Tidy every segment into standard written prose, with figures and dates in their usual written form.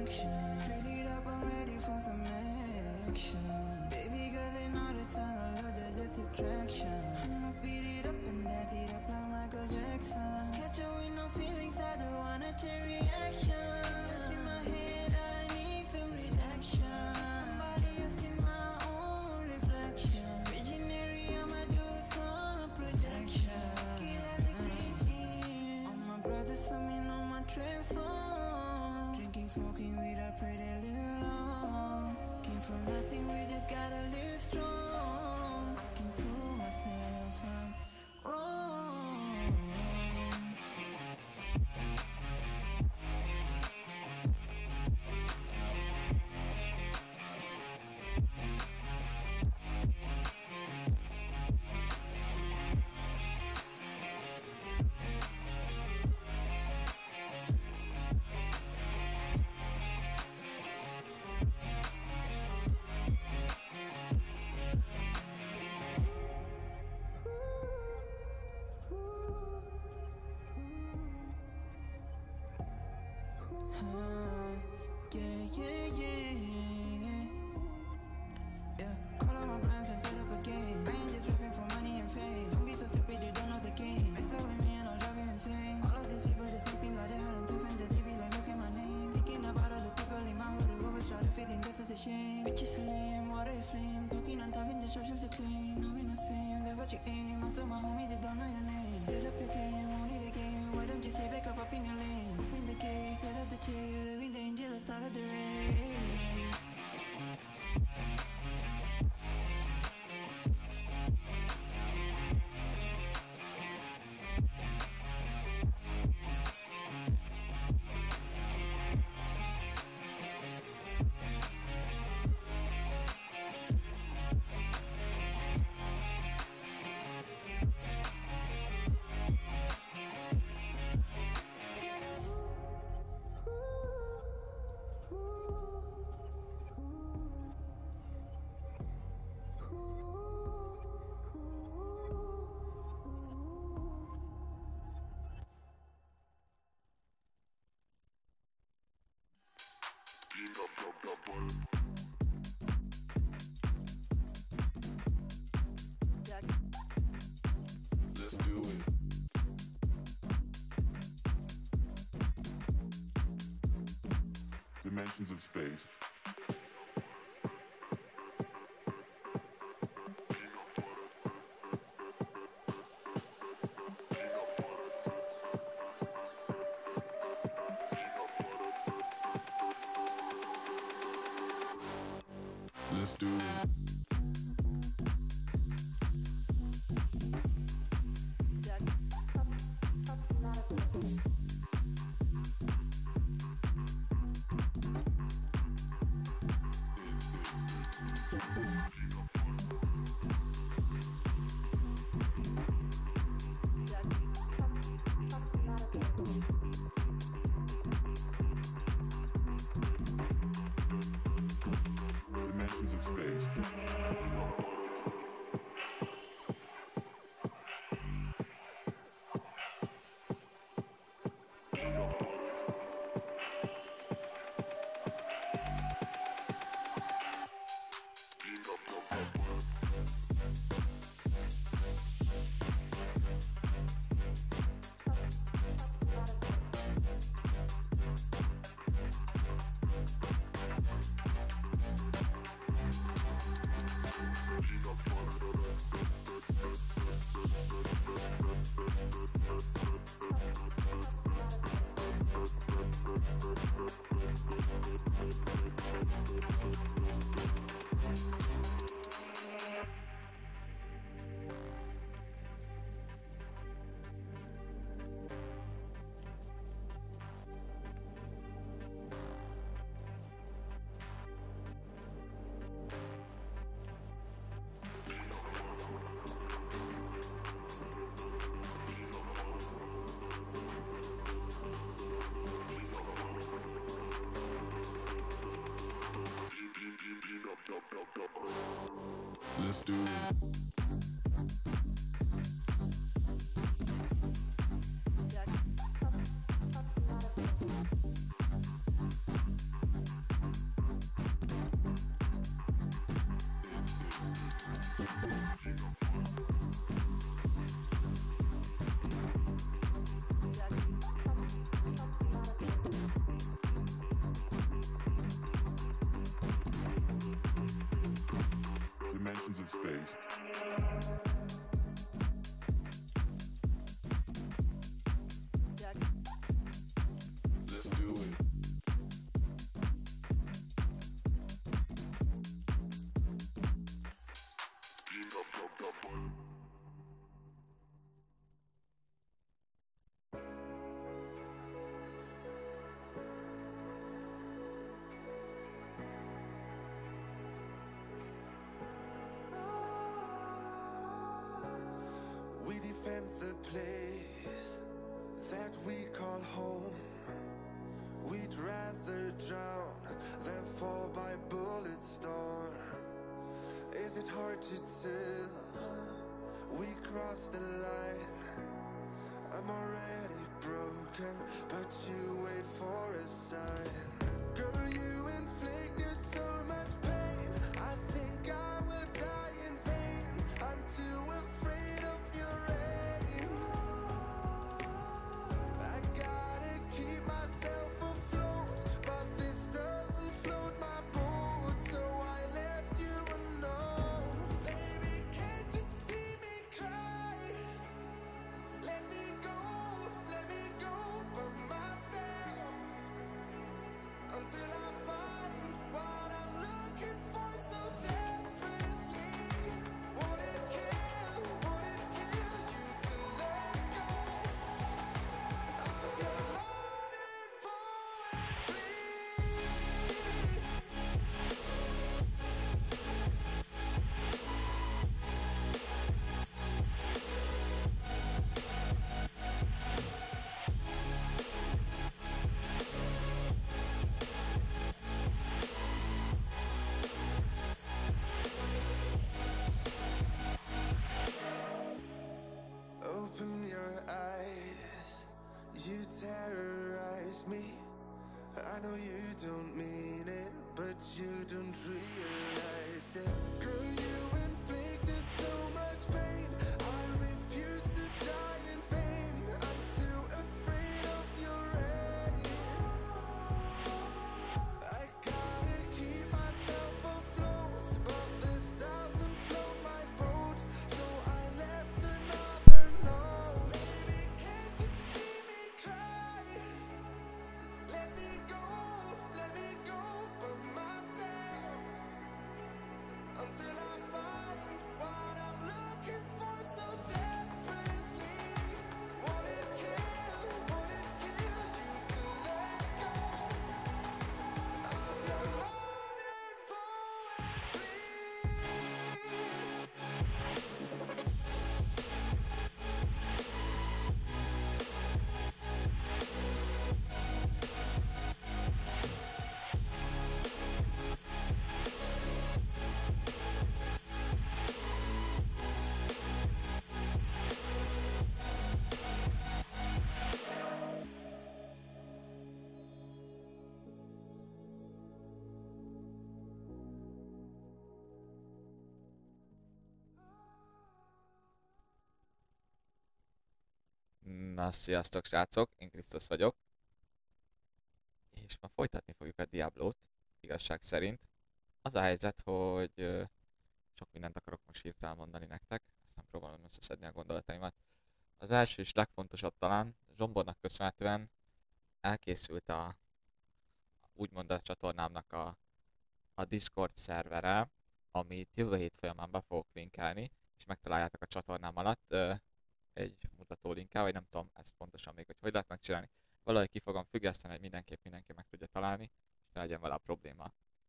action. Straight it up, I'm ready for some action. Baby girl, they know the sign of love, there's just attraction. I'ma beat it up and dance it up like Michael Jackson. Catch her with no feelings, I don't wanna take reaction. Mess in my head, I need some redaction. Somebody else in my own reflection. Visionary, I'ma do some projection. Get out of crazy. All my brothers for me know my trap song. Drinking, smoking weed, I pray they live long. Came from nothing, we just gotta live strong. I can prove myself I'm wrong. Bitches are lame, water is flame. Talking on top in the socials to claim. No, we not same, that's what you aim. Also my homies, they don't know your name. Fill up your game, only the game. Why don't you say back up in your lane? Open the gate, set up the tail. Living the angel outside of the rain. Let's do it. Dimensions of space. Let's do it. Dimensions of space. Let's do it. of Spades. Let's do it. We defend the place that we call home. We'd rather drown than fall by bullet storm. Is it hard to tell? We crossed the line. I'm already broken, but you wait for a sign. Girl, you inflicted so much pain. I think I will die in vain. I'm too afraid of your rain. I gotta keep myself afloat, but this doesn't float my boat, so I left you a note. Baby, can't you see me cry? Let me go by myself until I find what I'm looking for so desperately. Would it kill you to let go of your modern poetry? Open your eyes, you terrorize me. I know you don't mean it, but you don't realize it. Girl, you inflicted so much pain. I refuse to die in vain. I'm too afraid of your rain. I gotta keep myself afloat, but this doesn't float my boat, so I left another note. Baby, can't you see me cry? Let me go by myself until I find what I'm looking for so desperately. Would it kill you to let go of your modern poetry? Na, sziasztok srácok, én Krisztus vagyok, és ma folytatni fogjuk a Diablót, igazság szerint. Az a helyzet, hogy sok mindent akarok most hirtelen mondani nektek, aztán próbálom összeszedni a gondolataimat. Az első és legfontosabb talán, Zsombornak köszönhetően elkészült úgymond a csatornámnak a Discord szervere, amit jövő hét folyamán be fogok linkelni, és megtaláljátok a csatornám alatt egy mutató linkkel, vagy nem tudom ezt pontosan még, hogy lehet megcsinálni. Valahogy ki fogom függeszteni, hogy mindenki meg tudja találni, és ne legyen vele a probléma.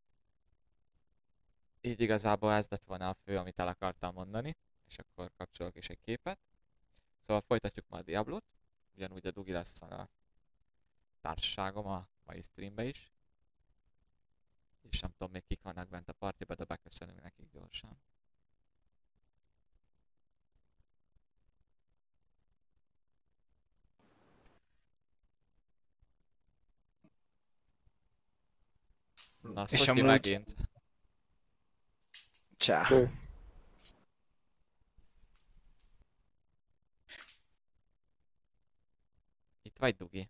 Így igazából ez lett volna a fő, amit el akartam mondani, és akkor kapcsolok is egy képet. Szóval folytatjuk ma a Diablót, ugyanúgy a Dugi lesz a társaságom a mai streambe is. És nem tudom még kik vannak bent a partiba, de beköszönünk nekik gyorsan. Na, És Szotyi amúgy- megint. Csá. Itt vagy, Dugi?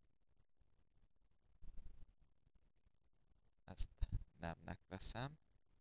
Ezt nemnek veszem.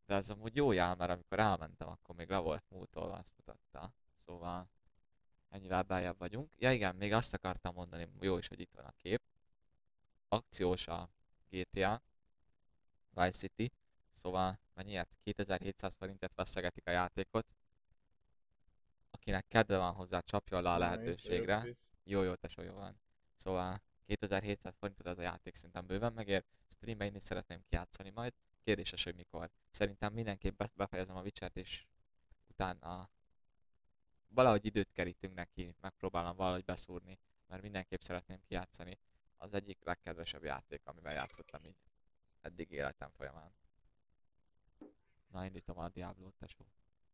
De ez amúgy jó jel, mert amikor elmentem, akkor még le volt múltolva, azt mutatta. Szóval ennyivel beljebb vagyunk. Ja igen, még azt akartam mondani, jó is, hogy itt van a kép. Akciós a GTA Vice City, szóval mennyiért? 2700 forintért veszegetik a játékot. Akinek kedve van hozzá, csapjon le a lehetőségre. Jó, tesó, jó van. Szóval 2700 forintot ez a játék szerintem bőven megér. Streamelni szeretném kijátszani majd. Kérdéses, hogy mikor. Szerintem mindenképp befejezem a Witcher-t, és utána valahogy időt kerítünk neki, megpróbálom valahogy beszúrni, mert mindenképp szeretném kijátszani. Az egyik legkedvesebb játék, amivel játszottam így eddig életem folyamán. Na, indítom a Diablo-t, tesó.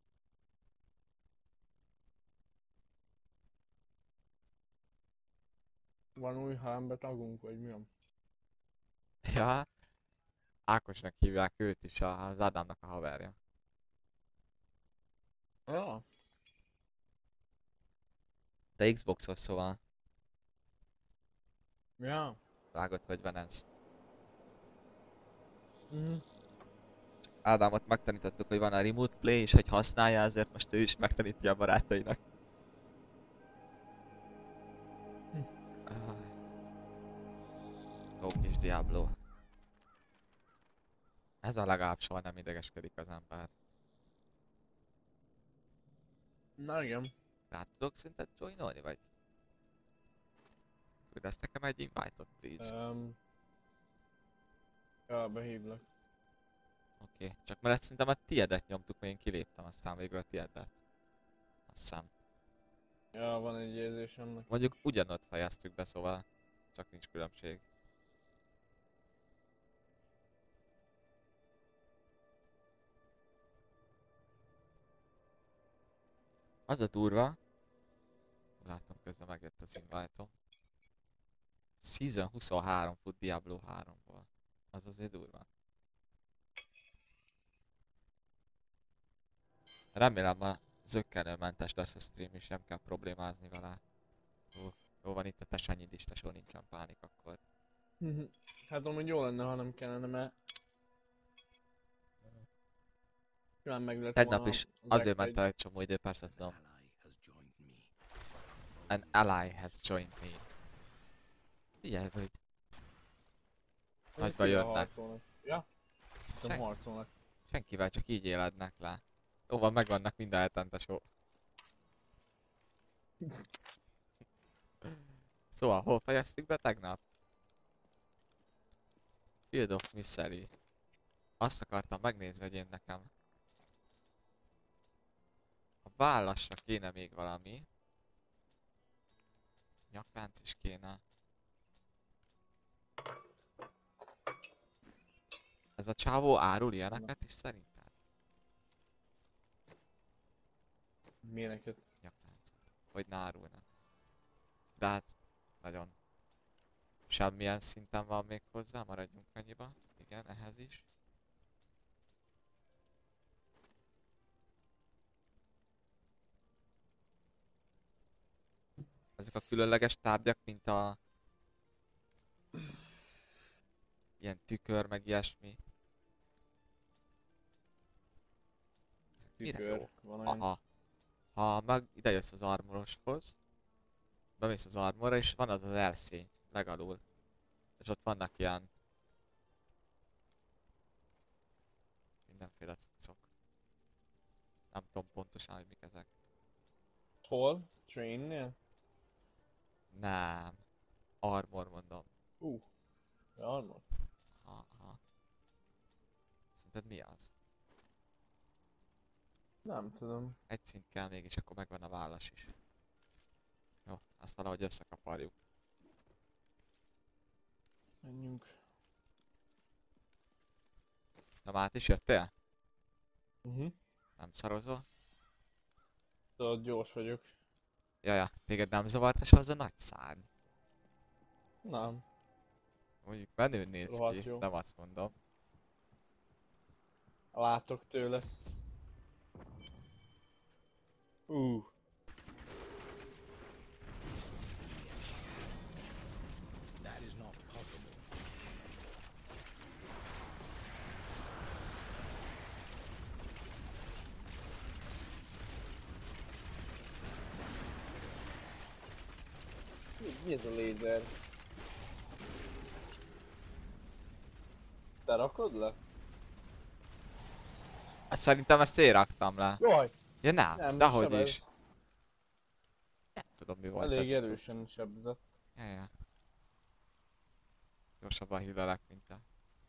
Van új HM tagunk, vagy mi van? Ja, Ákosnak hívják őt is, az Ádámnak a haverja. Ja. De Xboxos, szóval Ja. vágod, hogy van ez. Mhm. Ádámot megtanítottuk, hogy van a Remote Play, és hogy használja, ezért most ő is megtanítja a barátainak. Aj. Jó kis Diablo. Ez a legalább soha nem idegeskedik az ember. Na igen. Rá tudok szerinted joinolni, vagy? Küldesz nekem egy invite-ot, please. Ja, behívlak. Oké, csak mert szerintem a tiedet nyomtuk, mert én kiléptem, aztán végül a tiedet. Azt hiszem. Ja, van egy érzésemnek. Mondjuk ugyanott fejeztük be, szóval csak nincs különbség. Az a durva. Látom, közben megjött az invite-om. Season 23 fut Diablo 3-ból. Az azért durva. Remélem a zökkenőmentes lesz a stream, és nem kell problémázni vele. Jó van, itt a tesenyid is, tesó, nincsen pánik akkor. Hát amúgy jó lenne, ha nem kellene, mert... Külön meg lett Tegnap volna is az azért ment X1. el egy csomó idő, persze tudom. An ally has joined me. Figyelj, hogy nagyba jönnek. Harcolnak. Ja? Nem Senki. harcolnak. Senkivel, csak így élednek le. Jó van, megvannak minden heten, tesó. Szóval, hol fejeztük be tegnap? Field of Misery. Azt akartam megnézni, hogy én nekem a vállasra kéne még valami. Nyaklánc is kéne. Ez a csávó árul ilyeneket is szerinted? Milyeneket? Nyakláncot. Hogy ne árulna. De hát, nagyon semmilyen szinten van még hozzá, maradjunk annyiba. Igen, ehhez is. Ezek a különleges tárgyak, mint a... ilyen tükör, meg ilyesmi. Ezek mire Tükör. jók? Van olyan. Aha. Ha meg ide jössz az armoroshoz, bemész az armorra, és van az az erszény legalul. És ott vannak ilyen... mindenféle cuccok. Nem tudom pontosan, hogy mik ezek. Hol? Trainnél? Nem. Armor mondom. Armor? Aha. Szerinted mi az? Nem tudom. Egy szint kell még, és akkor megvan a válasz is. Jó, azt valahogy összekaparjuk. Menjünk. Na már át is jöttél? Nem szarozol? Tudod, gyors vagyok. Jaja, téged nem zavart az a nagy szárny? Nem. Mondjuk menő néz Rohadt ki, jó. nem azt mondom. Látok tőle. That is not possible. Mi ez a lézer? Te rakod le? Hát szerintem ezt én raktam le. Jaj! Ja nem, Nem, dehogy nem is. ez. Nem tudom mi volt Elég ez a cucc. erősen sebzett. Ja. Gyorsabban hílelek, mint te.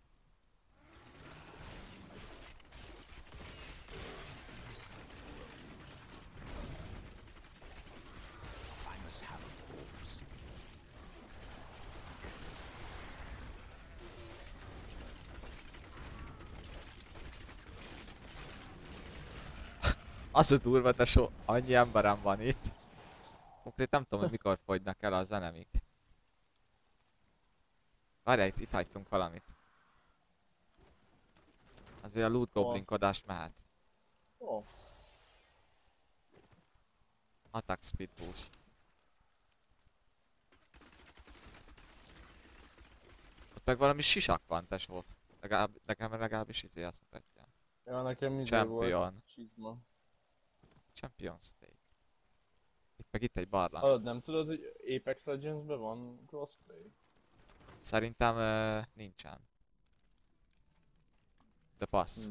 Az a durva, tesó, annyi emberem van itt. Konkrét nem tudom, hogy mikor fogynak el az enemik. Várjál, itt hagytunk valamit. Azért a loot goblinkodás mehet. Ó, Attack speed boost. Ott meg valami sisak van, tesó. Legalábbis izé azt mutatja. ja, nekem izé Champion. volt csizma. Champion Stake. Itt meg itt egy barlang. Hallod, nem tudod, hogy Apex Legends-ben van crossplay? Szerintem nincsen. De passz.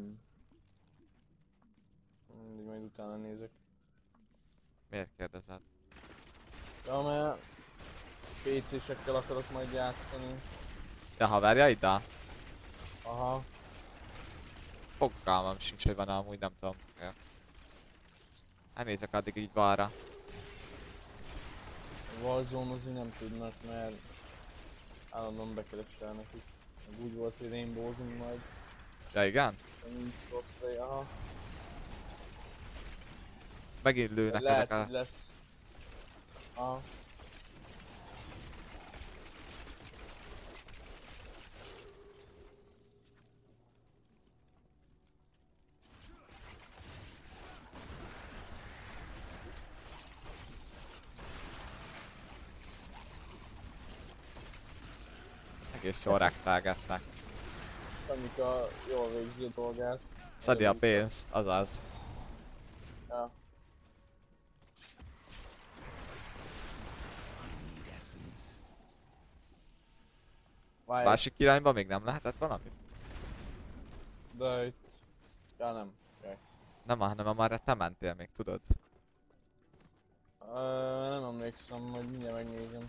Mindig majd utána nézek. Miért kérdezed? Ja, mert PC-sekkel akarok majd játszani. Ja, haverjaiddal? Aha. Fogalmam sincs, hogy van amúgy, nem tudom. Ja. Elnézek addig így balra. Warzone-ozni nem tudnak, mert állandóan bekeresel nekik. Meg úgy volt, hogy Rainbow-zunk majd, Ja igen? de nincs crossplay, aha. Megint lőnek Lehet, ezek a... hogy lesz. Aha. Egész jól rektálgetnek. Anyika jól végzi a dolgát. Szedi a pénzt, azaz. Ja. Várj, Másik irányba még nem lehetett valamit? de itt... Ja nem. Jaj. Nem, hanem már te mentél még, tudod? Nem emlékszem, majd mindjárt megnézem.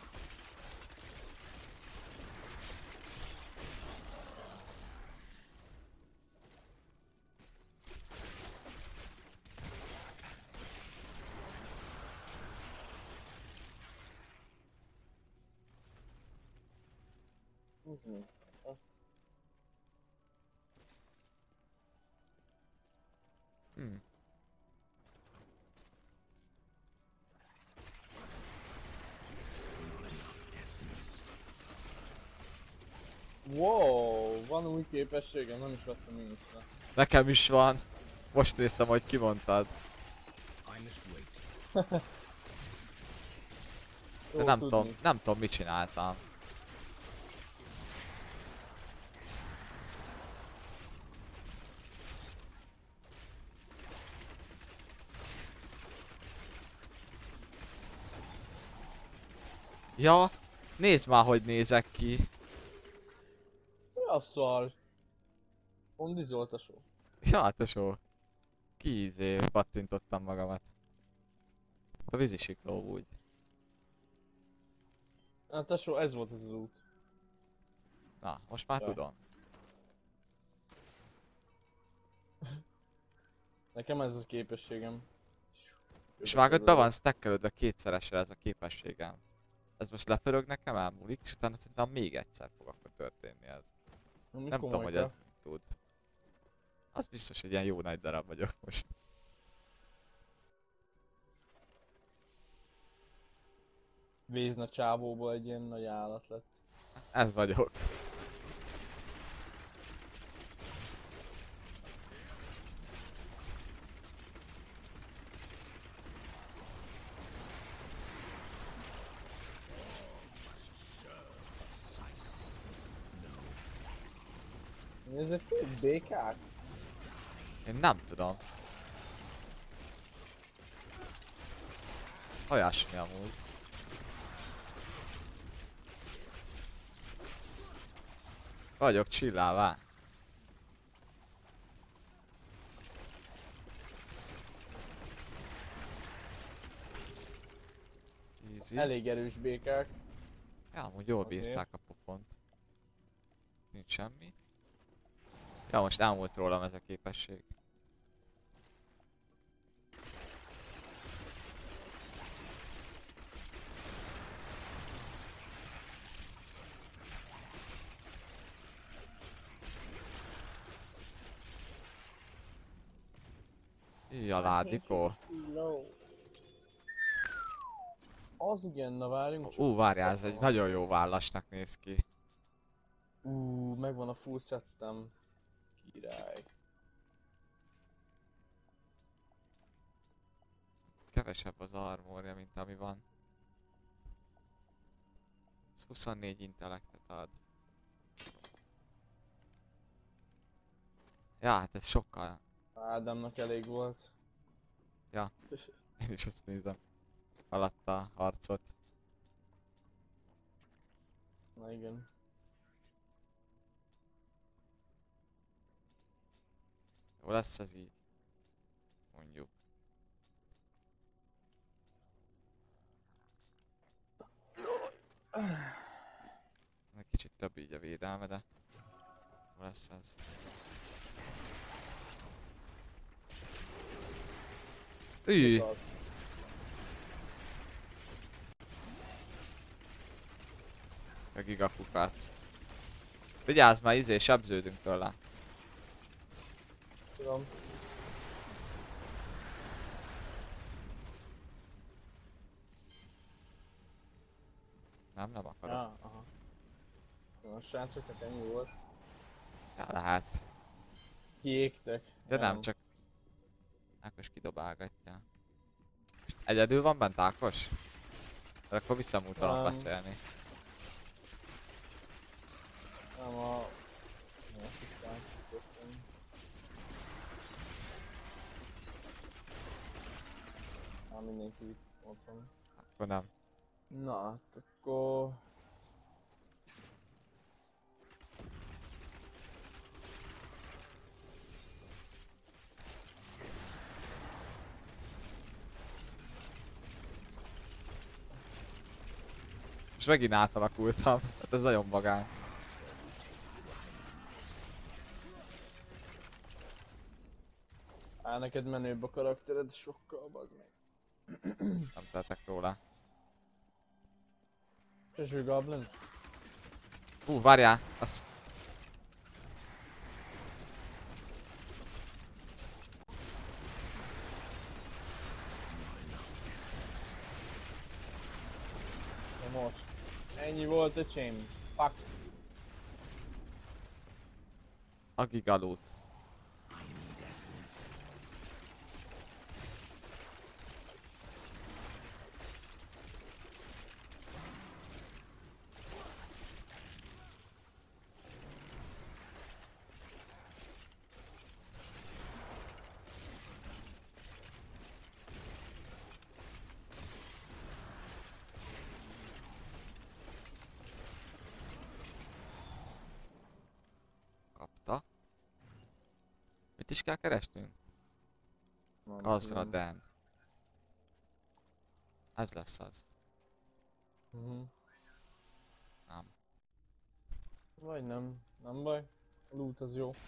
Nézzük. Hmm. Wow, van új képességem, nem is vettem én észre. Nekem is van. Most néztem, hogy kimondtad. De Jó nem tudni. tudom, nem tudom mit csináltam. Ja, nézd már, hogy nézek ki. Mi a szar? Mondi Zolt a show. Ja, tesó. Pattintottam magamat. A vízisikló úgy. Hát tesó, ez volt ez az út. Na, most már Ja. tudom. Nekem ez a képességem. És vágod, be van stackelődve kétszeresre ez a képességem. Ez most lepörög nekem, elmúlik, és utána szerintem még egyszer fog akkor történni ez. Nem tudom, hogy ez mit tud. Az biztos, hogy ilyen jó nagy darab vagyok most. Vézna csávóból egy ilyen nagy állat lett. Ez vagyok. Mi ezek egy békák? Én nem tudom. Olyasmi amúgy. Vagyok csillává. Easy. Elég erős békák. Ja, amúgy jól Azért. bírták a pofont. Nincs semmi. Ja, most elmúlt rólam ez a képesség. Ja, ládikó. Az igen, na várjunk. Várjál, ez egy nagyon jó vállasnak néz ki. Megvan a full settem. Király. Kevesebb az armorja, mint ami van. Ez 24 intellektet ad. Ja, hát ez sokkal. Ádámnak elég volt. Ja. Én is azt nézem. Alatta a harcot. Na igen. Jó lesz ez így. Mondjuk. Egy kicsit több így a védelme, de jó lesz ez. Üj! A gigakukác. Vigyázz már, sebződünk tőle. Tudom. Nem akarok. Ja, aha. A srácoknak ennyi volt. Ja, lehet. Kiégtek. De nem, csak Ákos kidobálgatja. Egyedül van bent Ákos? De akkor visszamúltalom beszélni. Nem a... asszisztens. Mindenki otthon. Akkor nem. Na, hát akkor... Most megint átalakultam. Hát ez nagyon magány. Neked menőbb a karaktered, sokkal bag meg. Nem tehetek róla. Treasure Goblin? Várjál! Azt... Na most. Ennyi volt a chain. Fuck. A gigalút. Kapta. Mit is kell keresnünk? Azra Dan. Ez lesz az. Nem. Vagy nem. Nem baj. A loot az jó.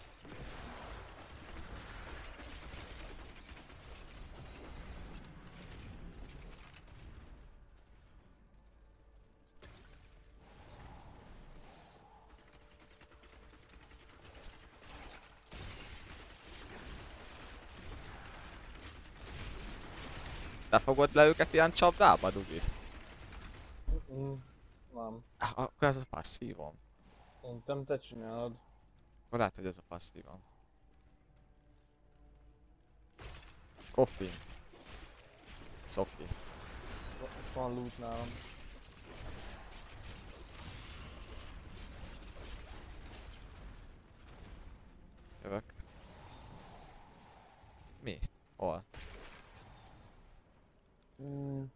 Te fogod le őket ilyen csapdába, Dugi? Nem. Akkor ez a passzívom. Szerintem te csinálod. Akkor lehet, hogy ez a passzívom. Coffin. Szoki. Ott van loot nálam. Jövök. Mi? Hol?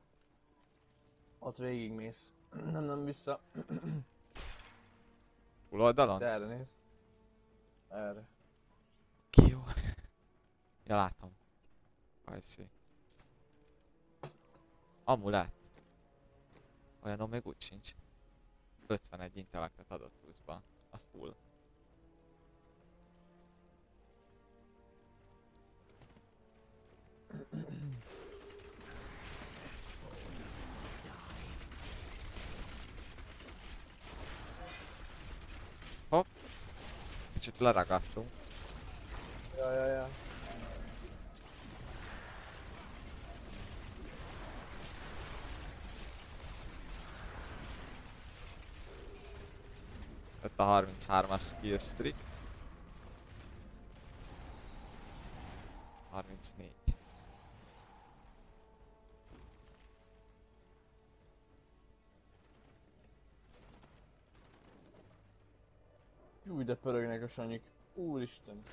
Ott végigmész. Nem vissza. Full oldalon? De erre nézd. Erre. Ki jó. Ja, látom. Hajszi. Amulett. Olyanom még úgy sincs. 51 intellektet adott pluszban. Az full. Hopp. Kicsit leragadtunk. Ja. Jött a 33-as skill streak. 34. Új, de pörögnek a sanyik. Úristen.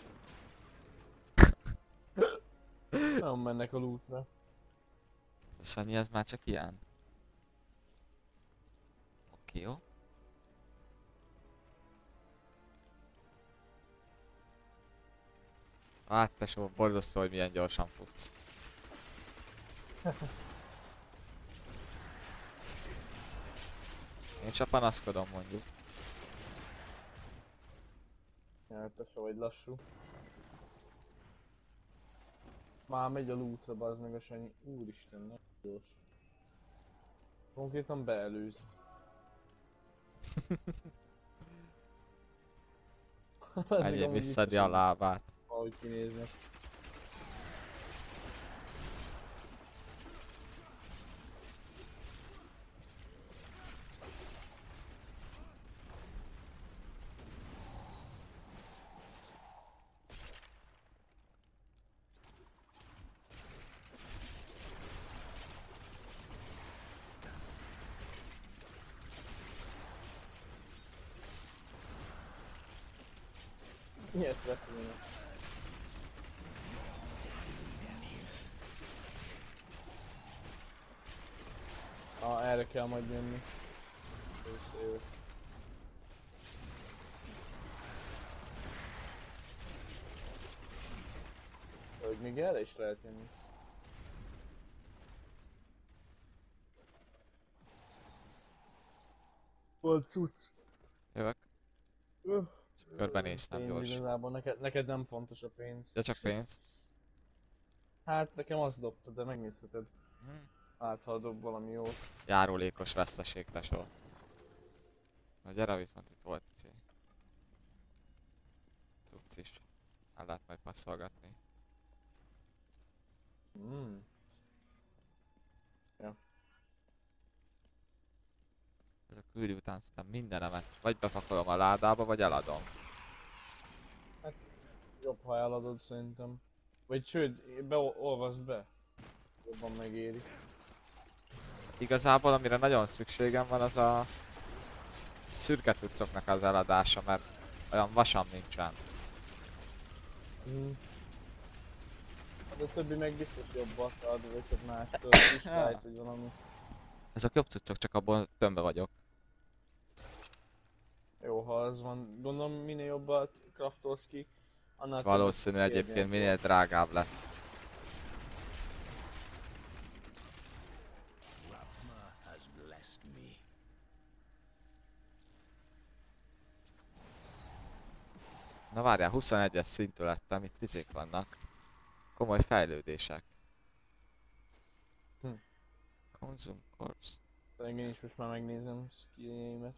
Nem mennek a lootra. A Sanyi ez már csak ilyen. Oké, jó. Hát tesó, borzasztó, hogy milyen gyorsan futsz. Én csak panaszkodom mondjuk. Ja, te se vagy lassú. Már megy a lootra, bazd meg a sanyi. Úristen, nem gyors. Konkrétan beelőz. Ennyi visszadja a lábát. Ahogy kinéznek. Miért repülnek? Erre kell majd jönni. Összejövök. Hogy még erre is lehet jönni. Volt cucc. Jövök. Körbenéztem Pénz gyors. igazából, neked nem fontos a pénz. Ja, csak pénz. Hát nekem azt dobta, de megnézheted. Hm. Hát ha dob valami jót. Járulékos veszteség, tesó. Na gyere, viszont itt volt izé. Tudsz is. El lehet majd passzolgatni. Ja. Ez a küldi után aztán mindenemet vagy bepakolom a ládába, vagy eladom. Jobb ha eladod szerintem. Vagy sőt, beolvasd be. Jobban megéri. Igazából amire nagyon szükségem van, az a szürke cuccoknak az eladása, mert olyan vasam nincsen. Hát a többi meg biztos jobbat ad, vagy csak mástól kristályt, vagy valami. Ezek jobb cuccok, csak abból tömbe vagyok. Jó, ha az van. Gondolom minél jobbat craftolsz ki, annál Valószínű többet egyébként kérni minél drágább lesz. Na várjál, 21-es szintű lettem, itt izék vannak. Komoly fejlődések. Consume Corpse. Talán én is most már megnézem skilljeimet.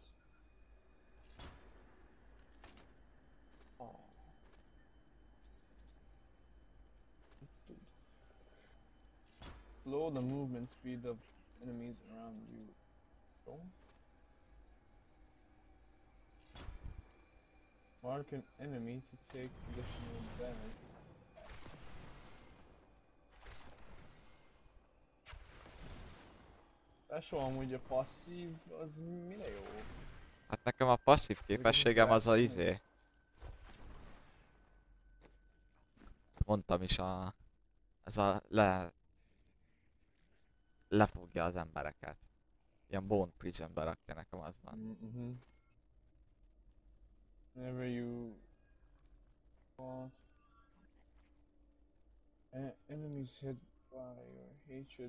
Slow the movement speed of enemies around you. So? Mark an enemy to take additional damage. Tesó, amúgy a passzív, az mire jó? Hát nekem a passzív képességem az a izé. Mondtam is ez a lefogja az embereket. Ilyen bone prisonbe rakja, nekem az van. Whenever you fought enemies hit by your hatred.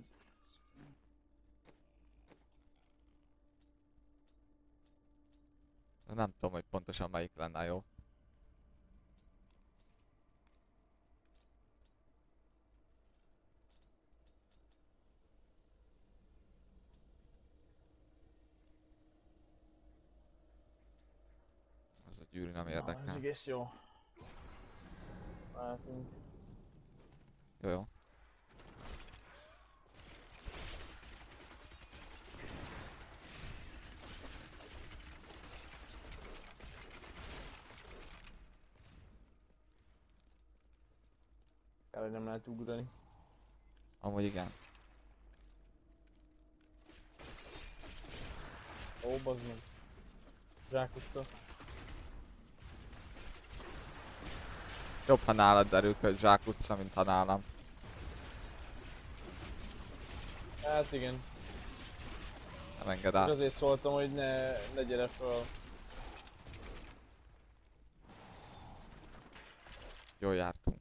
Nem tudom, hogy pontosan melyik lenne jó. Ez a gyűrű nem Ez érdekel. egész jó. Látunk. Jó, jó. Kár, hogy nem lehet ugrani. Amúgy igen. Ó, bazd meg. Zsákozta. Jobb, ha nálad derül hogy zsákutca, mint ha nálam. Hát igen. Nem enged És át. azért szóltam, hogy ne gyere fel. Jól jártunk.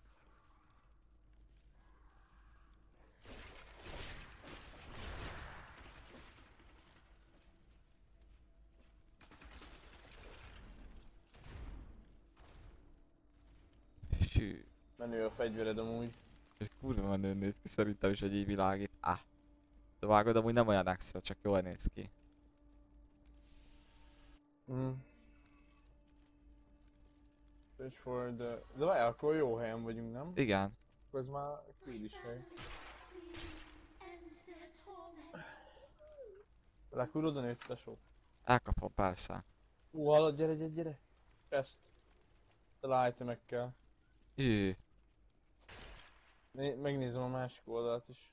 Sű. Menő a fegyvered amúgy. És kurva menőn néz ki, szerintem is egy így világít. De vágod, amúgy nem olyan extra, csak jól néz ki. Search for the... De várj, akkor jó helyen vagyunk, nem? Igen. Akkor ez már cool is hely. Lekúrod a nőt, tesó? Elkapom, persze. Hallod, gyere! Ezt. Tele itemekkel. Ű. Megnézem a másik oldalt is.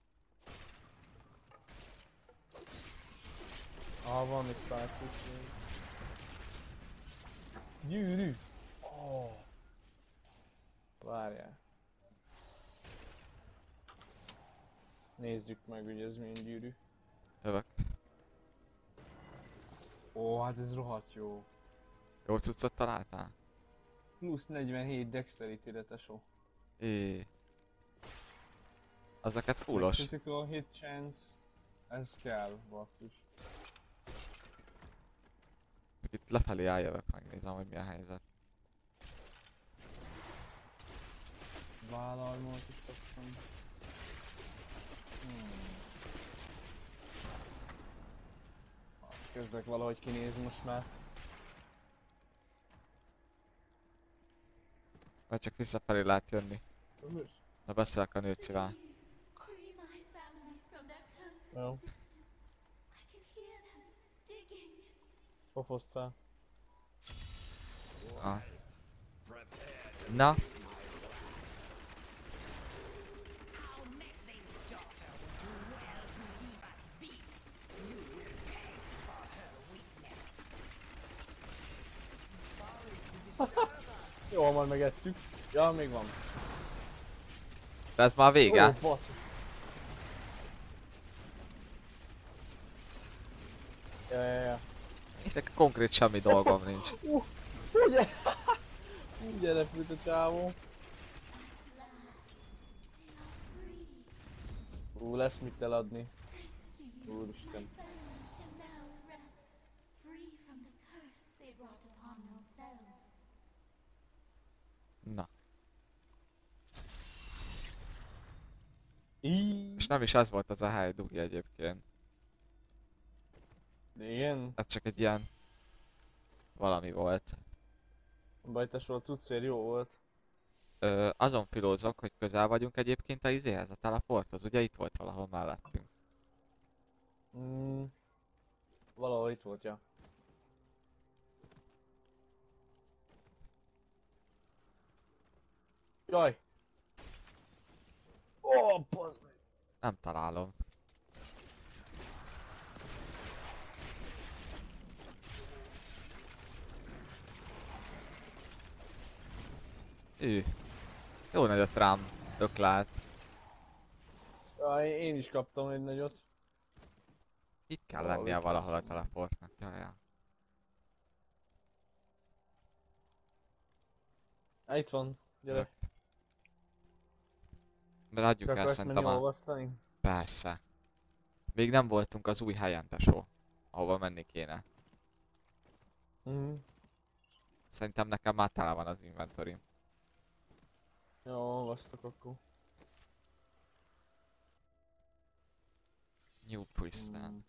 Van egy pálcus. Gyűrű! Oh. Várjál. Nézzük meg, hogy ez milyen gyűrű. Jövök. Hát ez rohadt jó. Jó cuccot találtál? Plusz 47 dexterity-re, tesó. Az neked fullos. Critical hit chance. Ez kell, basszus. Itt lefelé eljövök, megnézem, hogy mi a helyzet. Vállalmot is kaptam. Kezdek valahogy kinézni most már. Vagy csak visszafelé lehet jönni. Na beszélek a nőcivel. Jó. Pofoztál. Ah. Na? Jó, majd megettük. Ja, még van. De ez már vége? Ó, basszus. Ja. Itt konkrét semmi dolgom nincs. Ugye? Úgy elrepült a csávó. Lesz mit eladni. Úristen. Na. Íííí. És nem is ez volt az a hely, Dugi egyébként. Igen? Ez csak egy ilyen... valami volt. Bajtásról a cuccér jó volt. Azon filózok, hogy közel vagyunk egyébként a izéhez, a teleporthoz, ugye itt volt valahol mellettünk. Valahol itt volt, ja. Jaj! Ó, bazd meg! Nem találom. Jó nagyot rám döklált. Jaj, én is kaptam egy nagyot. Itt kell Valahol lennie itt valahol a lesz. teleportnak. Ja. Itt van, gyere. Mert adjuk Te el akarsz szerintem menni a... olvasztani? Persze. Még nem voltunk az új helyen, tesó. Ahova menni kéne. Szerintem nekem már tele van az inventory. Jó, olvasztok akkor. New Pristland.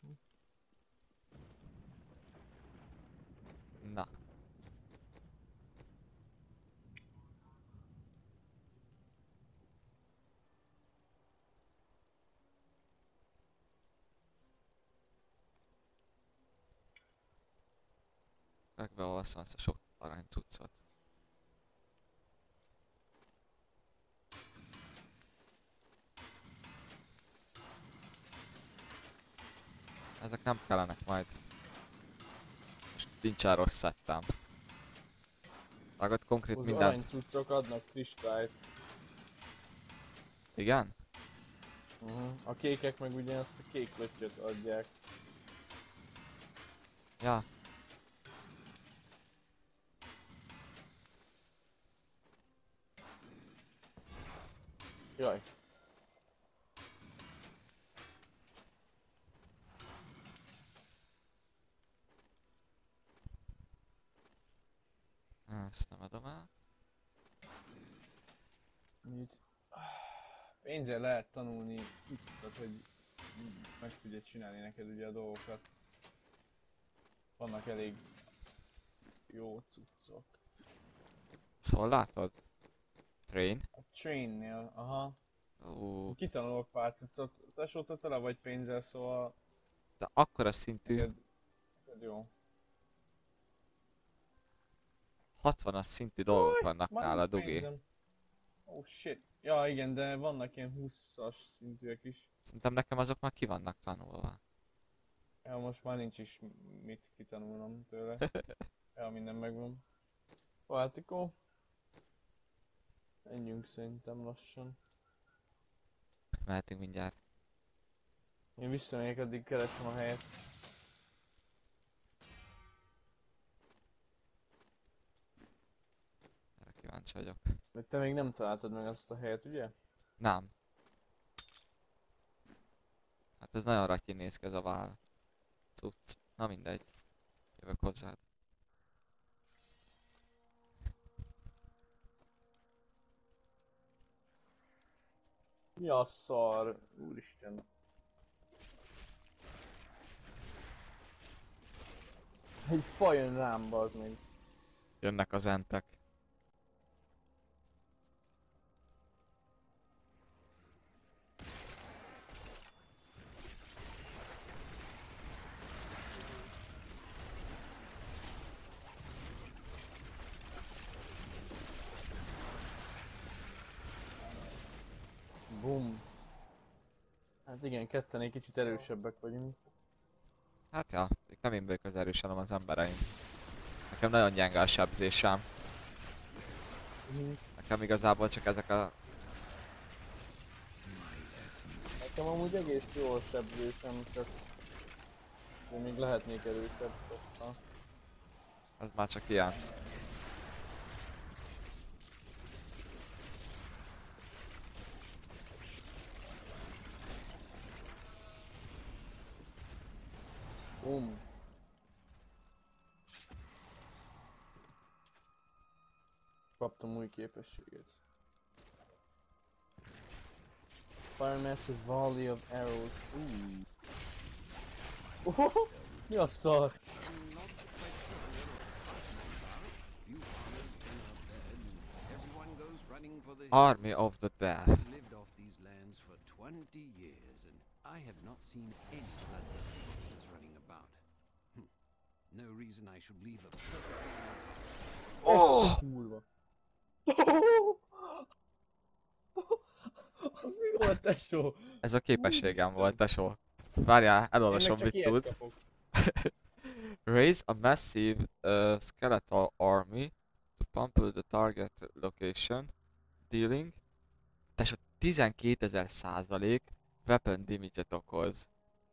Na. Megbeolvasszam ezt a sok aranycuccot. Ezek nem kellenek majd. Most nincsen rossz szettem. Vágott konkrét Az mindent. aranycuccok adnak kristályt. Igen? A kékek meg ugye azt a kék löttyöt adják. Ja. Jaj. Ezt nem adom el. Mit? Pénzzel lehet tanulni cuccokat, hogy meg tudja csinálni neked ugye a dolgokat. Vannak elég jó cuccok. Szóval látod? Train. A trainnél, aha. Kitanulok pár cuccot, tesó, te tele vagy pénzzel, szóval De akkora szintű, neked jó. 60-as szintű dolgok vannak Már nála, nincs Dugi. pénzem. Oh shit. Ja igen, de vannak ilyen 20-as szintűek is. Szerintem nekem azok már ki vannak tanulva. Ja, most már nincs is mit kitanulnom tőle. Ja, minden megvan. Váltikó. Menjünk szerintem lassan. Mehetünk mindjárt. Én visszamegyek, addig keresem a helyet. Erre kíváncsi vagyok. Mert te még nem találtad meg azt a helyet, ugye? Nem. Hát ez nagyon ratyin néz ki ez a vál. Cucc. Na mindegy. Jövök hozzád. Mi a szar? Úristen. Egy fa jön rám, bazd meg. Jönnek az entek. Bum. Hát igen, ketten egy kicsit erősebbek vagyunk. Hát ja, nem én vagyok az erős, hanem az embereim. Nekem nagyon gyenge a sebzésem. Nekem igazából csak ezek a... Nekem amúgy egész jó a sebzésem, csak én még lehetnék erősebb. Az már csak ilyen. Bum. Kaptam új képességet. Fire massive volley of arrows. Mi a szar? Army of the Dead. Lived off these lands for 20 years and I have not seen any bloodthirsty monsters running about. No reason I should leave a Kurva. Az mi volt, tesó? Ez a képességem volt, tesó. Várjál, elolvasom, mit tud. Kapok. Raise a massive skeletal army to pump the target location, dealing. Tesó, 12.000% weapon damage-et okoz.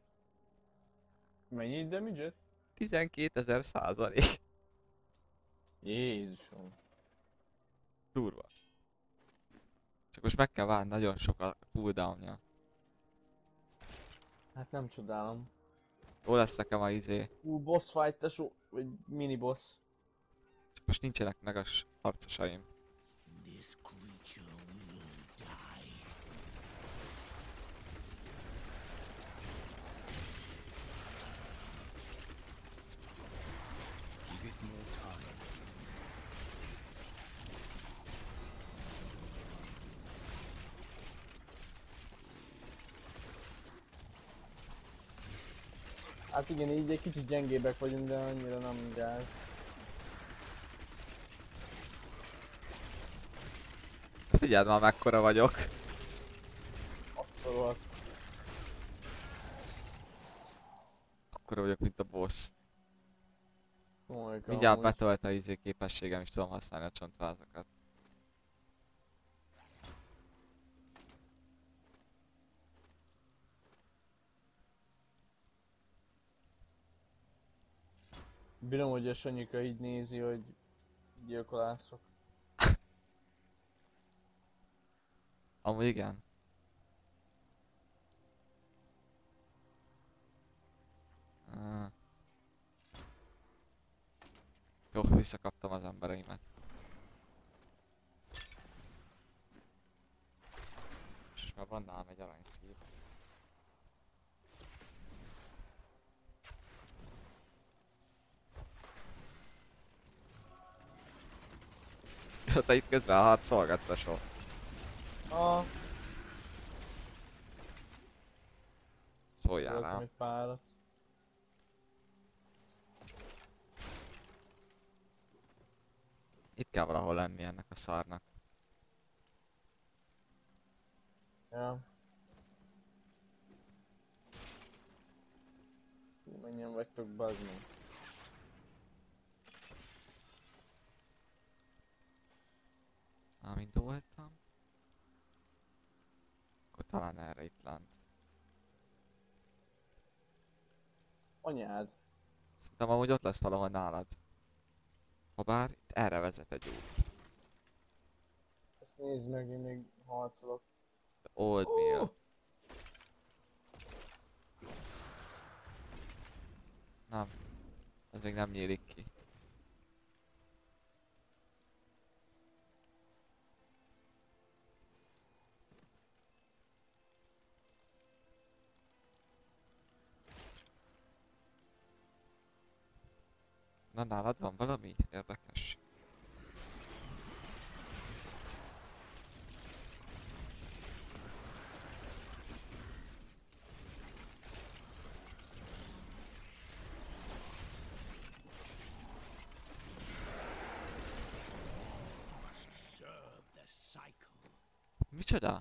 Mennyi damage-et? 12.000%. Jézusom. Durva. Csak most meg kell várni nagyon sok a cooldownja. Hát nem csodálom. Jó lesz nekem a izé. Boss fight tesó, vagy mini boss. Csak most nincsenek meg a harcosaim. Hát igen, így egy kicsit gyengébbek vagyunk, de annyira nem gáz. Figyeld már mekkora vagyok. Abszolút. Akkora vagyok, mint a boss. Komolyan. Mindjárt betölt a izé képességem, és tudom használni a csontvázakat. Bírom, hogy a Sanyika így nézi, hogy gyilkolászok. Amúgy igen. Jó, visszakaptam az embereimet. És már van nálam egy aranyszív. Te itt közben harcolgatsz, tesó. Szóljál Voltam rám. egy párat. Itt kell valahol lenni ennek a szarnak. Ja. Mennyien vagytok, bazd meg. Már mind voltam. Akkor talán erre itt lent. Anyád. Szerintem amúgy ott lesz valahol nálad. Habár itt erre vezet egy út. Ezt nézd meg, én még harcolok. Old Mill. Nem. Ez még nem nyílik ki. Na, nálad van valami érdekes? Micsoda?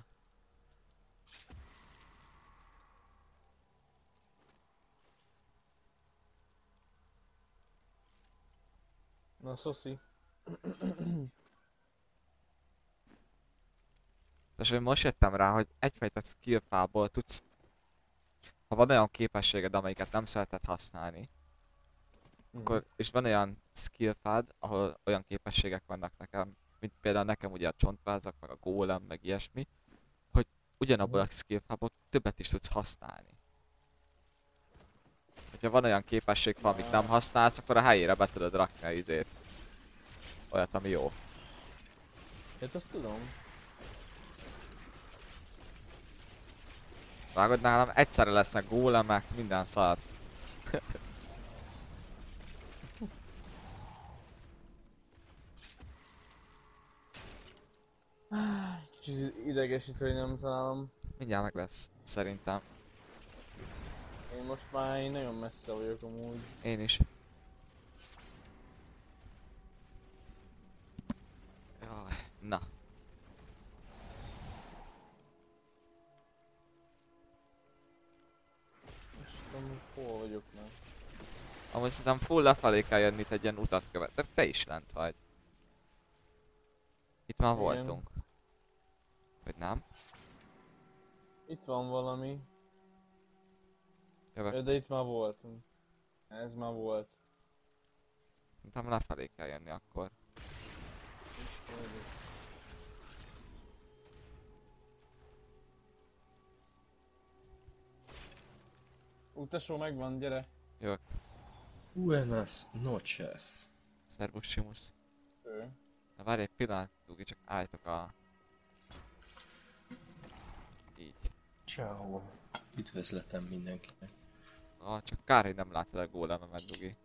Na, szoszi. És én most jöttem rá, hogy egyfajta skillfából tudsz... Ha van olyan képességed, amelyiket nem szereted használni, akkor, és van olyan skillfád, ahol olyan képességek vannak nekem, mint például nekem ugye a csontvázak, meg a gólem, meg ilyesmi, hogy ugyanabból a skillfából többet is tudsz használni. Hogyha van olyan képesség, amit nem használsz, akkor a helyére be tudod rakni a izét. Olyat, ami jó. Hát azt tudom. Vágod, nálam egyszerre lesznek gólemek, minden szar. Kicsit idegesítő, hogy nem találom. Mindjárt meg lesz, szerintem. Én most már nagyon messze vagyok amúgy. Én is. Jaj, na. És tudom, hogy hol vagyok már. Amúgy szerintem full lefelé kell jönni, itt egy ilyen utat követ. De te is lent vagy. Itt már Igen. voltunk. Vagy nem? Itt van valami. Jövök. De itt már voltunk. Ez már volt. Szerintem lefelé kell jönni akkor. Tesó megvan, gyere. Jövök. Buenas noches. Szervusz Simus. Ő. Na várj egy pillanat, Dugi, csak állítok a... Így. Ciao. Üdvözletem mindenkinek. Csak kár, hogy nem láttad a gólememet, Dugi.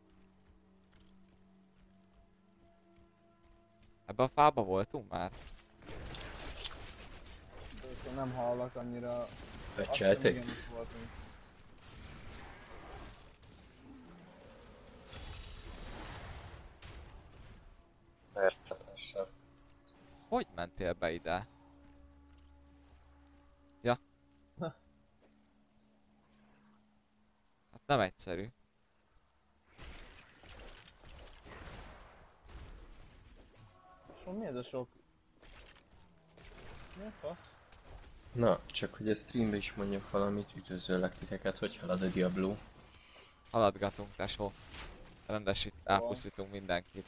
Ebben a fába voltunk már? Tesó, nem hallak annyira. Becselték? Igen, ott voltunk. Persze, persze. Hogy mentél be ide? Ja. Hát nem egyszerű. Tesó, mi ez a sok? Mi a fasz? Na, csak hogy a streambe is mondjak valamit, üdvözöllek titeket, hogy halad a Diablo. Haladgatunk, tesó. Rendesít, elpusztítunk mindenkit.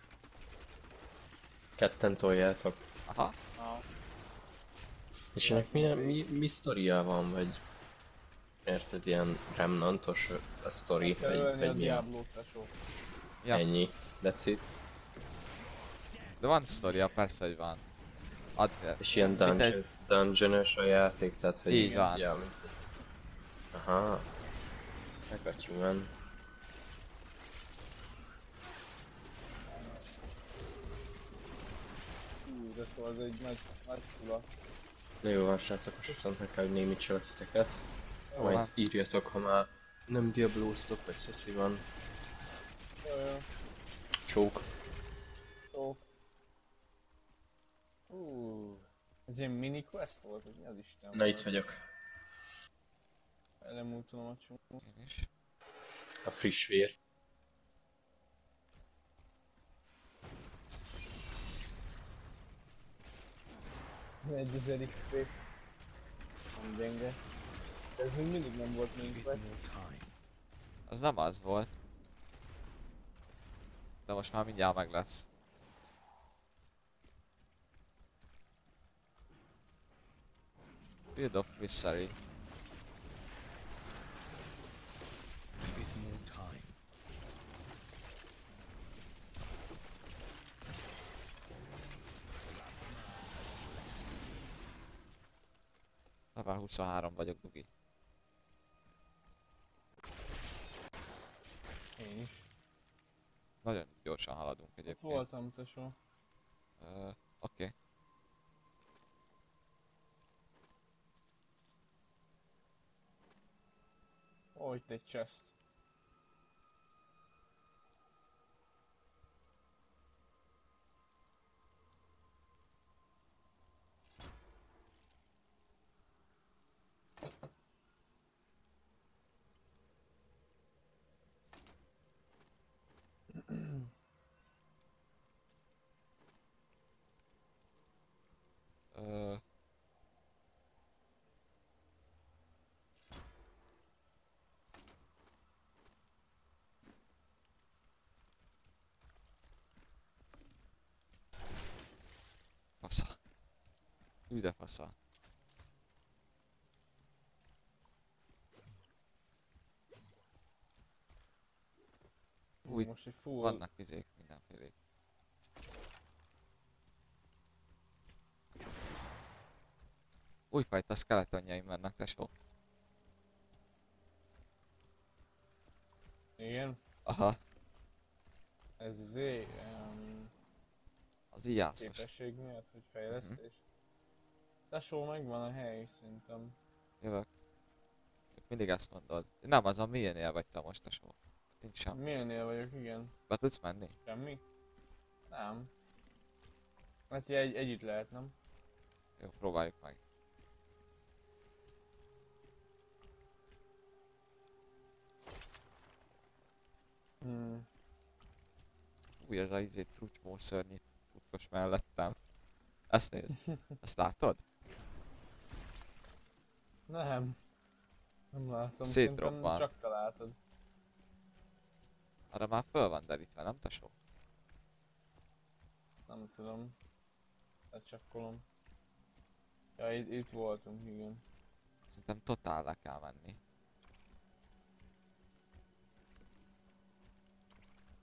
Ketten toljátok. Aha. Ah, És ennek mi sztoria van, vagy... Érted, ilyen remnantos a sztori, kell ölni a vagy mi a... Diablo-t, tesó. Ja. Ennyi. That's it. De van sztoria, persze, hogy van. Add, És ilyen dungeon-ös a játék, tehát hogy... Így van. Ja, mint... Aha. I got you, man. Tesó, az egy nagy fula. Na jó van, srácok, most viszont meg kell, hogy némítsalak titeket. Jó Majd van. írjatok, ha már nem diablóztok, vagy szoszi van. Jó. Csók. Sok. Ez ilyen mini quest volt, hogy mi az Isten? Na itt vagyok. Elemúltanom a csomót. Én is. A friss vér. Egyezedik fő. Nem gyenge. De ez még mindig nem volt mini quest. Az nem az volt. De most már mindjárt meg lesz. Field of Misery. Level 23 vagyok, Dugi. Én is. Nagyon gyorsan haladunk Ott egyébként. voltam, tesó. Oké. Ó, itt egy chest. Ö, Fasza. Hű de fasza. Úgy Most egy full... vannak izék mindenfélék. Újfajta skeletonjaim vannak, tesó. Igen. Aha, Ez az ijászos. képesség miatt, hogy fejlesztés. Tesó, megvan a hely, szerintem. Jövök. Mindig ezt mondod. Nem, az a milyenél vagy te most, tesó. Nincs semmi. Milyennél vagyok, igen. Be tudsz menni? Semmi? Nem. Hát együtt lehet, nem? Jó, próbáljuk meg. Új, ez a izé trutymó szörnyű futkos mellettem. Ezt nézd. Ezt látod? Nem. Nem látom, Szétrobban. szerintem csak te látod. Arra már föl van derítve, nem tesó? Nem tudom. Lecsekkolom. Ja, itt voltunk, igen. Szerintem totál le kell menni.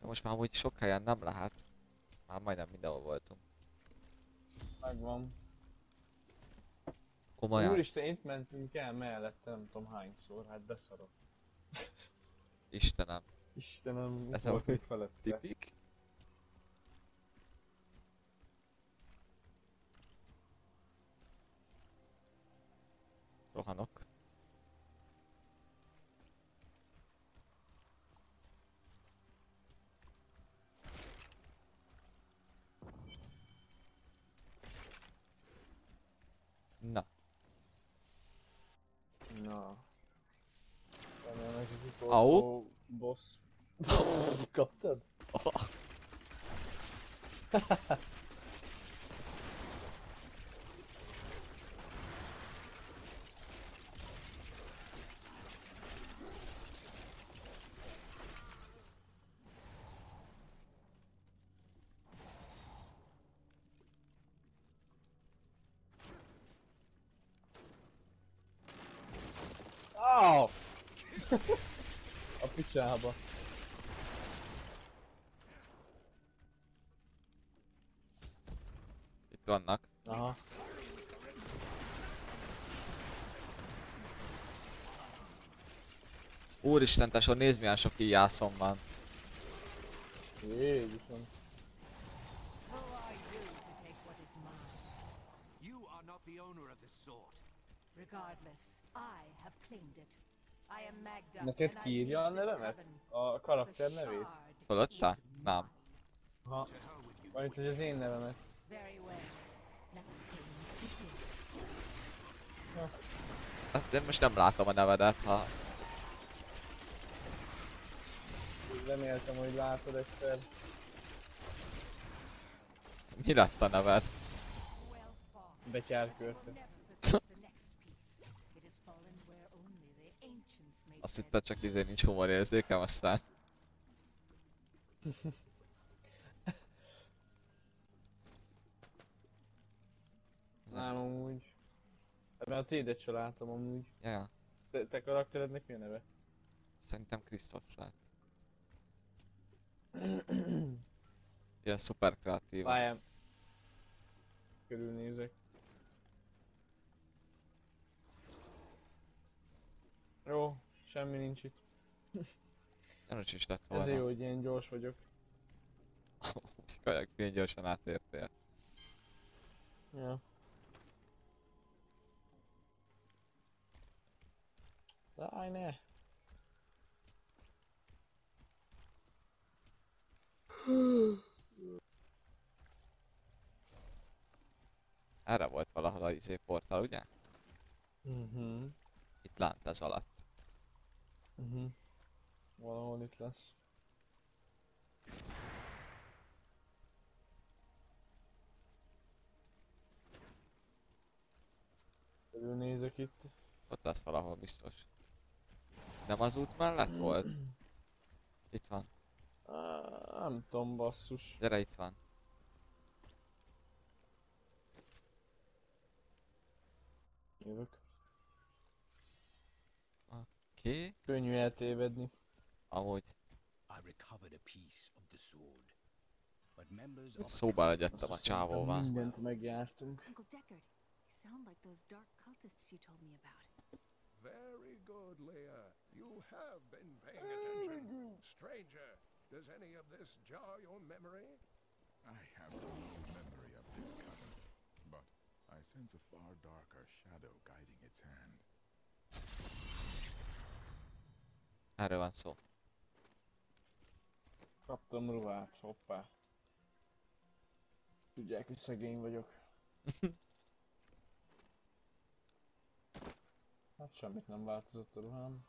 De most már úgy sok helyen nem lehet. Már majdnem mindenhol voltunk. Megvan. Komolyan. Úristen, itt mentünk el mellette, nem tudom hányszor, hát beszarok. Istenem. Istenem, Ez itt voltunk a felette. tipik. Rohanok. Na, Na. Remélem ez az Au. utolsó boss. Kaptad? Au! A picsába. itt vannak. Aha. Úristen, tesó, nézd milyen sok íjászom van. Jézusom. Who are you to take what is mine? You are not the owner of this sword. Regardless, I have claimed it. I am Magda, Neked and I kiírja a lead this nevemet? coven. A karakter The nevét? shard Fölötte? is Nem. mine. Aha. To hell with you. Vagy hogy az én nevemet. Very well. Let the games begin. Hát én most nem látom a nevedet, ha... Reméltem, hogy látod egyszer. Mi lett a neved? Well fought. Betyárkörte. Never possess the next piece. It has fallen where only the ancients made Azt tread. hitted csak nincs humorérzékem, aztán... Nem, amúgy. Ebben a tédet se látom amúgy. Ja, Te karakterednek mi a neve? szerintem Krisztof lett. Ilyen szuper kreatív. Várjál. Körülnézek. Jó, semmi nincs itt. Nem is lett volna. Ezért jó, hogy ilyen gyors vagyok. Kajak, milyen gyorsan átértél. Ja. Állj ne! Erre volt valahol a portál, ugye? Mhm. Itt lánt ez alatt. Mhm. Valahol itt lesz. Körülnézek itt. Ott lesz valahol biztos. Nem az út mellett volt? Itt van. Nem tudom, basszus. Gyere, itt van. Jövök. Ki? Könnyű eltévedni. Amúgy I recovered a piece of the sword. But members of the szóba legyettem a csávóval. Mindent megjártunk. Uncle Deckard, you sound like those dark cultists you told me about. Very good, Leah. You have been paying attention. Stranger, does any of this jar your memory? I have no memory of this coven, but I sense a far darker shadow guiding its hand. Erről van szó. Kaptam ruhát, hoppá. Tudják, hogy szegény vagyok. Hát semmit nem változott a ruhám.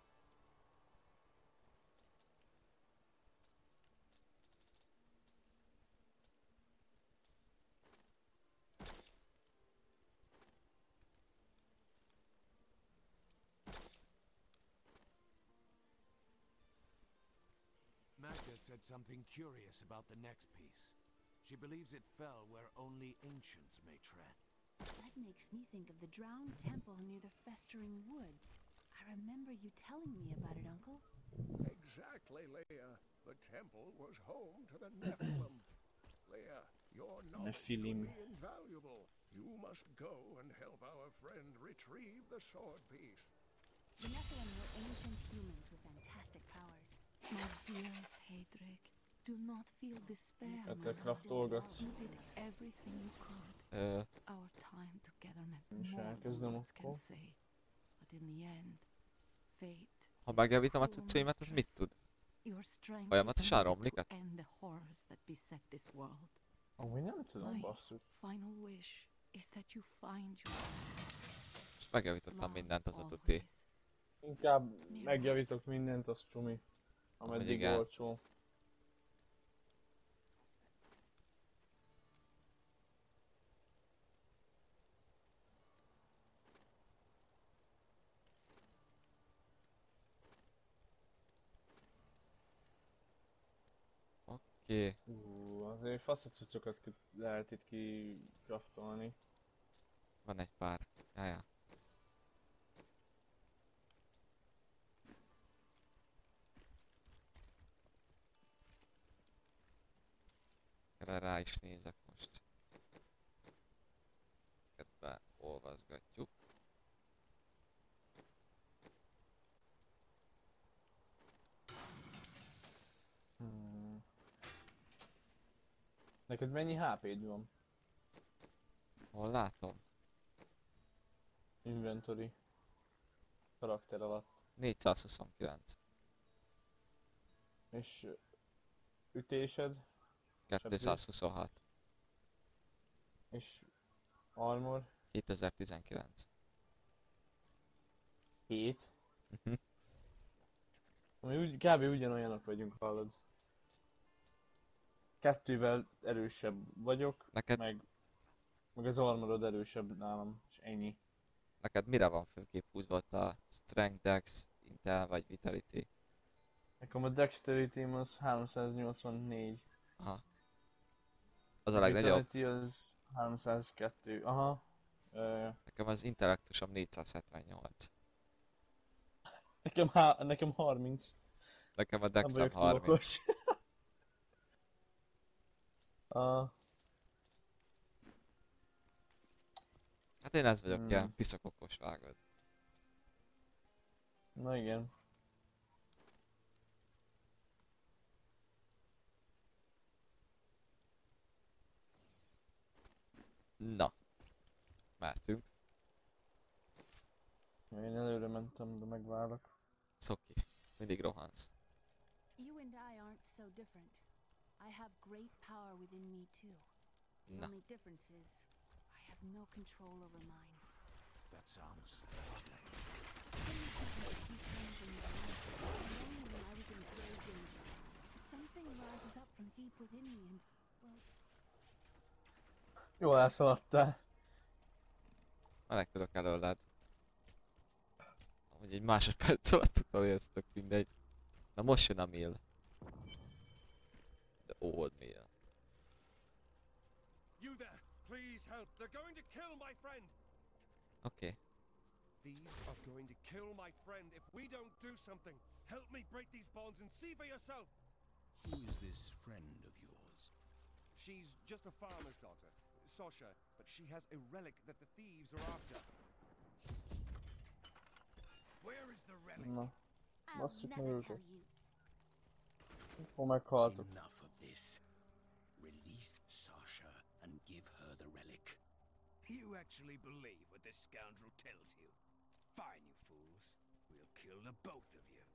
Magda said something curious about the next piece. She believes it fell where only ancients may tread. That makes me think of the drowned temple near the festering woods. I remember you telling me about it, Uncle. Exactly, Leia. The temple was home to the Nephilim. Leia, your knowledge could Nephilim. be invaluable. You must go and help our friend retrieve the sword piece. The Nephilim were ancient humans with fantastic powers. My dearest Haedric, do not feel despair, Hát my te kraftolgatsz. You did everything you could. Our time together meant És more than elkezdem words can akkor. say. But in the end, fate, Ha megjavítom a cuccaimat, az mit tud? your strength Folyamatosan is needed romlik? to end the horrors that beset this world. Amúgy nem tudom, My basszus. final wish is that you find your És megjavítottam mindent az a tuti. always. Inkább megjavítok mindent, az csumi. Amúgy Ameddig igen. olcsó. Oké. Azért faszacucokat lehet itt kikraftolni. Van egy pár. Jajá. Erre rá is nézek most. Ezeket beolvasgatjuk. Neked mennyi HP-d van? Hol látom? Inventory. Karakter alatt. 429. És ütésed? 226. És armor? 2019. 7. Ami kb. Ugyanolyanok vagyunk, hallod. 2-vel erősebb vagyok, Neked- meg az armorod erősebb nálam, és ennyi. Neked mire van főképp húzva ott a Strength, Dex, Intel vagy Vitality? Nekem a Dexterity-m az 384. Aha. Az a legnagyobb? Vitality az 302. Aha. Nekem az Intellektusom 478. Nekem 30. Nekem a Nem Dexem vagyok túl 30. okos. Hát én ez vagyok, ilyen piszakokos vágod. Na igen. Na. Mehetünk. Én előre mentem, de megvárlak. Szoki. Mindig rohansz. You and I aren't so different. I have great power within me too. The Na. only difference is I have no control over mine. That sounds I was in grave danger. But something rises up from deep within me and, well, Jól elszaladtál. Menekülök előled. Ahogy egy másodperc alatt utolérsz, tök mindegy. Na most jön a mill. The old mill. You there! Please help! They're going to kill my friend! Oké. Thieves are going to kill my friend if we don't do something. Help me break these bonds and see for yourself! Who is this friend of yours? She's just a farmer's daughter, Sasha, but she has a relic that the thieves are after. Where is the relic? Na. I'll Basszuk meg never őket. tell you. Akkor meghaltok. Enough of this. Release Sasha and give her the relic. You actually believe what this scoundrel tells you? Fine, you fools. We'll kill the both of you.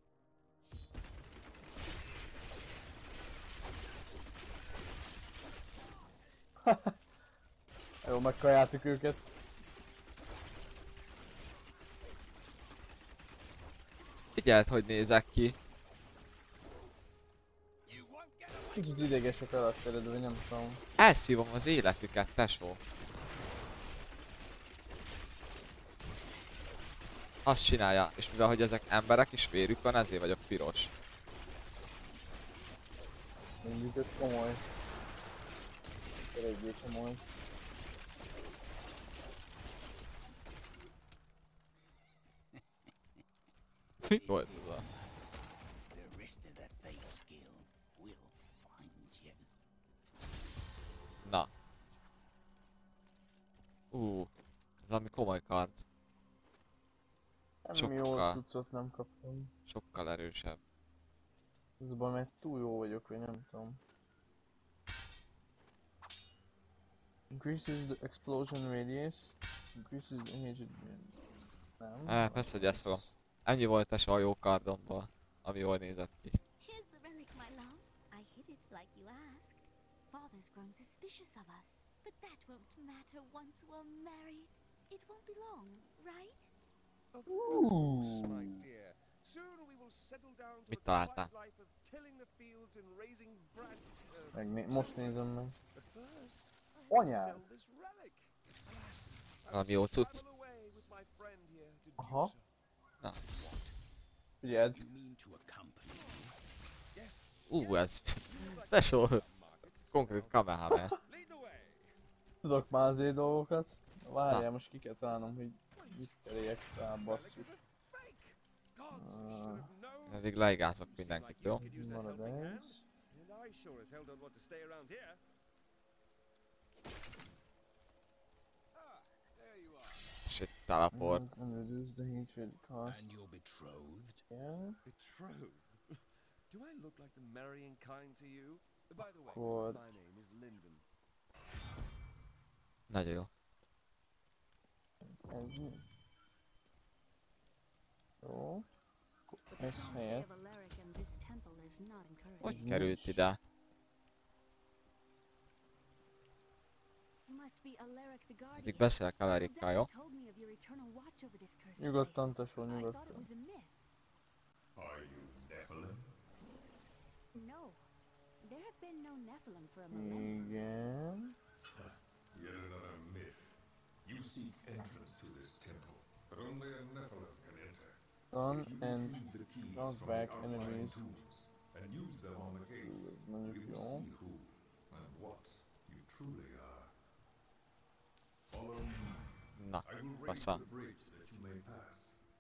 Jó, megkajáltuk őket. Figyeld, hogy nézek ki. Kicsit ideges a karaktered, vagy nem tudom. Elszívom az életüket, tesó. Azt csinálja, és mivel hogy ezek emberek és vérük van, ezért vagyok piros. Mondjuk ez komoly. Eléggé komoly. Mi volt ez a... Ez valami komoly kard. Nem jó cuccot nem kaptam. Sokkal erősebb. Ez baj, mert túl jó vagyok, vagy nem tudom. Increases the explosion radius. Increases the energy. Nem. Persze, hogy ezt fogom. Ennyi volt a jó kardomból, ami jól nézett ki. Here's the relic, my love. I hid it like you asked. Father's grown suspicious of us, but that won't matter once we're married. It won't be long, right? Of course, my dear. Soon we will settle down to a quiet life of tilling the fields and raising brats. Most nézem meg. But first, Anyád! Valami jó cucc. Aha. Na. Figyeld. Ez... Tesó! Konkrét Kamehameha. Tudok már azért dolgokat. Várjál, most ki kell találnom, hogy mit keréljek rá, basszus. Eddig leigázok mindenkit, jó? Marad ez. És egy teleport. Reduce the hatred cost. And you're betrothed? Yeah. Betrothed? Do I look like the marrying kind to you? By the way, God. my name is Lyndon. Nagyon jó. Ez mi? Jó. Ez helyett. Hogy került ide? Eddig beszélek Alerikkal, jó? Nyugodtan, tesó, nyugodtan. Are you Nephilim? No. There have been no Nephilim for a millennium. Igen. Yet another myth. You seek entrance to this temple, but only a Nephilim can enter. Run and knock back enemies. And use them on the gates. You will see who and what you truly are. Follow me. Na, I will raise passza. the bridge that you may pass.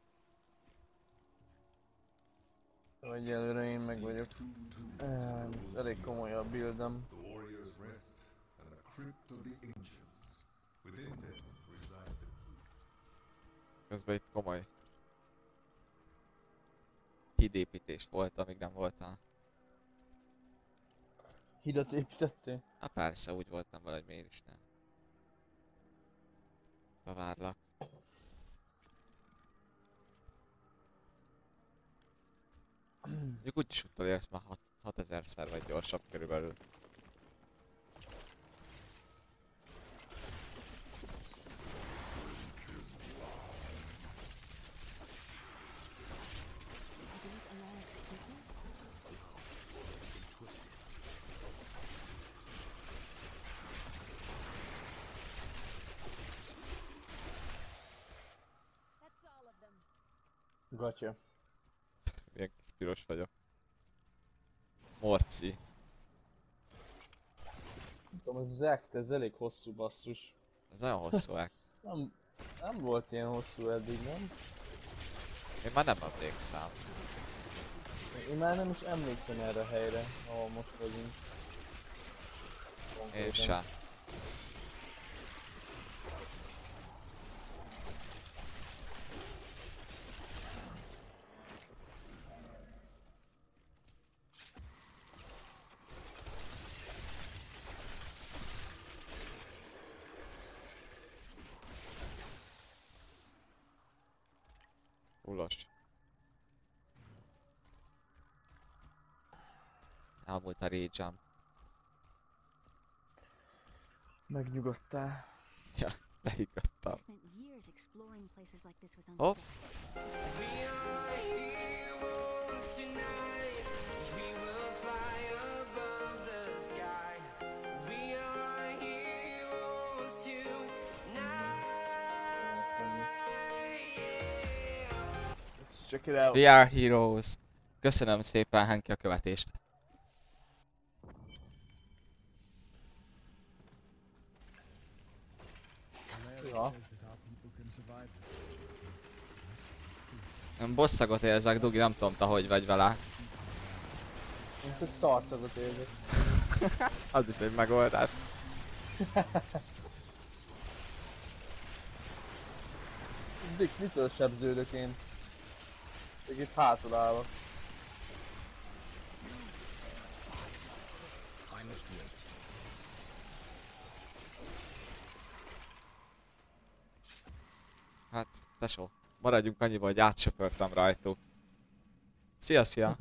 Vagy előre én meg vagyok. Elég komoly a buildem. The warriors rest and the crypt of the ancients. Within them resides the key. Közben itt komoly hídépítés volt, amíg nem voltál. Hidat építettél? Hát persze, úgy voltam vele, hogy miért is nem. Bevárlak. Mondjuk úgyis utolérsz már 6000-szer vagy gyorsabb körülbelül. Gatya. Milyen kis piros vagyok. Morci. Nem tudom, ez az act, ez elég hosszú, basszus. Ez nagyon hosszú act. Nem volt ilyen hosszú eddig, nem? Én már nem emlékszem. Én már nem is emlékszem erre a helyre, ahol most vagyunk. Én sem. Hullos. Elmúlt a rage-em. Megnyugodtál. Ja, leiggattam. Hopp. Check it out. We are heroes. Köszönöm szépen, Henki, a követést. Ja. Én bosszagot érzek, Dugi, nem tudom, te hogy vagy vele. Én csak szarszagot érzek. Az is egy megoldás. Dick, mitől sebződök én? Még itt hátul állok. Hát, tesó, maradjunk annyiba, hogy átsöpörtem rajtuk. Szia, szia!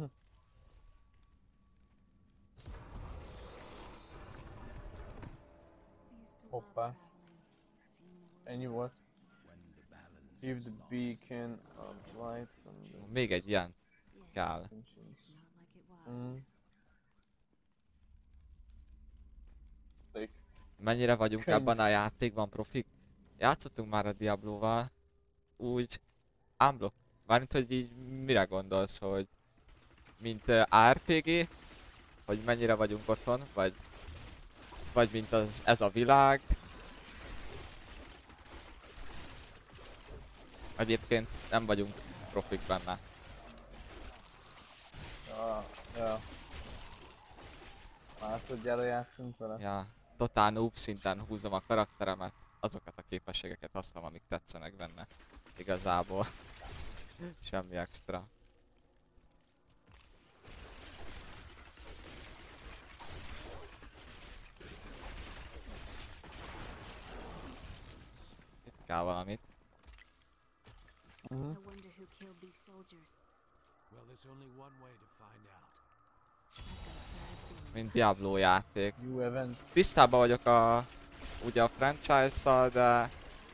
Hoppá. Ennyi volt. Give the beacon of light from the... Még egy ilyen kell. Mennyire vagyunk ebben a játékban profik? Játszottunk már a Diablo-val. Úgy... unblock. Mármint, hogy így mire gondolsz, hogy... mint ARPG? Hogy mennyire vagyunk otthon? Vagy mint ez a világ? Egyébként nem vagyunk profik benne. Ja. Másodjára játszunk vele? Ja. Totál noob szinten húzom a karakteremet, azokat a képességeket használom, amik tetszenek benne. Igazából. Semmi extra. Itt kell valamit. Mint Diablo játék. Tisztában vagyok ugye a franchise-szal, de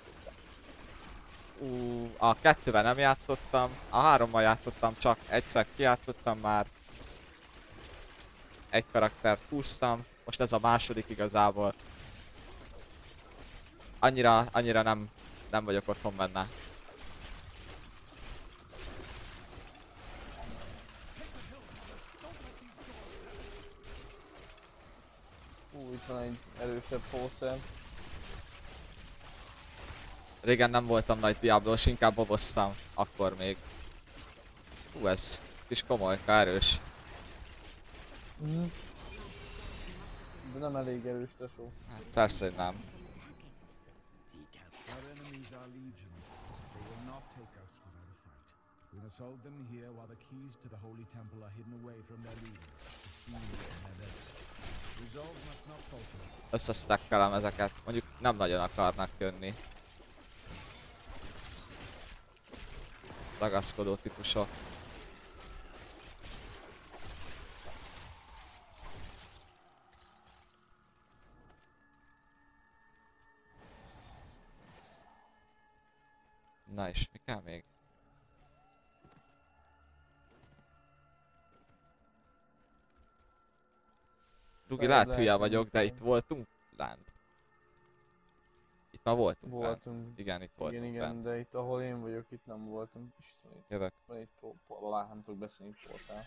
a 2-vel nem játszottam, a 3-mal játszottam, csak egyszer kijátszottam már. Egy karaktert húztam, most ez a második igazából. Annyira nem vagyok otthon benne. Itt van egy erősebb fószer. Régen nem voltam nagy Diablos, inkább boboztam, akkor még. Ez kis komolyka, erős. De nem elég erős, tesó. Hát persze, hogy nem. Összesztekkelem ezeket, mondjuk nem nagyon akarnak jönni. Ragaszkodó típusok. Na és mi kell még? Dugi, lehet hülye vagyok, de itt voltunk lent. Itt már voltunk lent. Igen, itt voltunk igen, de itt ahol én vagyok, itt nem voltam. Jövök. Van itt alá, nem tudok beszélni, itt voltál.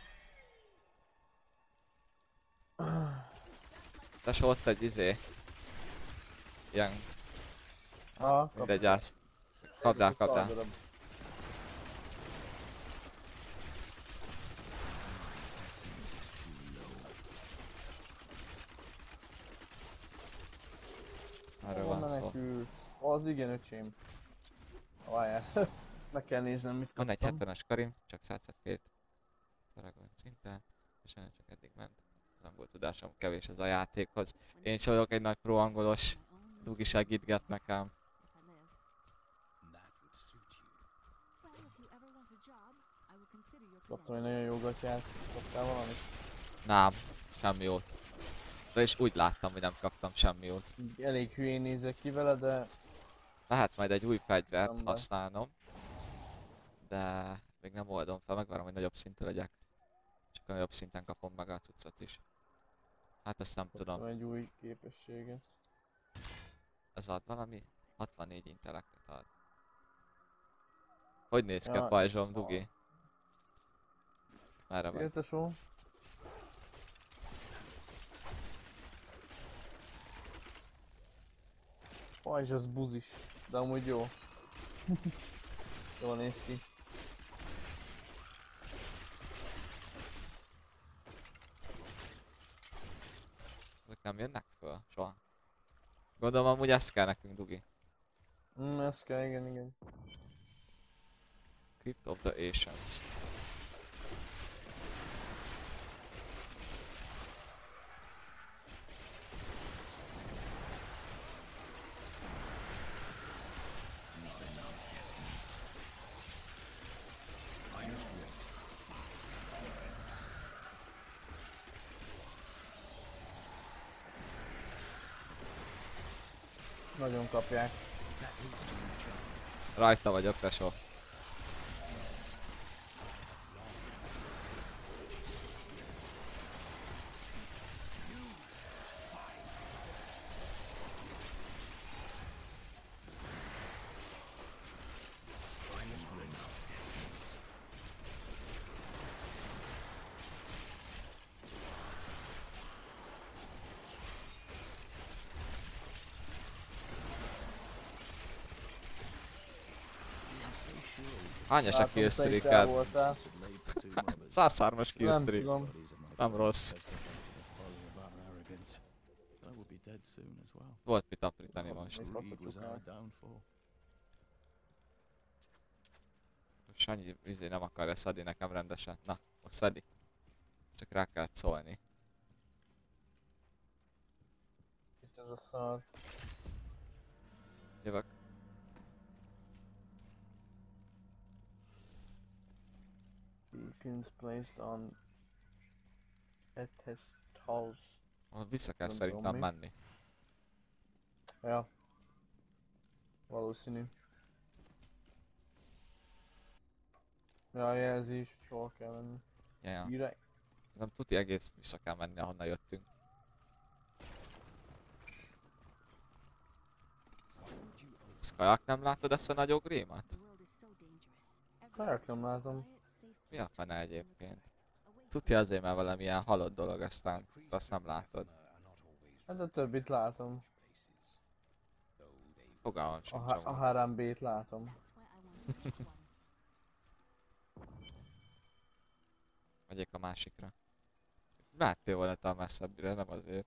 Tesó, ott egy izé. Ilyen... mindegy, állsz. Kapd el. Erről van szó. Az igen, öcsém. Várjál. Meg kell néznem, mit kaptam. Van egy 70-es karim, csak 102 Paragon szinten, és nagyon csak eddig ment. Nem volt tudásom kevés ez a játékhoz. Én is vagyok egy nagy pro angolos, Dugi segítget nekem. Kaptam egy nagyon jó gatyát, kaptál valamit? Nem, semmi jót. De is úgy láttam, hogy nem kaptam semmi jót. Elég hülyén nézek ki vele, de... Lehet majd egy új fegyvert használnom. De még nem oldom fel, megvárom, hogy nagyobb szintű legyek. Csak a nagyobb szinten kapom meg a cuccot is. Hát ezt nem tudom. Egy új képességet. Ez ad valami? 64 intellektet ad. Hogy néz ki a pajzsom, Dugi? Merre vagy? Értesó. Pajzs az buzis, de amúgy jó. Jól néz ki. Ezek nem jönnek föl soha. Gondolom amúgy ezt kell nekünk, Dugi. Ezt kell, igen. Crypt of the Ancients. Nagyon kapják. Rajta vagyok, tesó. Hányas a killstreak-ed? 103-as killstreak. Nem rossz. Volt mit aprítani most. Sanyi nem akarja szedni nekem rendesen. Na, most szedi. Csak rá kellett szólni. Itt ez a szar. Jövök. Beacons placed on pedestals. Vissza kell szerintem menni. Ja. Valószínű. Ja, jelzi is, hogy hol kell menni. Ja. Direkt. Nem tuti egész vissza kell menni, ahonnan jöttünk. Kajak, nem látod ezt a nagy ogrémat? Kajak nem látom. Mi a fene egyébként? Tuti azért, mert valamilyen halott dolog, aztán azt nem látod. Hát a többit látom. Fogalmam sincs. A HRMB-t látom. Megyek a másikra. Láttél volna a messzebbire, nem azért.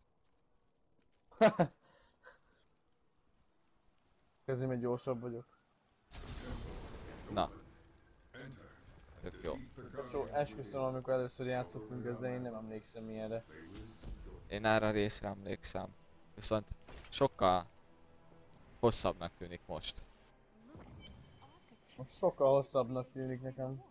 Kezdjem, egy gyorsabb vagyok. Na. Tök jó. So, esküszöm, amikor először játszottunk ezzel, én nem emlékszem ilyenre. Én erre a részre emlékszem. Viszont sokkal hosszabbnak tűnik most. Sokkal hosszabbnak tűnik nekem.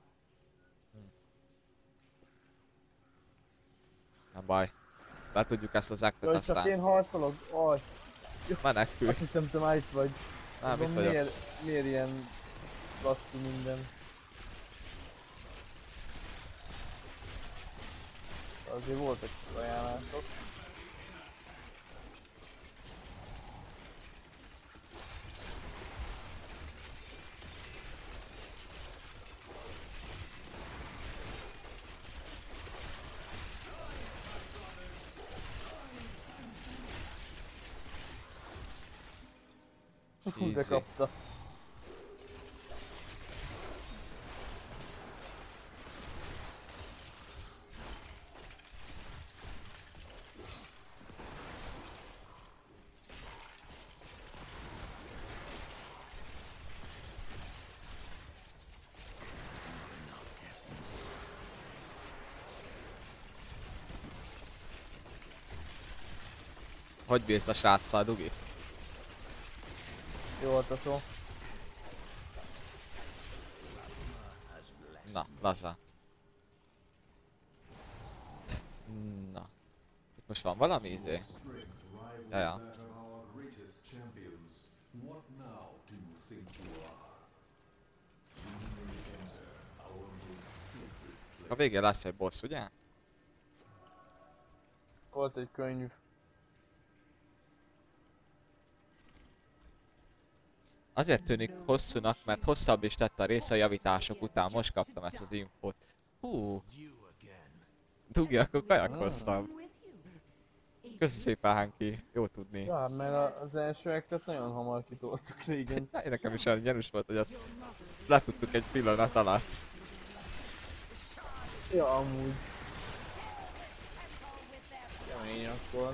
Nem baj. Le tudjuk ezt az actet aztán. Csak én harcolok? Aj. Menekülj. Azt hiszem, te már itt vagy. Nem, itt vagyok. Miért ilyen lassú minden? Azért voltak ajánlások. Hú, de kapta. Hogy bírsz a sráccal, Dugi? Jó volt a szó. Na, laza. Na. Itt most van valami izé? Jaja. A végén lesz egy boss, ugye? Volt egy könyv. Azért tűnik hosszúnak, mert hosszabb is tett a része a javítások után. Most kaptam ezt az infót. Hú. Dugi, akkor kajakoztam. Köszi szépen, Hanky. Jó tudni. Ja, mert az első actet nagyon hamar kitoltuk régen. Nekem is olyan gyanús volt, hogy azt letudtuk egy pillanat alatt. Ja, amúgy. Kemény akkor.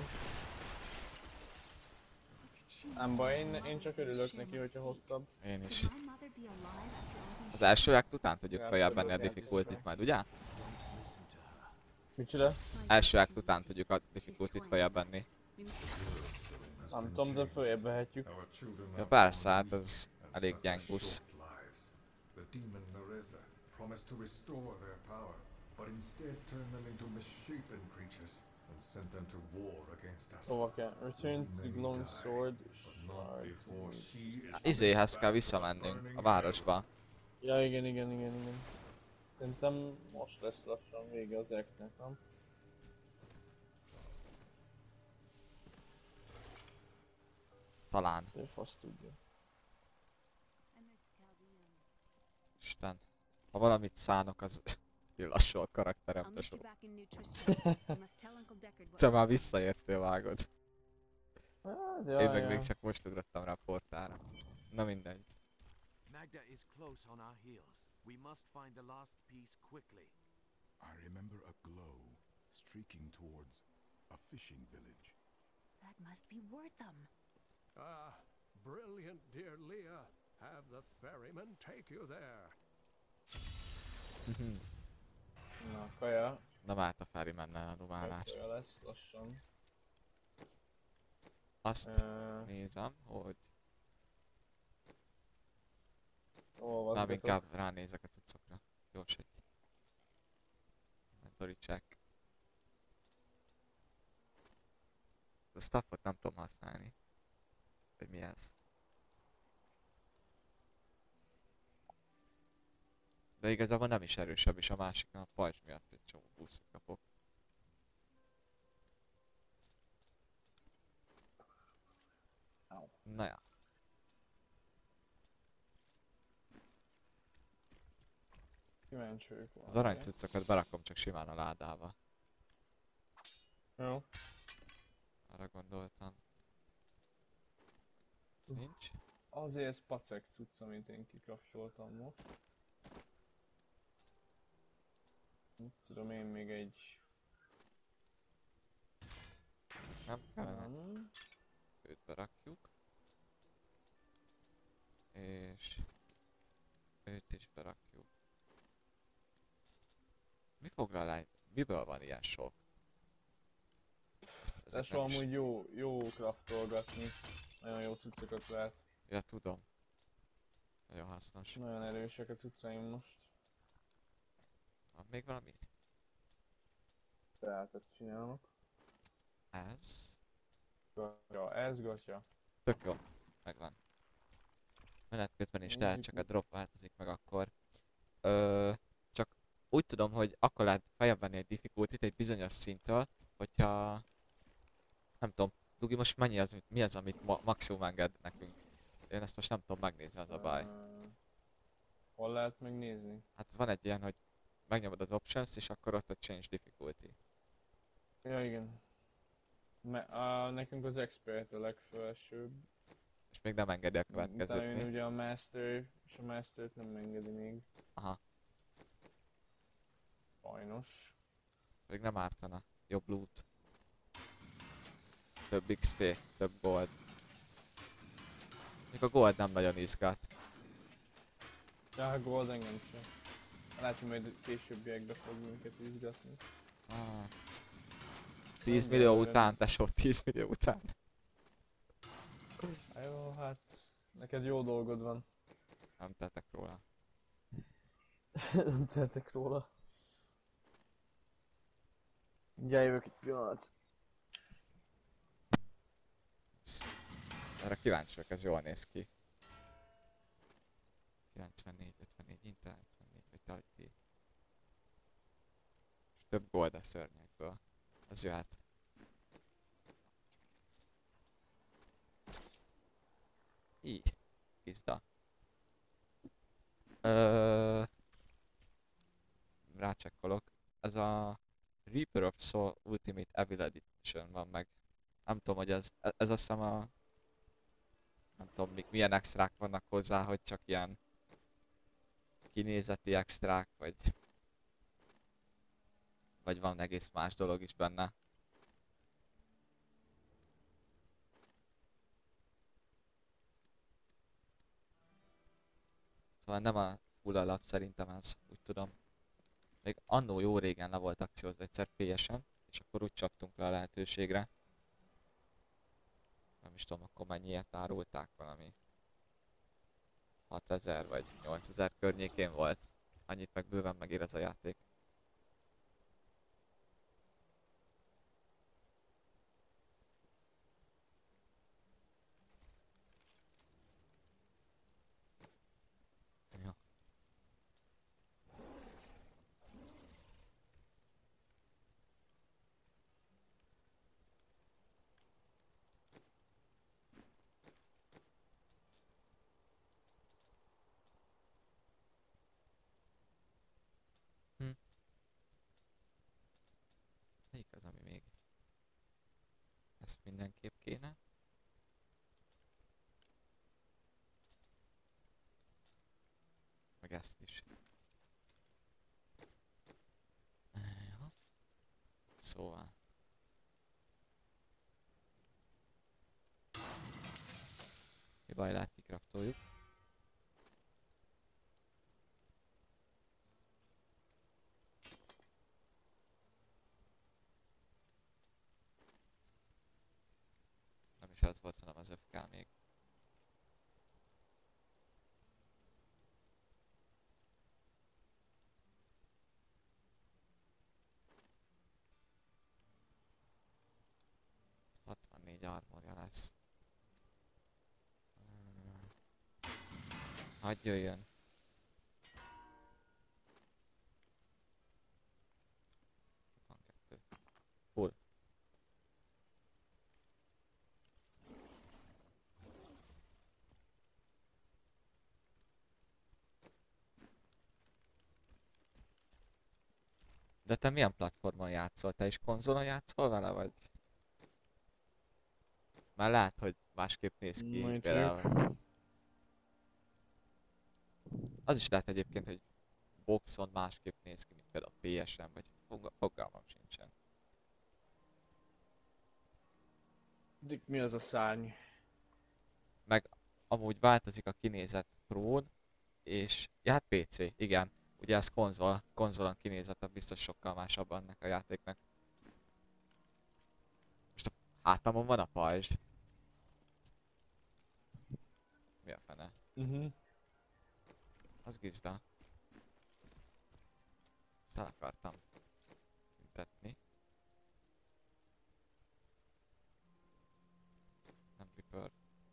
Nem baj, én csak örülök neki, hogyha hosszabb. Én is. Az első act után tudjuk feljebb venni a difficulty-t majd, ugye? Micsoda? Első act után tudjuk a difficulty-t feljebb venni. Nem tudom, de följebb vehetjük. Ja persze, hát az elég gyengusz. The demon Nereza promised to restore their power, but instead turned them into misshapen creatures and sent them to war against us. Hova kell? Return to long sword. Izéhez kell visszamennünk, a városba. Ja, igen. Szerintem most lesz lassan vége az act-nek, nem? Talán. Fasz tudja. Isten. Ha valamit szánok, az lassú a karakterem, tesó. Te már visszaértél, vágod. Én meg még csak most ugrottam rá a portára. Na mindegy. Magda is close on our heels. We must find the last piece quickly. I remember a glow streaking towards a fishing village. That must be Wortham. Ah, brilliant, dear Leah. Have the ferryman take you there. Na, kaja. Na vált a ferrymannel a dumálás. Kaja lesz lassan. Azt nézem, hogy... Nem, inkább ránézek a cuccokra. Gyorsíts. Inventory check. A staffot nem tudom használni. Hogy mi ez? De igazából nem is erősebb, és a másikon a pajzs miatt egy csomó boostot kapok. Na ja. Kíváncsi vagyok. Az aranycuccokat berakom csak simán a ládába. Jó. Arra gondoltam. Nincs? Azért ez pacek cucc, amit én kikapcsoltam most. Nem tudom én még egy... Nem kellene. Őt berakjuk. És... őt is berakjuk. Mi foglal el? Miből van ilyen sok? Ez amúgy jó craftolgatni. Nagyon jó cuccokat lehet. Ja, tudom. Nagyon hasznos. Nagyon erősek a cuccaim most. Van még valami? Teátet csinálok. Ez? Ja, ez gatya. Tök jó. Megvan. Menet közben is lehet, csak a drop változik meg akkor. Csak úgy tudom, hogy akkor lehet feljebb venni egy difficulty-t egy bizonyos szinttől, hogyha... nem tudom, Dugi, most mi az, amit maximum enged nekünk? Én ezt most nem tudom megnézni, az a baj. Hol lehet megnézni? Hát van egy ilyen, hogy megnyomod az options, és akkor ott a change difficulty. Ja, igen. Nekünk az expert a legfelsőbb. És még nem engedi a következőt, utána jön ugye a master, és a mastert nem engedi még. Aha. Sajnos. Még nem ártana. Jobb loot. Több XP, több gold. Még a gold nem nagyon izgat. Ja, a gold engem sem. Lehet, hogy majd későbbiekbe fog minket izgatni. 10 millió után, tesó, 10 millió után. Jó, hát neked jó dolgod van. Nem tettek róla. Nem tettek róla. Mindjárt jövök egy pillanat. Erre kíváncsi vagyok, ez jól néz ki. 94, 54, Intel, 54, vagy Tajti. És több gold a szörnyekből. Az jöhet. Így. Kizda. Rácsekkolok. Ez a Reaper of Soul Ultimate Evil Edition van meg. Nem tudom, hogy ez azt hiszem a... nem tudom, milyen extrák vannak hozzá, hogy csak ilyen kinézeti extrák, vagy van egész más dolog is benne. Szóval nem a cool alap szerintem ez, úgy tudom. Még annó jó régen le volt akciózva egyszer PS-en, és akkor úgy csaptunk le a lehetőségre. Nem is tudom, akkor mennyiért árulták, valami 6000 vagy 8000 környékén volt. Annyit meg bőven megír ez a játék. Ja. Melyik az, ami még? Ezt mindenképp kéne. Meg ezt is. Ja. Szóval. Mi baj, látni kraftoljuk. Nem is ez volt, hanem az FK még. Uh, 64 armorja lesz. Hadd jöjjön. Full. De te milyen platformon játszol? Te is konzolon játszol vele, vagy? Már lát, hogy másképp néz ki például. Az is lehet egyébként, hogy boxon másképp néz ki, mint például a PS-en, vagy fogalmam sincsen. Mi az a szárny? Meg amúgy változik a kinézet Pro-n, és ja, hát PC, igen. Ugye ez konzolon kinézete biztos sokkal másabb ennek a játéknak. Most a hátamon van a pajzs. Mi a fene? Az gizda. Ezt el akartam tüntetni. Nem Reaper.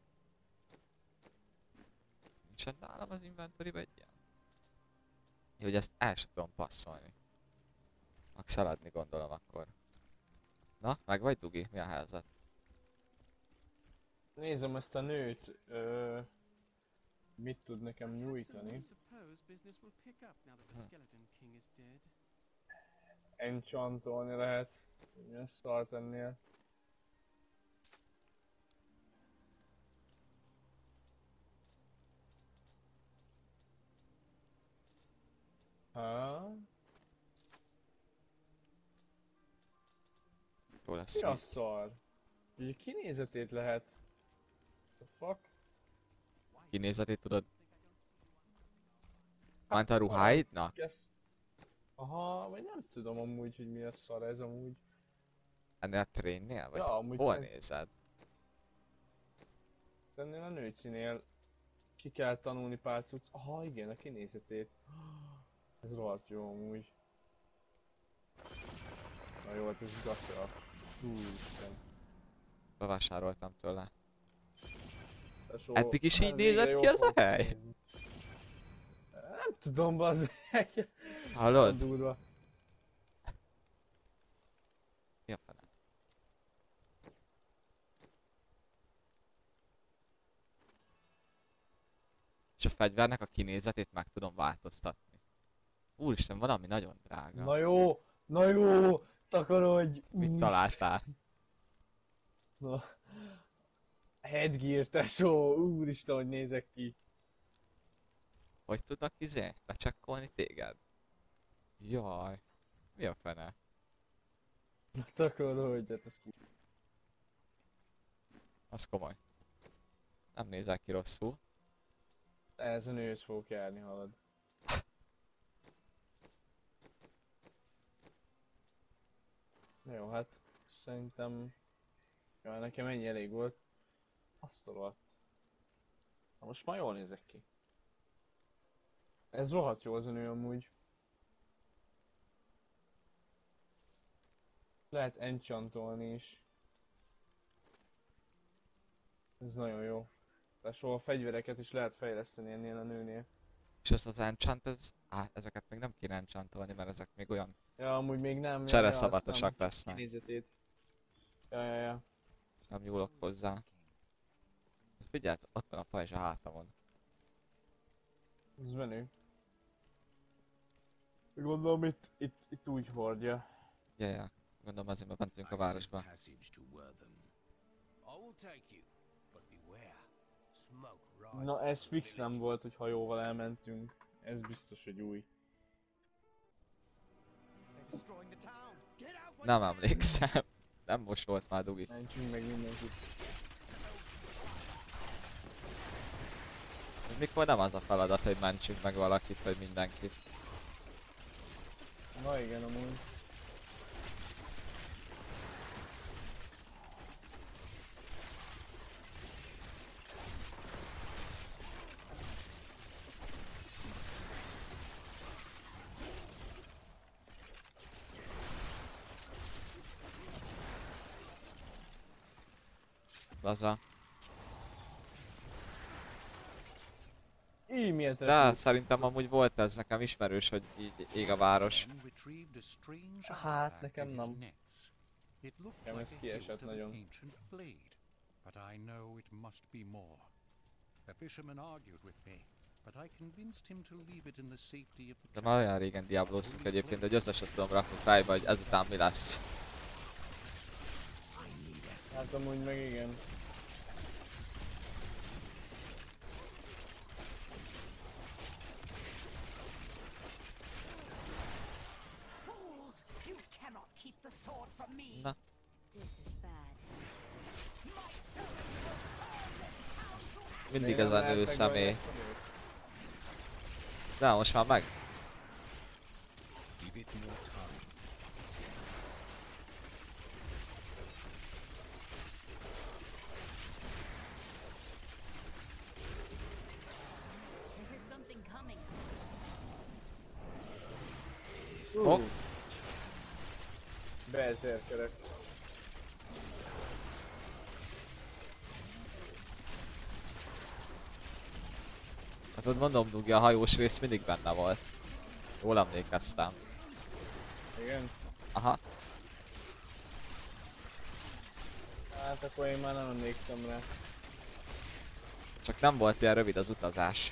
Nincsen nálam az inventory-ba egy ilyen? Jó, hogy ezt el sem tudom passzolni. Meg szaladni gondolom akkor. Na, meg vagy Dugi? Mi a helyzet? Nézem ezt a nőt, mit tud nekem nyújtani. Enchantolni lehet, milyen szart ennél. Jó lesz. Mi a szar? Ugye kinézetét lehet. The fuck? Kinézetét tudod? Mánt a ruháidnak? Aha, vagy nem tudom amúgy, hogy mi a szar ez amúgy. Ennél a trainnél? Vagy ja, amúgy hol nézed? Ennél a nőcinél ki kell tanulni pár cucc. Aha, igen, a kinézetét. Ez rohadt jó amúgy. Na jó, hát ez gacsa. Isten. Bevásároltam tőle. Tesó, eddig is így nézett ki az a hely? Nem tudom, bazzeg. Hallod? Durva. Mi a fene? És a fegyvernek a kinézetét meg tudom változtatni. Úristen, valami nagyon drága. Na jó, takarodj! Mit találtál? Na. Headgear, tesó, úristen, hogy nézek ki. Hogy tudnak becsekkolni téged? Jaj, mi a fene? Na takarodj, hát ez Az komoly. Nem nézel ki rosszul. Ez a nőhöz fogok járni, halad. Jó, hát szerintem... Ja, nekem ennyi elég volt. Azt a rohadt. Na most már jól nézek ki. Ez rohadt jó az a nő amúgy. Lehet enchantolni is. Ez nagyon jó. Tehát soha fegyvereket is lehet fejleszteni ennél a nőnél. És ez az enchant, ezeket még nem kéne enchantolni, mert ezek még olyan Ja, amúgy még nem. csereszabatosak lesznek. Kinézetét. Ja. Nem nyúlok hozzá. Figyeld, ott van a pajzs a hátamon. Ez menő. Gondolom itt úgy hordja. Ja. Gondolom azért, mert bent vagyunk a városban. Na ez fix nem volt, hogy hajóval elmentünk. Ez biztos, hogy új. Nem emlékszem. Nem most volt már Dugi. Mentsünk meg mindenkit. Mikor nem az a feladat, hogy mentsünk meg valakit, vagy mindenkit. Na igen, amúgy. Laza. Így milyen De szerintem amúgy volt ez nekem ismerős, hogy így ég a város. Hát nekem nem. Nekem ez kiesett nagyon. But I know it must be more. A fisherman argued with me, but I convinced him to leave it in the safety of the De már olyan régen diablóztunk egyébként, hogy összeset tudom rakni fejbe, hogy ezután mi lesz. Hát amúgy meg igen. Na. Mindig ez a nő személy. De most már meg. Hopp. Berserkerek. Hát ott mondom, Dugi, a hajós rész mindig benne volt. Jól emlékeztem. Igen? Aha. Hát akkor én már nem emlékszem rá. Csak nem volt ilyen rövid az utazás.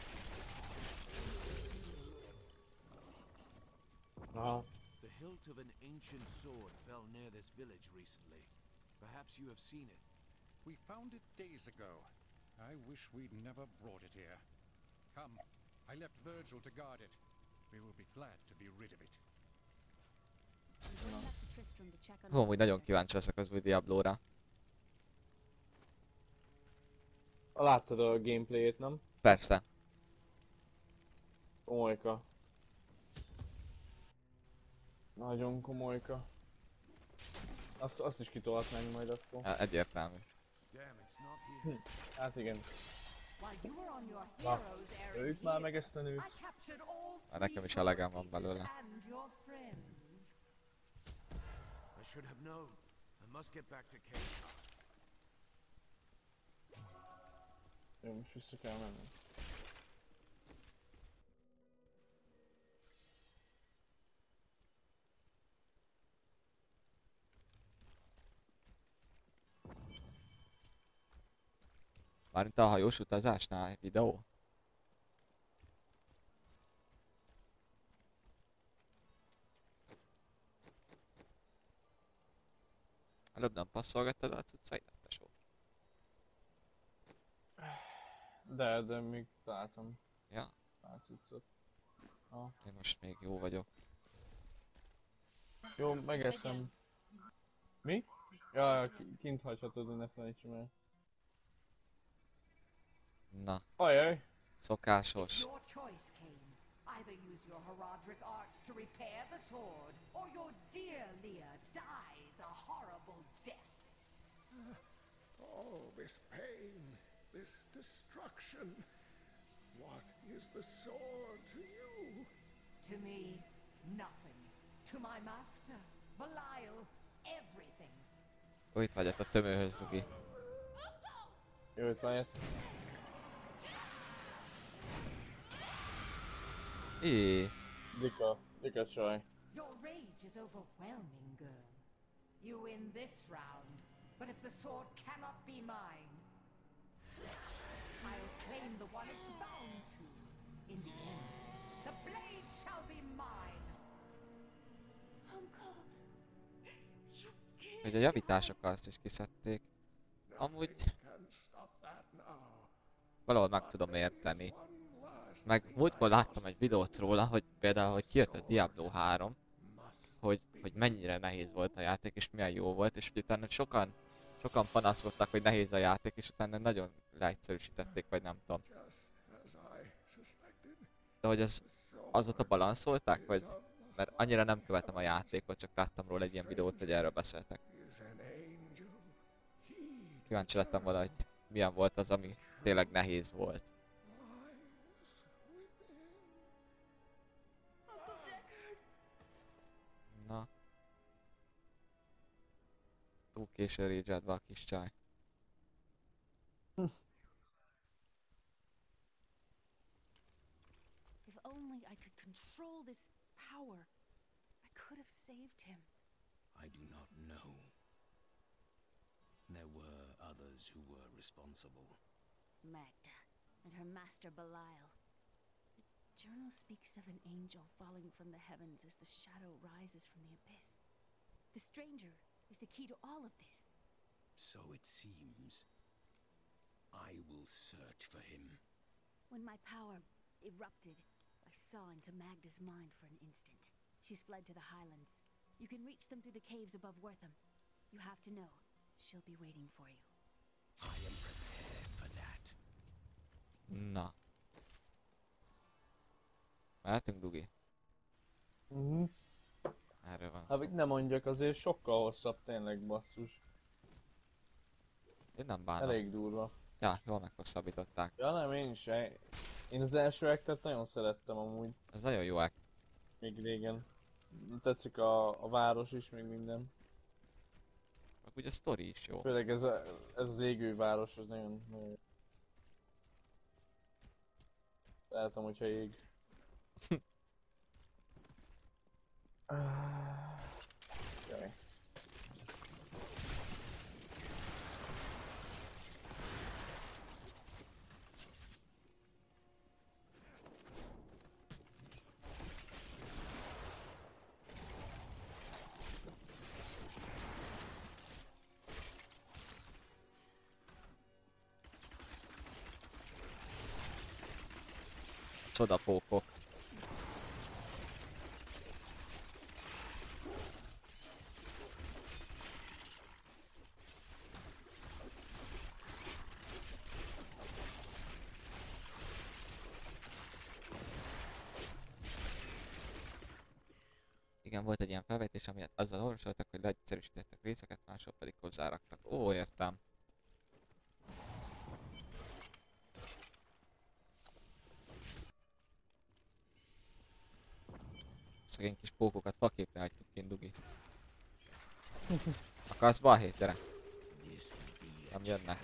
Aha. The hilt of an ancient sword fell near this village recently. Perhaps you have seen it. We found it days ago. I wish we'd never brought it here. Come, I left Virgil to guard it. We will be glad to be rid of it. Amúgy nagyon kíváncsi leszek az új Diablóra. Láttad a gameplayét, nem? Persze. Komolyka. Nagyon komolyka. Azt is kitolhatnánk majd akkor. Egyértelmű. Hát igen. Na, öljük már meg ezt a nőt. Nekem is elegem van belőle. I should have known. I must get back to Cain. Jó, most vissza kell mennem. Mármint a hajós utazásnál videó? Előbb nem passzolgattad a cuccaidat, tesó? De még találtam. Ja. Pár cuccot. Én most még jó vagyok. Jó, megeszem. Mi? Ja, kint hagyhatod, ne felejtsem el. Na. Ajaj. Szokásos. Your choice, Cain. Either use your Herodric arts to repair the sword, or your dear Leah dies a All this pain, this destruction. What is the sword to you? To me, nothing. To my master, Belial, everything. Ó, itt vagy a tömőhöz, Dugi. Jó, itt van jött. Dika csaj. Your rage is overwhelming, girl. You win this round, but if the sword cannot be mine, I'll claim the one it's bound to. In the end, the blade shall be mine. Uncle, you can't. Hogy a javításokkal azt is kiszedték. Amúgy... Valahol meg tudom érteni. Meg múltkor láttam egy videót róla, hogy például, hogy kijött a Diablo 3, hogy mennyire nehéz volt a játék, és milyen jó volt, és hogy utána sokan panaszkodtak, hogy nehéz a játék, és utána nagyon leegyszerűsítették, vagy nem tudom. De hogy azóta balanszolták, vagy... Mert annyira nem követem a játékot, csak láttam róla egy ilyen videót, hogy erről beszéltek. Kíváncsi lettem valahogy, milyen volt az, ami tényleg nehéz volt. Na. Túl későn rage-edve a kis csaj. If only I could control this power, I could have saved him. I do not know. There were others who were responsible. Magda and her master Belial. The journal speaks of an angel falling from the heavens as the shadow rises from the abyss. The stranger is the key to all of this. So it seems. I will search for him. When my power erupted, I saw into Magda's mind for an instant. She's fled to the highlands. You can reach them through the caves above Wortham. You have to know, she'll be waiting for you. I am prepared for that. Na. Mehetünk, Dugi? Erről van szó. Hát nem mondjak, azért sokkal hosszabb tényleg, basszus. Én nem bánom. Elég durva. Ja, jól meghosszabbították. Ja nem, én is. Én az első actet nagyon szerettem amúgy. Ez nagyon jó act. Még régen. Tetszik a város is, még minden. Meg ugye a sztori is jó. Főleg ez az égő város, az nagyon jó. Szeretem, hogyha ég. Jaj. Csodapókok. Igen, volt egy ilyen felvetés, amiért azzal orvosoltak, hogy leegyszerűsítettek részeket, mások pedig hozzáraktak. Ó, értem. Szegény kis pókokat faképre hagytuk kint, Dugi. Akarsz balhét, gyere! Nem jönnek.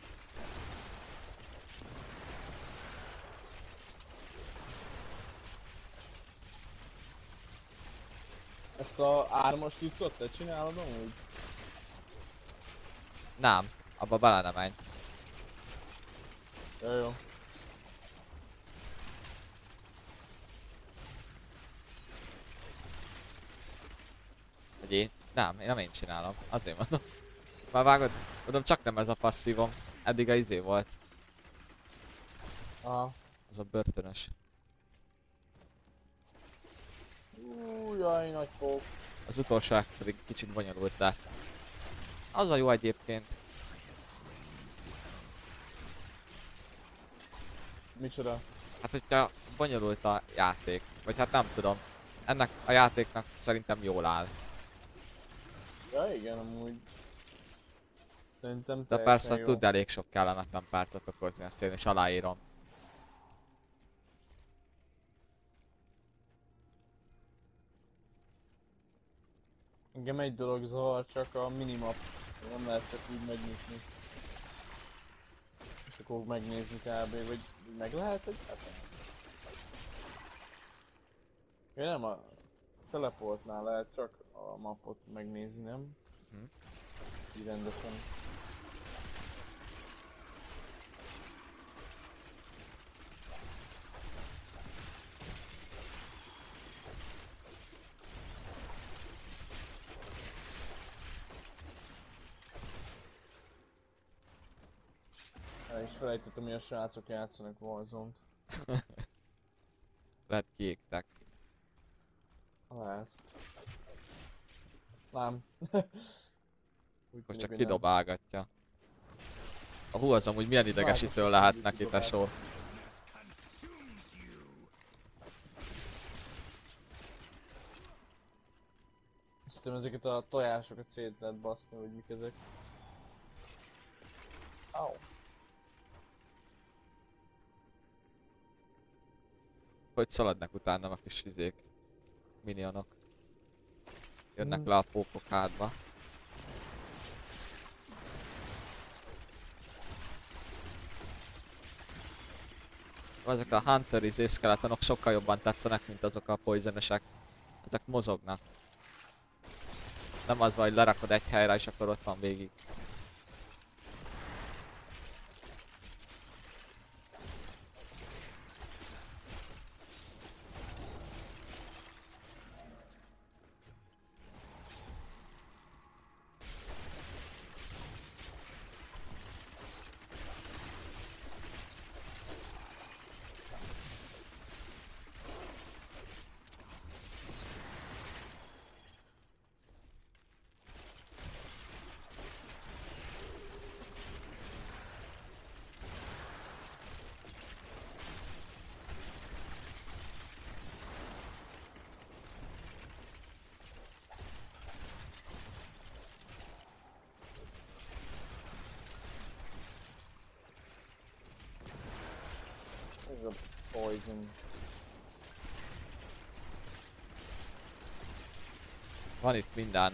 Ezt a ármas cuccot te csinálod amúgy? Nem, abba bele nem menj. Jó. Hogy én? Nem, nem én csinálom. Azért mondom. Már vágod? Mondom, csak nem ez a passzívom. Eddig a izé volt. Aha. Az a börtönös. Jaj, nagy pók. Az utolsó pedig kicsit bonyolult, de az a jó egyébként. Micsoda? Hát hogyha bonyolult a játék, vagy hát nem tudom. Ennek a játéknak szerintem jól áll. Ja igen, amúgy. Szerintem De persze teljesen jó. tud elég sok kellemetlen percet okozni, ezt én is aláírom. Engem egy dolog zavar, csak a minimap. Nem lehet csak úgy megnyitni. És akkor megnézni kb. Vagy meg lehet egyáltalán? Ja, nem a teleportnál lehet csak a mapot megnézni, nem? Így rendesen. El is felejtettem, hogy a srácok játszanak Warzone-t. Lehet kiégtek. Lehet. Nem. Most csak kidobálgatja. A hú, az amúgy milyen idegesítő lehet neki, tesó. Szerintem ezeket a tojásokat szét lehet baszni, hogy mik ezek. Au. Hogy szaladnak utána a kis izék, minionok. Jönnek le a pókok hátba. Ezek a Hunter izé skeletonok sokkal jobban tetszenek, mint azok a poisonesek. Ezek mozognak. Nem az van, hogy lerakod egy helyre és akkor ott van végig. Ez a poison. Van itt minden.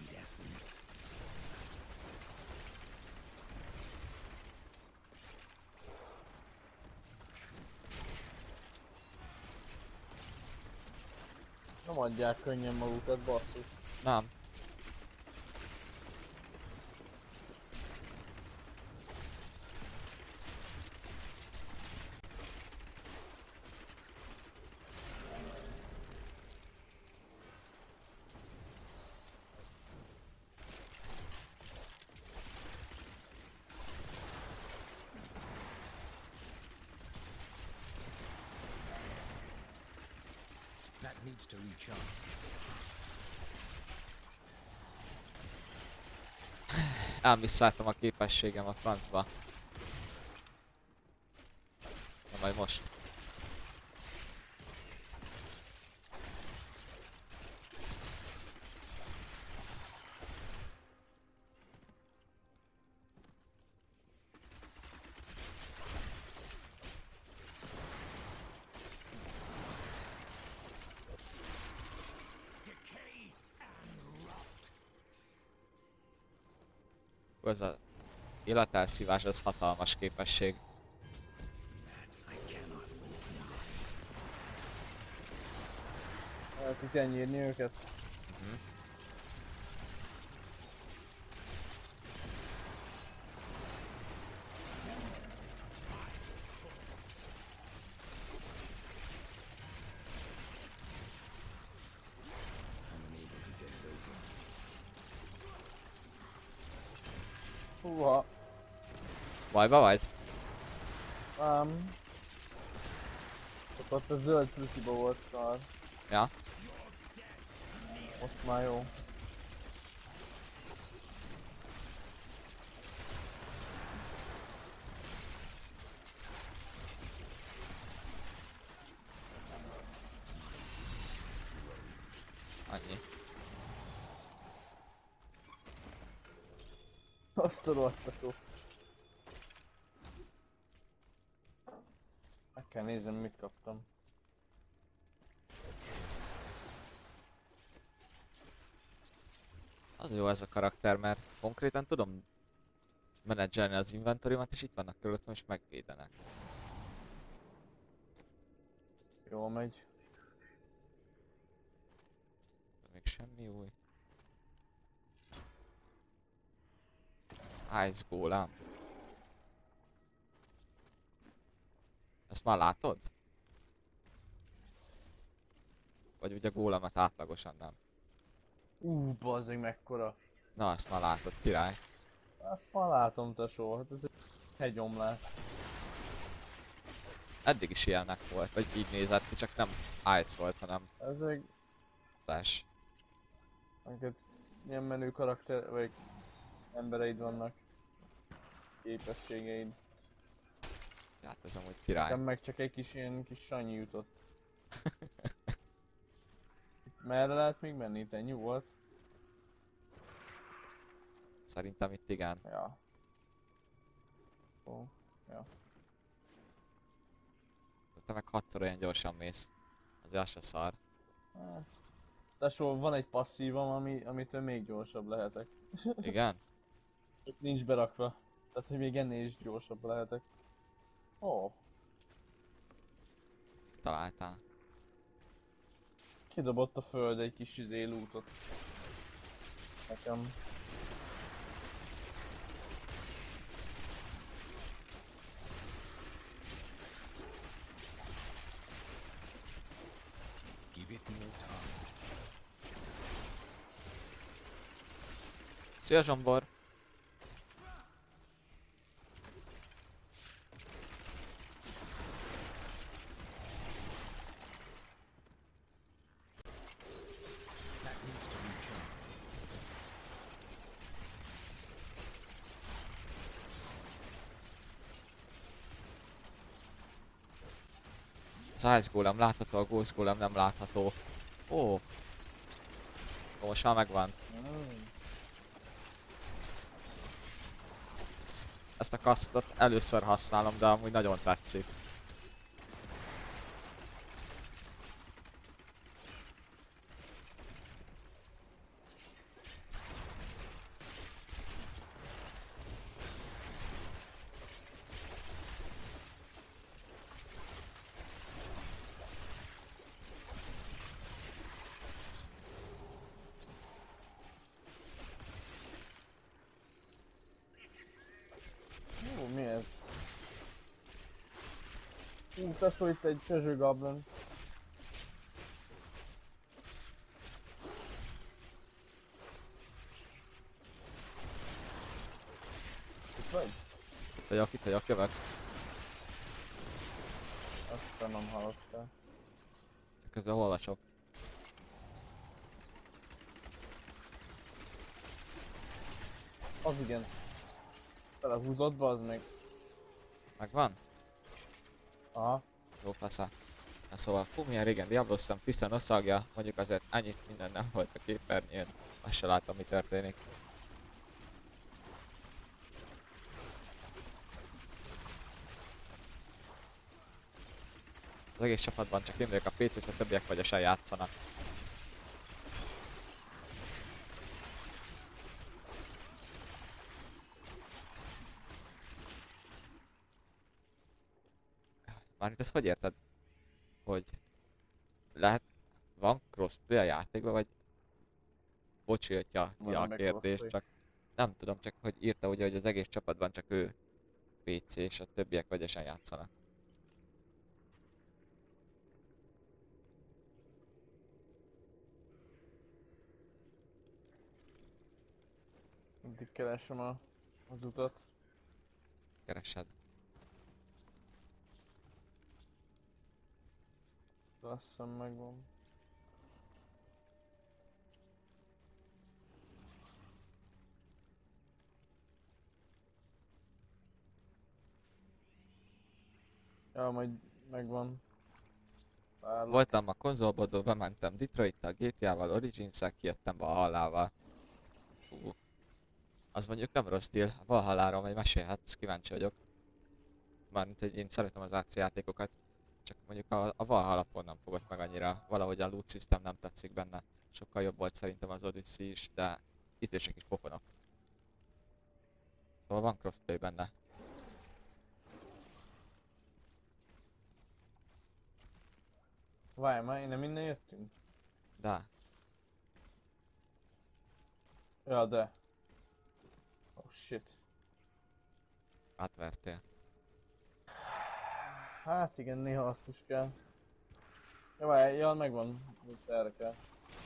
Nem adják könnyen magukat, basszus. Nem. That needs to recharge. Elmisszáltam a képességem a francba. Na majd most. Ez a életelszívás, az hatalmas képesség. El tudja nyírni őket? Húha. Bajba vagy? Csak ott a zöld plüsziba volt szar. Ja. Most már jó. Annyi. Azt a rohadtató. Meg kell nézem, mit kaptam. Az jó ez a karakter, mert konkrétan tudom menedzselni az inventorimat, és itt vannak körülöttem, és megvédenek. Jól megy. Még semmi új. Ice Golem. Ezt már látod? Vagy ugye gólemet átlagosan nem? Bazzeg mekkora. Na, ezt már látod, király. Azt már látom, tesó, hát ez egy hegyomlás. Eddig is ilyenek volt, vagy így nézett ki, csak nem Ice volt, hanem... Ez egy... Flash. Neked milyen menő karakter, vagy embereid vannak. Képességeid. Hát ez amúgy király. Nekem meg csak egy kis ilyen kis sanyi jutott. Merre lehet még menni? Itt ennyi volt? Szerintem itt igen. Ja. Ó, ja. Te meg 6-szor olyan gyorsan mész. Azért az se szar. Tesó, van egy passzívom, amitől még gyorsabb lehetek. Igen? Itt nincs berakva. Tehát, hogy még ennél is gyorsabb lehetek. Ó. Találtál. Kidobott a föld egy kis lootot. Nekem. Give it more time. Szia Zsombor! Az Ice Golem látható, a Ghost Golem nem látható. Ó! Most már megvan. Ezt a kasztot először használom, de amúgy nagyon tetszik. Mi ez? Tesó, itt egy treasure goblin. Itt vagy? Itt vagyok, jövök. Aztán nem hallottál. Közben olvasok. Az igen. Belehúzott, bazd meg. Megvan? Aha. Jó fasza. Na szóval, milyen régen diabloztam, tisztán nosztalgia, mondjuk azért annyit minden nem volt a képernyőn. Azt se látom, mi történik. Az egész csapatban csak én vagyok a PC, és a többiek vagyosan játszanak. Mármint ezt hogy érted? Hogy lehet, van crossplay a játékban, vagy bocsi, hogyha ki a kérdés, csak nem tudom, csak hogy írta ugye, hogy az egész csapatban csak ő PC, és a többiek vagyosan játszanak. Addig keresem az utat. Keresed. Azt hiszem megvan. Ja, majd megvan. Várlak. Voltam a konzolból, bementem Detroit-tal, GTA-val, Origins-szel, kijöttem Valhallával. Az mondjuk nem rossz deal. A Valhalláról majd mesélhetsz, kíváncsi vagyok. Mármint, hogy én szeretem az AC játékokat. Csak mondjuk a Valhalla pont nem fogott meg annyira. Valahogy a loot system nem tetszik benne. Sokkal jobb volt szerintem az Odyssey is, de ízlések is pofonok. Szóval van crossplay benne. Várj már, nem innen jöttünk? De. Ja, de. Oh shit. Átvertél. Hát igen, néha azt is kell. Ja, várj, ja, megvan. Most erre kell.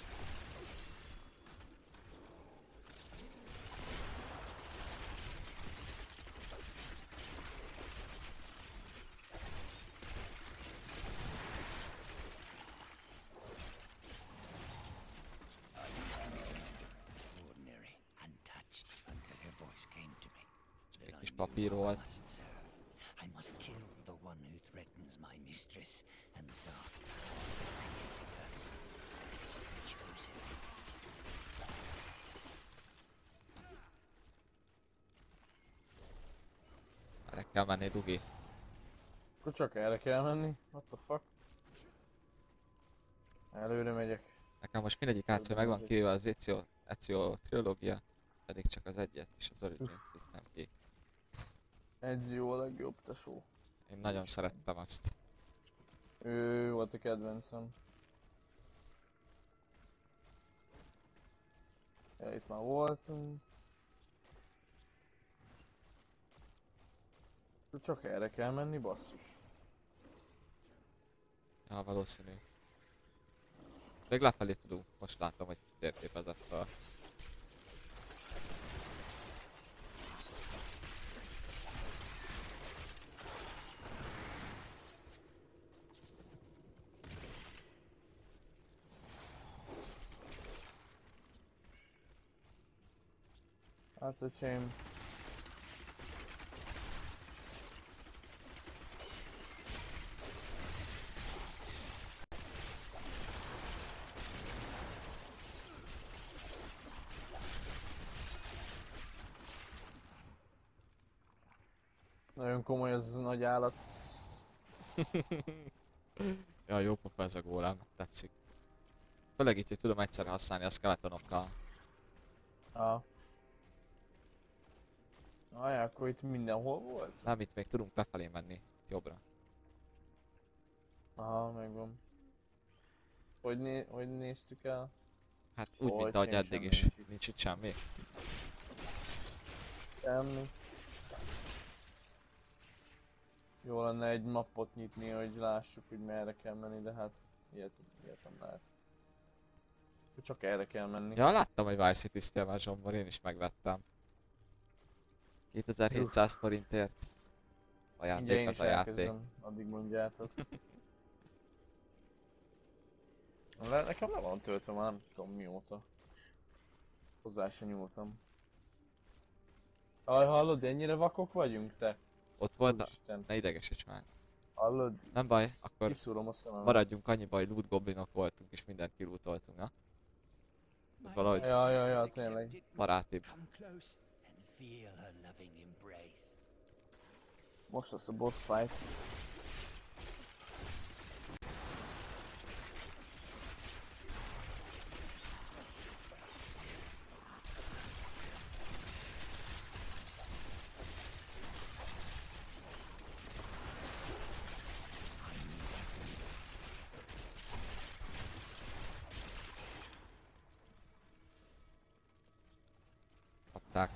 Egy kis papír volt. I must kill the one who threatens my mistress and the dark Erre kell menni, Dugi. Akkor csak erre kell menni? What the fuck? Előre megyek. Nekem most mindegyik átszó megvan kivéve az Ezio trilógia, pedig csak az egyet és az Origins nem ki. Ezio a legjobb, tesó. Én nagyon szerettem azt. Ő volt a kedvencem. Ja, itt már voltunk. Csak erre kell menni, basszus. Ja, valószínű. Még lefelé tudunk, most látom, hogy térképezett fel. Hát öcsém. Nagyon komoly ez a nagy állat. Ja, jó pofa ez a gólem, tetszik. Főleg így, hogy tudom egyszerre használni a skeletonokkal. Ah. Ajá, akkor itt mindenhol volt? Nem, itt még tudunk lefelé menni, jobbra. Aha, megvan. Hogy néztük el? Hát úgy, mint ahogy eddig is. Nincs itt semmi. Semmi. Jó lenne egy mappot nyitni, hogy lássuk, hogy merre kell menni, de hát ilyet nem lehet. Csak erre kell menni. Ja, láttam, hogy Vice City-ztél már Zsombor, én is megvettem. 2700 forintért. Ajándék az a játék. Addig mondjátok. Nekem le van töltve már nem tudom mióta. Hozzá se nyúltam. Hallod, ennyire vakok vagyunk te? Ott volt a... Ne idegesíts már. Hallod? Nem baj, akkor kiszúrom a szemem. Maradjunk annyiba, hogy loot goblinok voltunk és mindent kilootoltunk, na? Ez valahogy... Ja, tényleg. Barátibb. Most lesz a boss fight. Kapták.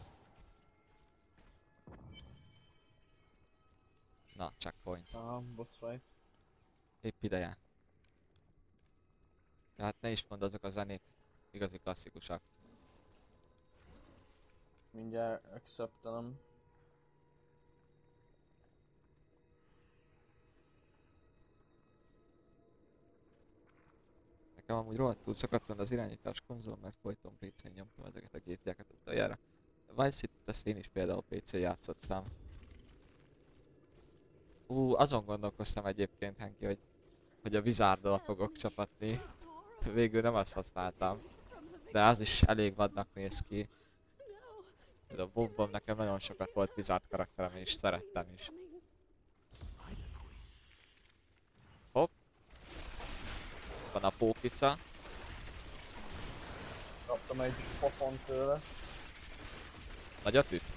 Na, checkpoint. Aha, boss fight. Épp ideje. Tehát ne is mondd, azok a zenék igazi klasszikusak. Mindjárt acceptelem. Nekem amúgy rohadtul szakadtan az irányítás konzol, mert folyton PC-n nyomtam ezeket a GTA-kat utoljára. Vice City-t azt én is például PC-n játszottam. Azon gondolkoztam egyébként, Henki, hogy a Wizarddal fogok csapatni. Végül nem azt használtam. De az is elég vadnak néz ki. Ez a Bob nekem nagyon sokat volt kizárt karakterem, és szerettem is. Hopp. Van a pókica. Kaptam egy pofont tőle. Nagyot üt?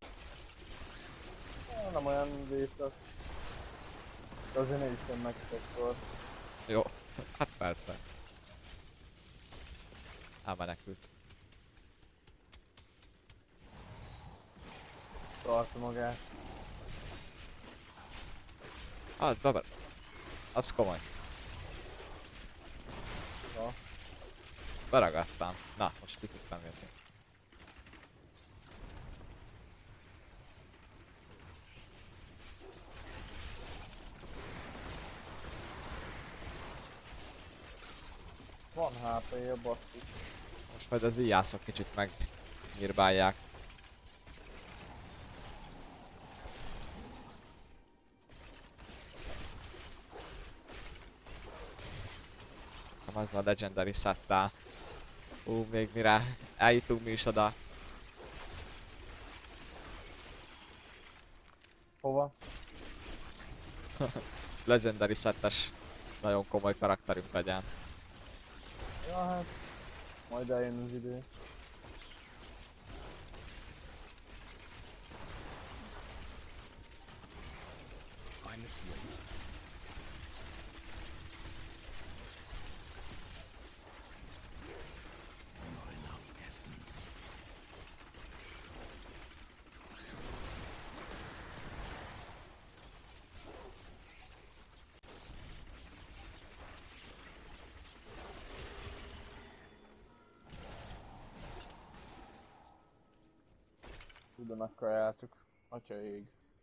Nem olyan vészes. De azért ne is jön megszektor. Jó, hát persze. Elmenekült. Tartja magát. Hát, bever. Az komoly. Na. Beragadtam. Na, most ki tudtam jönni. Van HP-je, basszus. Most majd az íjászok kicsit megnyírbálják. Az a Legendary settál. Még mire eljutunk mi is oda. Hova? Legendary settes nagyon komoly karakterünk legyen. Ja hát, majd eljön az idő. De megkajáltuk. Atya ég.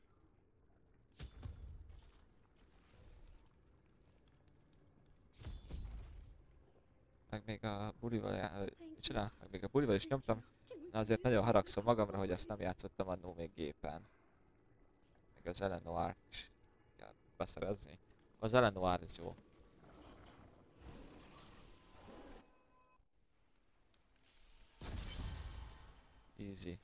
Meg még a bulival, micsoda? Meg még a bulival is nyomtam. Na azért nagyon haragszom magamra, hogy azt nem játszottam annó még gépen. Meg az Eleanor is kell beszerezni. Az Eleanor ez jó. Easy.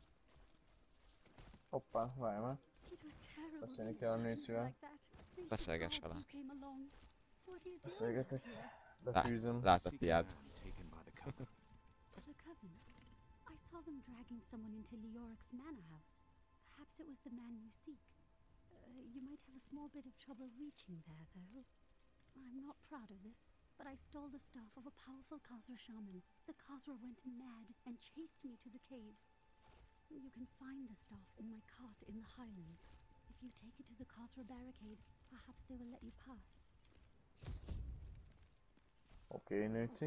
Hoppá, várj már. Beszélni kell a nőcivel. Beszélgess vele. Beszélgetek. Befűzöm. Lát a tiád. The Coven. I saw them dragging someone into Leoric's manor house. Perhaps it was the man you seek. You might have a small bit of trouble reaching there, though. I'm not proud of this, but I stole the staff of a powerful Khazra shaman. The Khazra went mad and chased me to the caves. You can find the staff in my cart in the highlands. If you take it to the Khazra barricade, perhaps they will let you pass. Oké, nőci.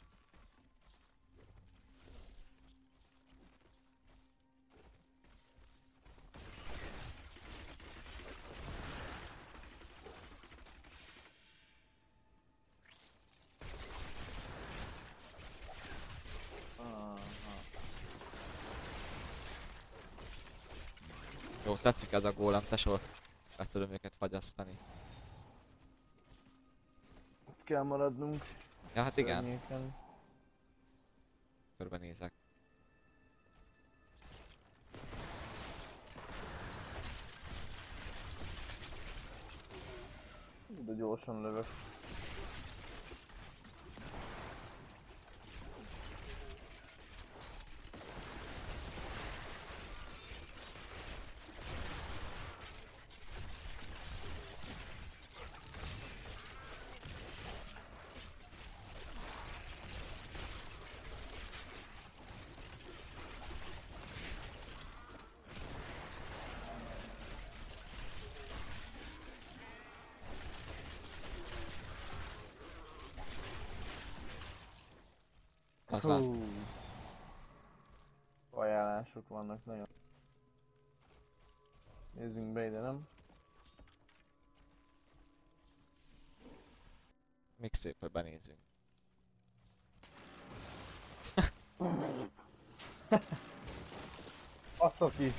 Jó, tetszik ez a gólem, tesó. Be tudom őket fagyasztani. Itt kell maradnunk. Ja, hát igen. Környéken. Körbenézek. De gyorsan lövök. Ajánlások vannak nagyon. Nézzünk be ide, nem? Még szép, hogy benézünk. Asszok ki!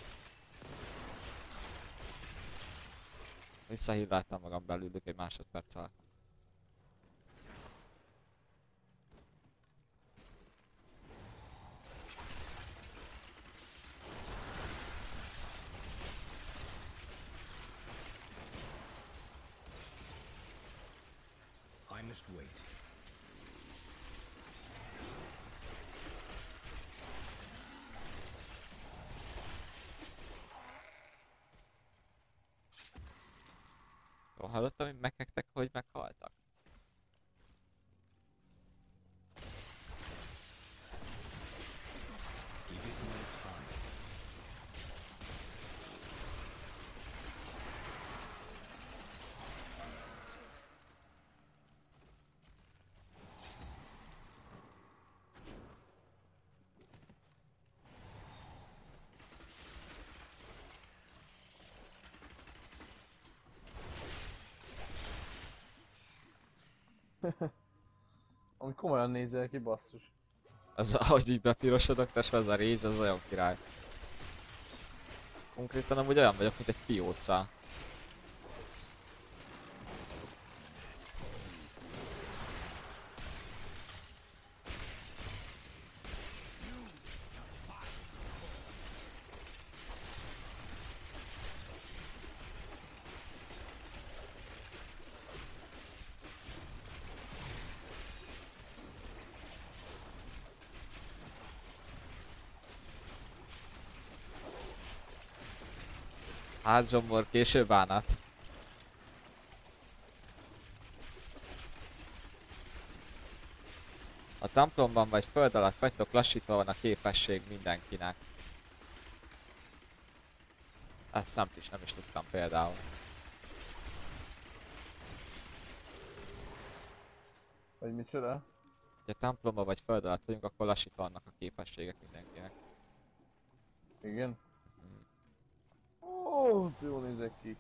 Visszahíváltam magam belőlük egy másodperc alatt. must wait. Jó, hallottam, hogy meghektek, hogy meghaltak. Give it more time. Ami komolyan nézel ki, basszus. Az, ahogy így bepirosodok, tesve az a rage, az olyan király. Konkrétan amúgy olyan vagyok, mint egy pióca. Hát zsombor, késő bánat. A templomban vagy föld alatt vagytok, lassítva van a képesség mindenkinek. Ezt nem is tudtam például. Vagy micsoda? Ha a templomban vagy föld alatt vagyunk, akkor lassítva vannak a képességek mindenkinek. Igen? Ó, jól nézek ki.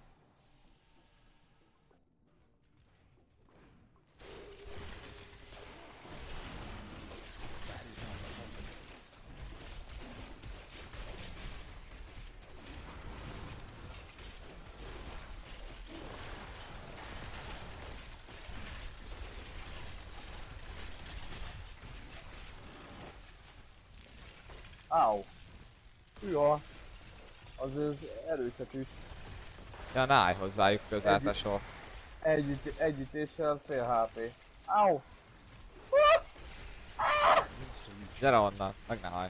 Áó! Hűha! Az erőset is. Ja, ne állj hozzájuk közel, tesó. Egy ütéssel fél HP. Áó! Gyere onnan, meg ne hajj.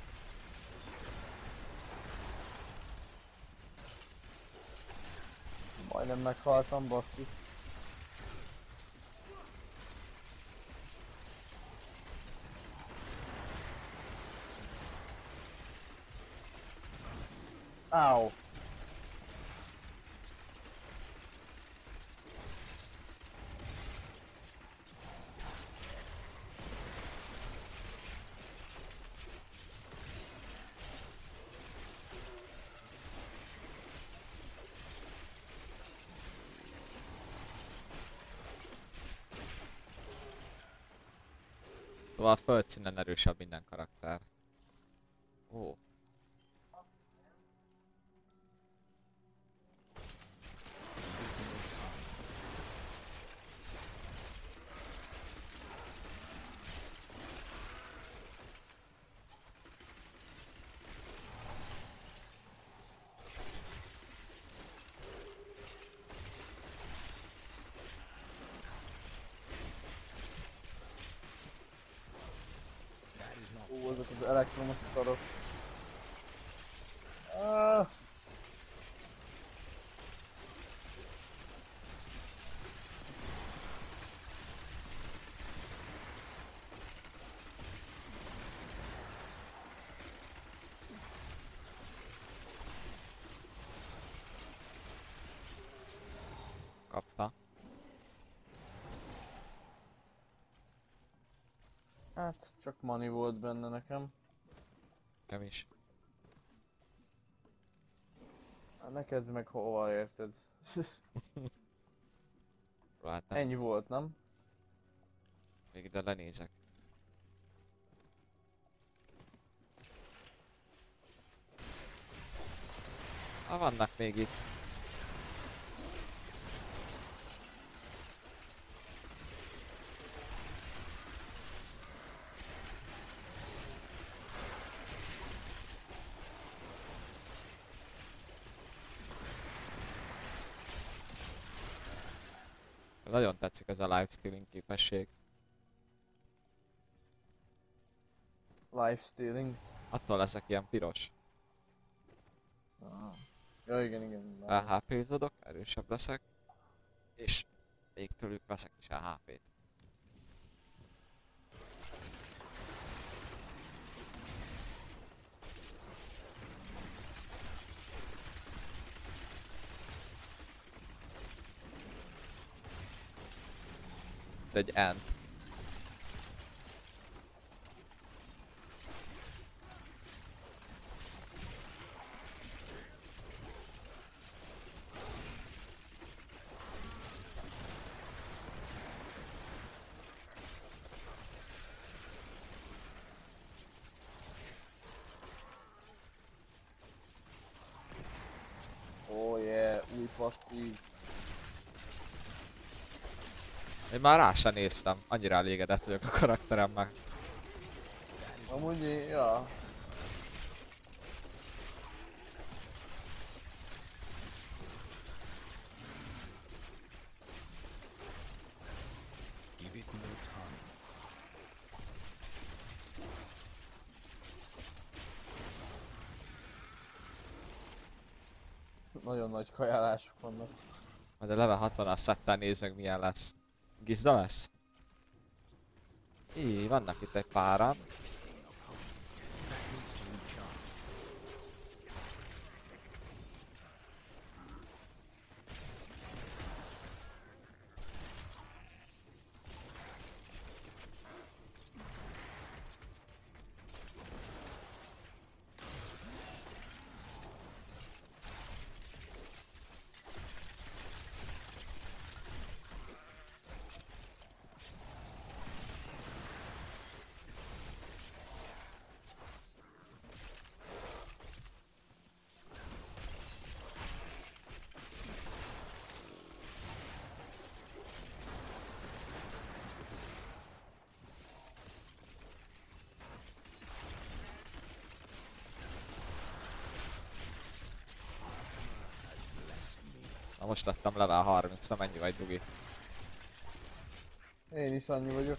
Majdnem meghaltam, basszus. Áó! Szóval a földszínen erősebb minden karakter. Ó. Ó, ezek az elektromos szarok. Kapta. Hát, csak money volt benne nekem. Nekem is. Hát ne kezdj meg hova, érted? Látom. Ennyi volt, nem? Még ide lenézek. Vannak még itt. Nagyon tetszik ez a lifestealing képesség. Lifestealing? Attól leszek ilyen piros. Ah. Ja, igen. LHP-zodok, erősebb leszek. És még tőlük veszek is LHP-t. Egy ant. Oh yeah, új passzív. Én már rá sem néztem, annyira elégedett vagyok a karakteremmel. Amúgy ja. Give it no time. Nagyon nagy kajálások vannak. Majd a level 60-as szetten nézd meg milyen lesz. Gizda lesz? Így, vannak itt egy páran. Na most lettem level 30, na mennyi vagy Dugi? Én is annyi vagyok.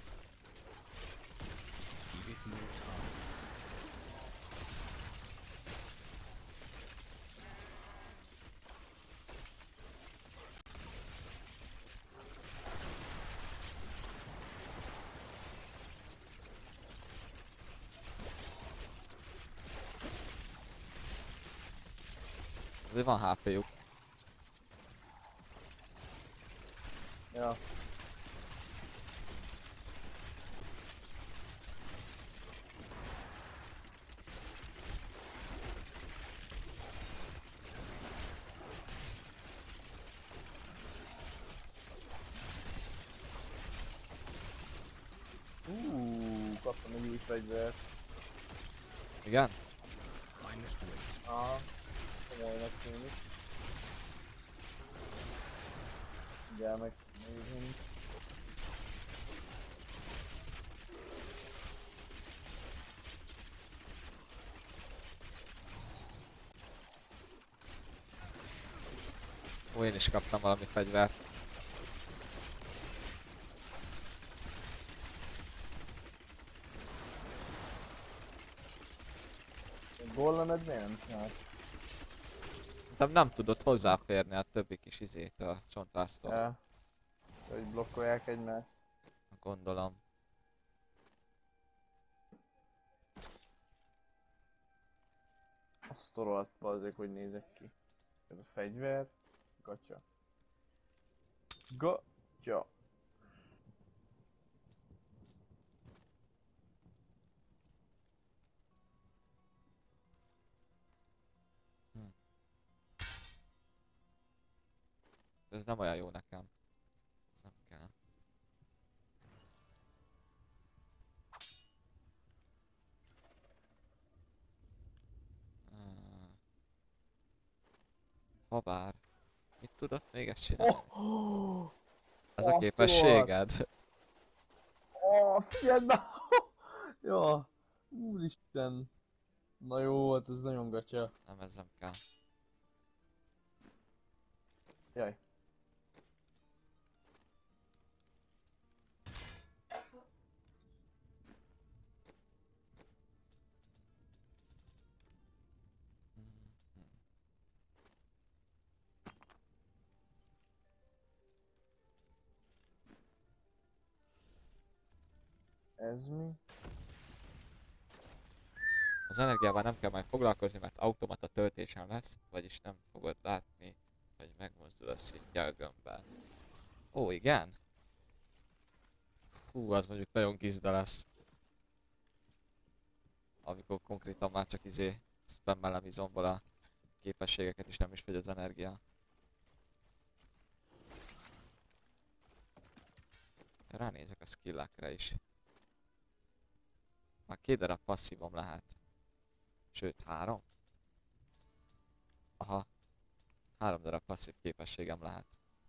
Azért van HP-juk. Ja. Kaptam egy új fegyvert. Igen? Aha. Komolynak tűnik. Ugye megnézünk. Ó, én is kaptam valami fegyvert. Gollemed miért nem csinált? Nem tudod hozzáférni a többi kis izét a csontvásztól. Ja. Hogy blokkolják egymást. Gondolom. Azt rohadt azért, hogy nézek ki. Ez a fegyver. Gatya. Gatya. Ez nem olyan jó nekem. Ez nem kell. Habár. Mit tudod még ezt csinálni? Ez a képességed? Figyeld be! Jó. Úristen. Na jó, hát ez nagyon gatya. Nem, ez nem kell. Jaj. Ez mi? Az energiával nem kell majd foglalkozni, mert automata töltésen lesz, vagyis nem fogod látni, hogy megmozdul a szintje a gömbben. Ó, igen? Hú, az mondjuk nagyon gizda lesz. Amikor konkrétan már csak spammelem izomból a képességeket, és nem is fogy az energia. Ránézek a skillekre is. Már 2 darab passzívom lehet. Sőt, 3? Aha. 3 darab passzív képességem lehet.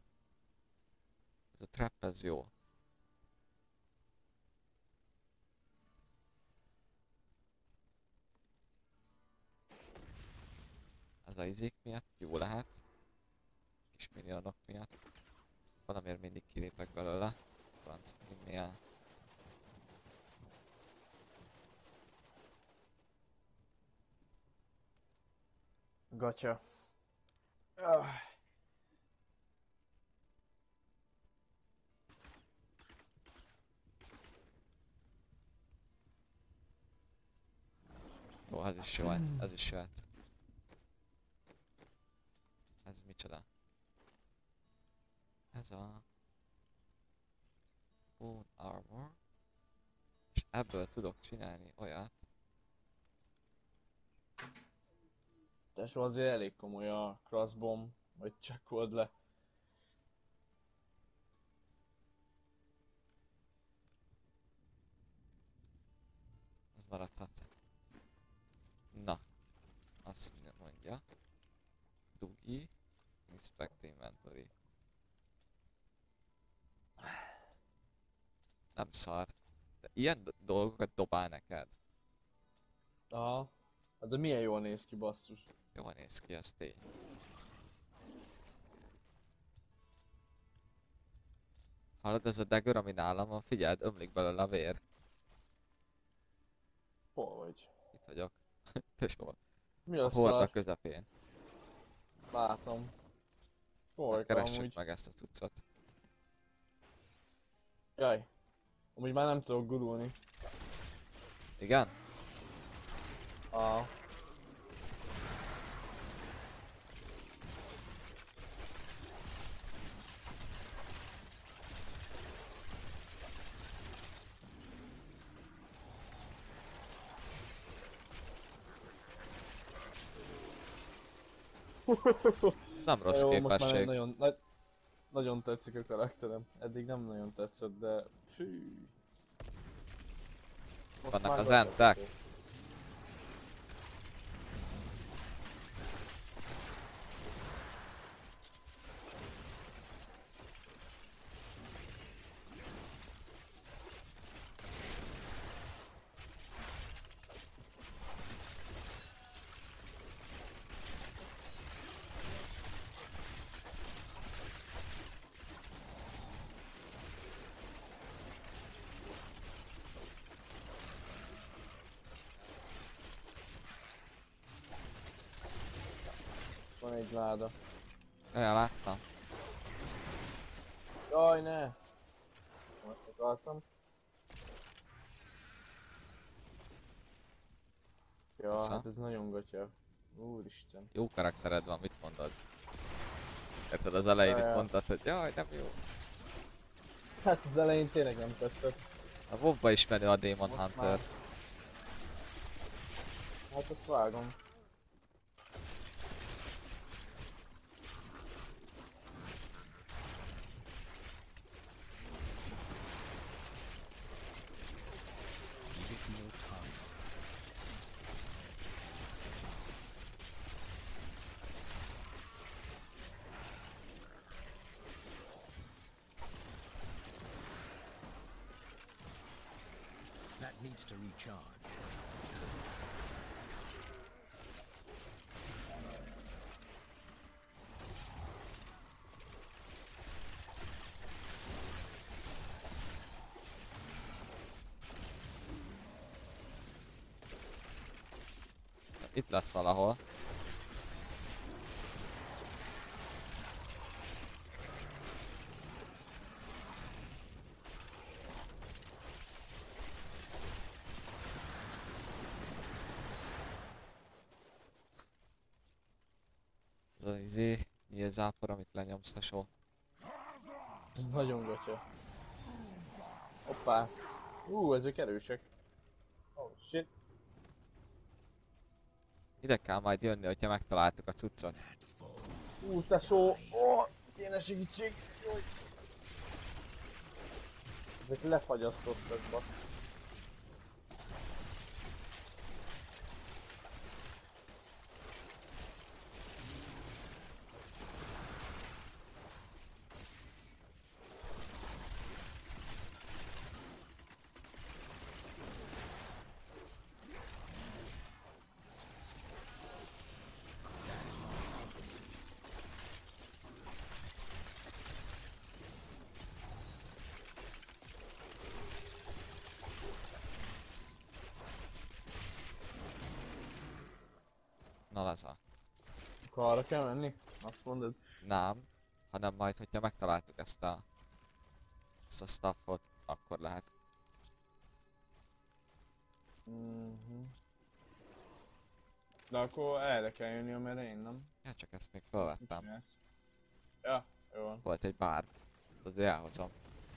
Ez a trap, ez jó. Ez a izék miatt jó lehet. Kis minionok miatt. Valamiért mindig kilépek belőle. Franc minél. Gatya. Jó, ez is jó, ez is jöhet. Ez micsoda? Ez a... Bone Armor. És ebből tudok csinálni olyat. Tesó, azért elég komoly a crossbomb, vagy csekkold le. Ez maradhat. Na. Azt mondja. Dugi. Inspect Inventory. Nem szar. De ilyen dolgokat dobál neked. Aha. Hát de milyen jól néz ki, basszus. Jól néz ki, az tény. Hallod, ez a dagger, ami nálam van, figyeld, ömlik belőle a vér. Hol vagy? Itt vagyok. Tesó. Mi a horda szar? közepén. Látom. Hol Keressük amúgy? meg ezt a cuccot. Jaj. Amúgy már nem tudok gurulni. Igen? Ah. Ez nem rossz jó, képesség. Nagyon tetszik a karakterem. Eddig nem nagyon tetszett, de fű. Vannak az entek. Van egy láda. Ja, láttam. Jaj, ne! Most akartam. Ja, Vissza. hát ez nagyon gatya. Úristen. Jó karaktered van, mit mondod? Érted, az elején Ja, itt ja. mondtad, hogy jaj, nem jó. Hát az elején tényleg nem tetszett. A WoW-ba is menő a Demon Most Hunter. már. Hát azt vágom. Give it more time. That needs to recharge. Itt lesz valahol. Mi ez zápor, amit lenyomsz, tesó? Ez nagyon gatya. Hoppá. Ezek erősek. Oh shit. Ide kell majd jönni, hogyha megtaláltuk a cuccot. Tesó! Kéne segítség! Jaj. Ezek lefagyasztottak, bak. Na Laza. Akkor arra kell menni? Azt mondod? Nem, hanem majd, hogyha megtaláltuk ezt a stuffot, akkor lehet. De akkor erre kell jönni, amerre én nem. Ja, csak ezt még felvettem. Ja, jó van. Volt egy bár. Ezt azért elhozom.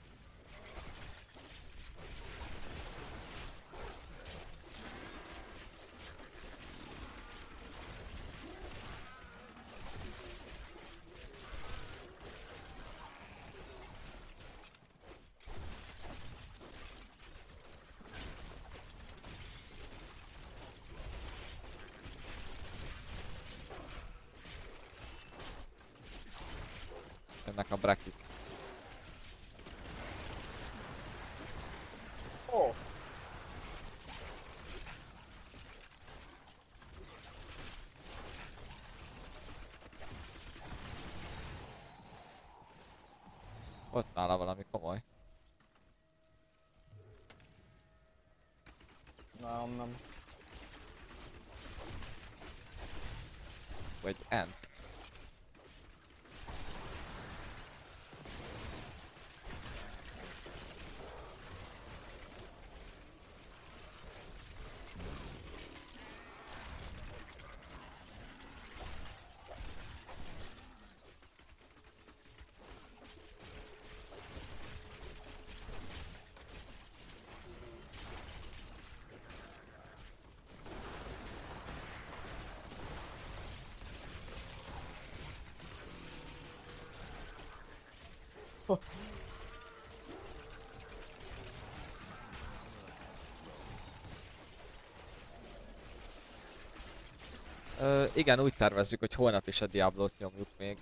Jönnek a brekik. Oh. Ott nála valami komoly. Nem. Vagy ent. Igen, úgy tervezzük, hogy holnap is a Diablót nyomjuk még.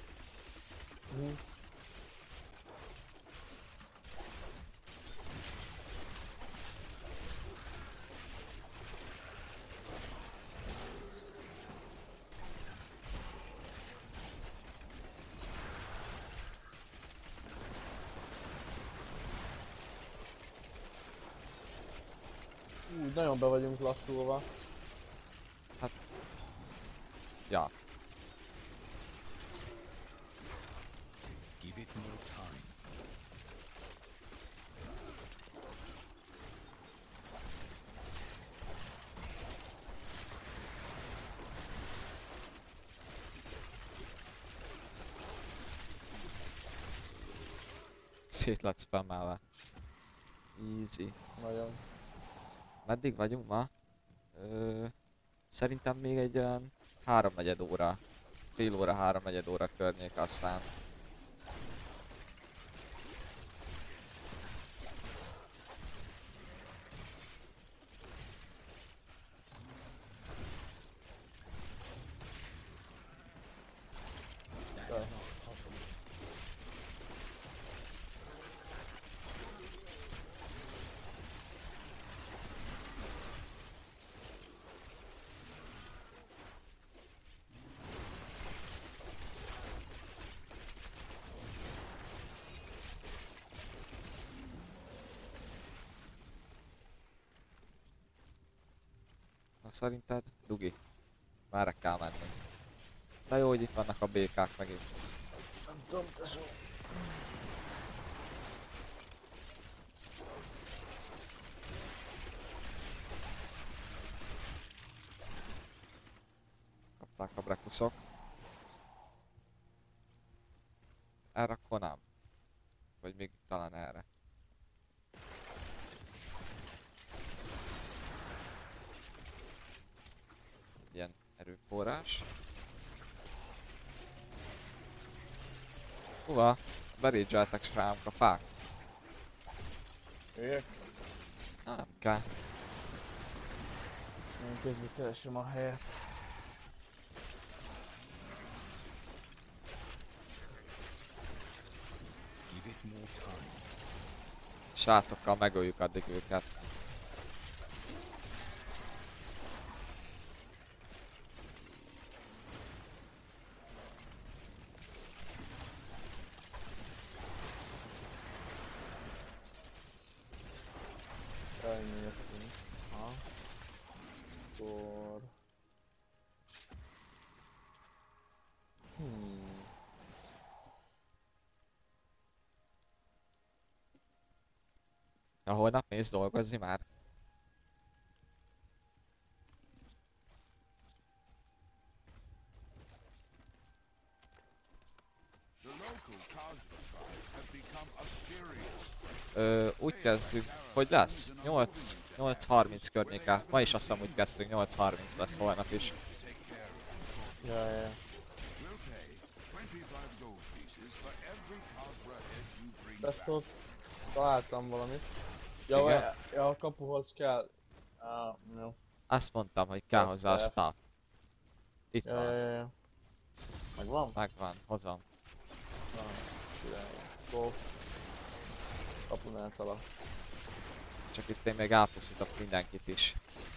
Nagyon be vagyunk lassulva. Hát... Ja. Give it more time. Szét lett spammelve. Easy. Nagyon. Meddig vagyunk ma? Szerintem még egy olyan 3-4 óra. Fél óra, 3-4 óra környék, aztán. Szerinted? Dugi? Merre kell menni? De jó, hogy itt vannak a békák megint. Nem tudom, tesó. Kapták a brekuszok. Erre akkor nem. Vagy még talán erre. Ilyen erőforrás. Hova? Berédzseltek rám a fák. Jöjjek? Na, nem kell. Én közben keresem a helyet. Srácokkal megöljük addig őket. Elnyújtunk. Ha. Akkor... Ja, holnap mész dolgozni már? Úgy kezdjük, hogy lesz? 8:30 környéke. Ma is azt hiszem úgy kezdtünk, 8:30 lesz holnap is. Ja. Beszólt, találtam valamit. Ja, a kapuhoz kell... jó. Azt mondtam, hogy kell hozzá a staff. Itt van. Ja. Megvan? Megvan, hozom. Go. Kapunál tala. Csak itt én még elpusztítok mindenkit is.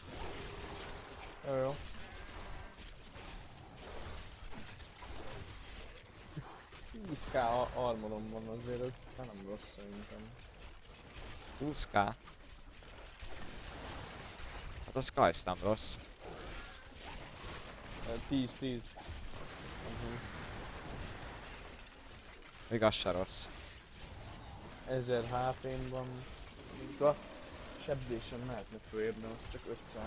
Jó. 10k armorom van azért, ez nem rossz szerintem. 20k? Hát a Skies nem rossz. 10. Még az se rossz. 1000 HP-n van. A sebzésen mehetne följebb, de az csak 500.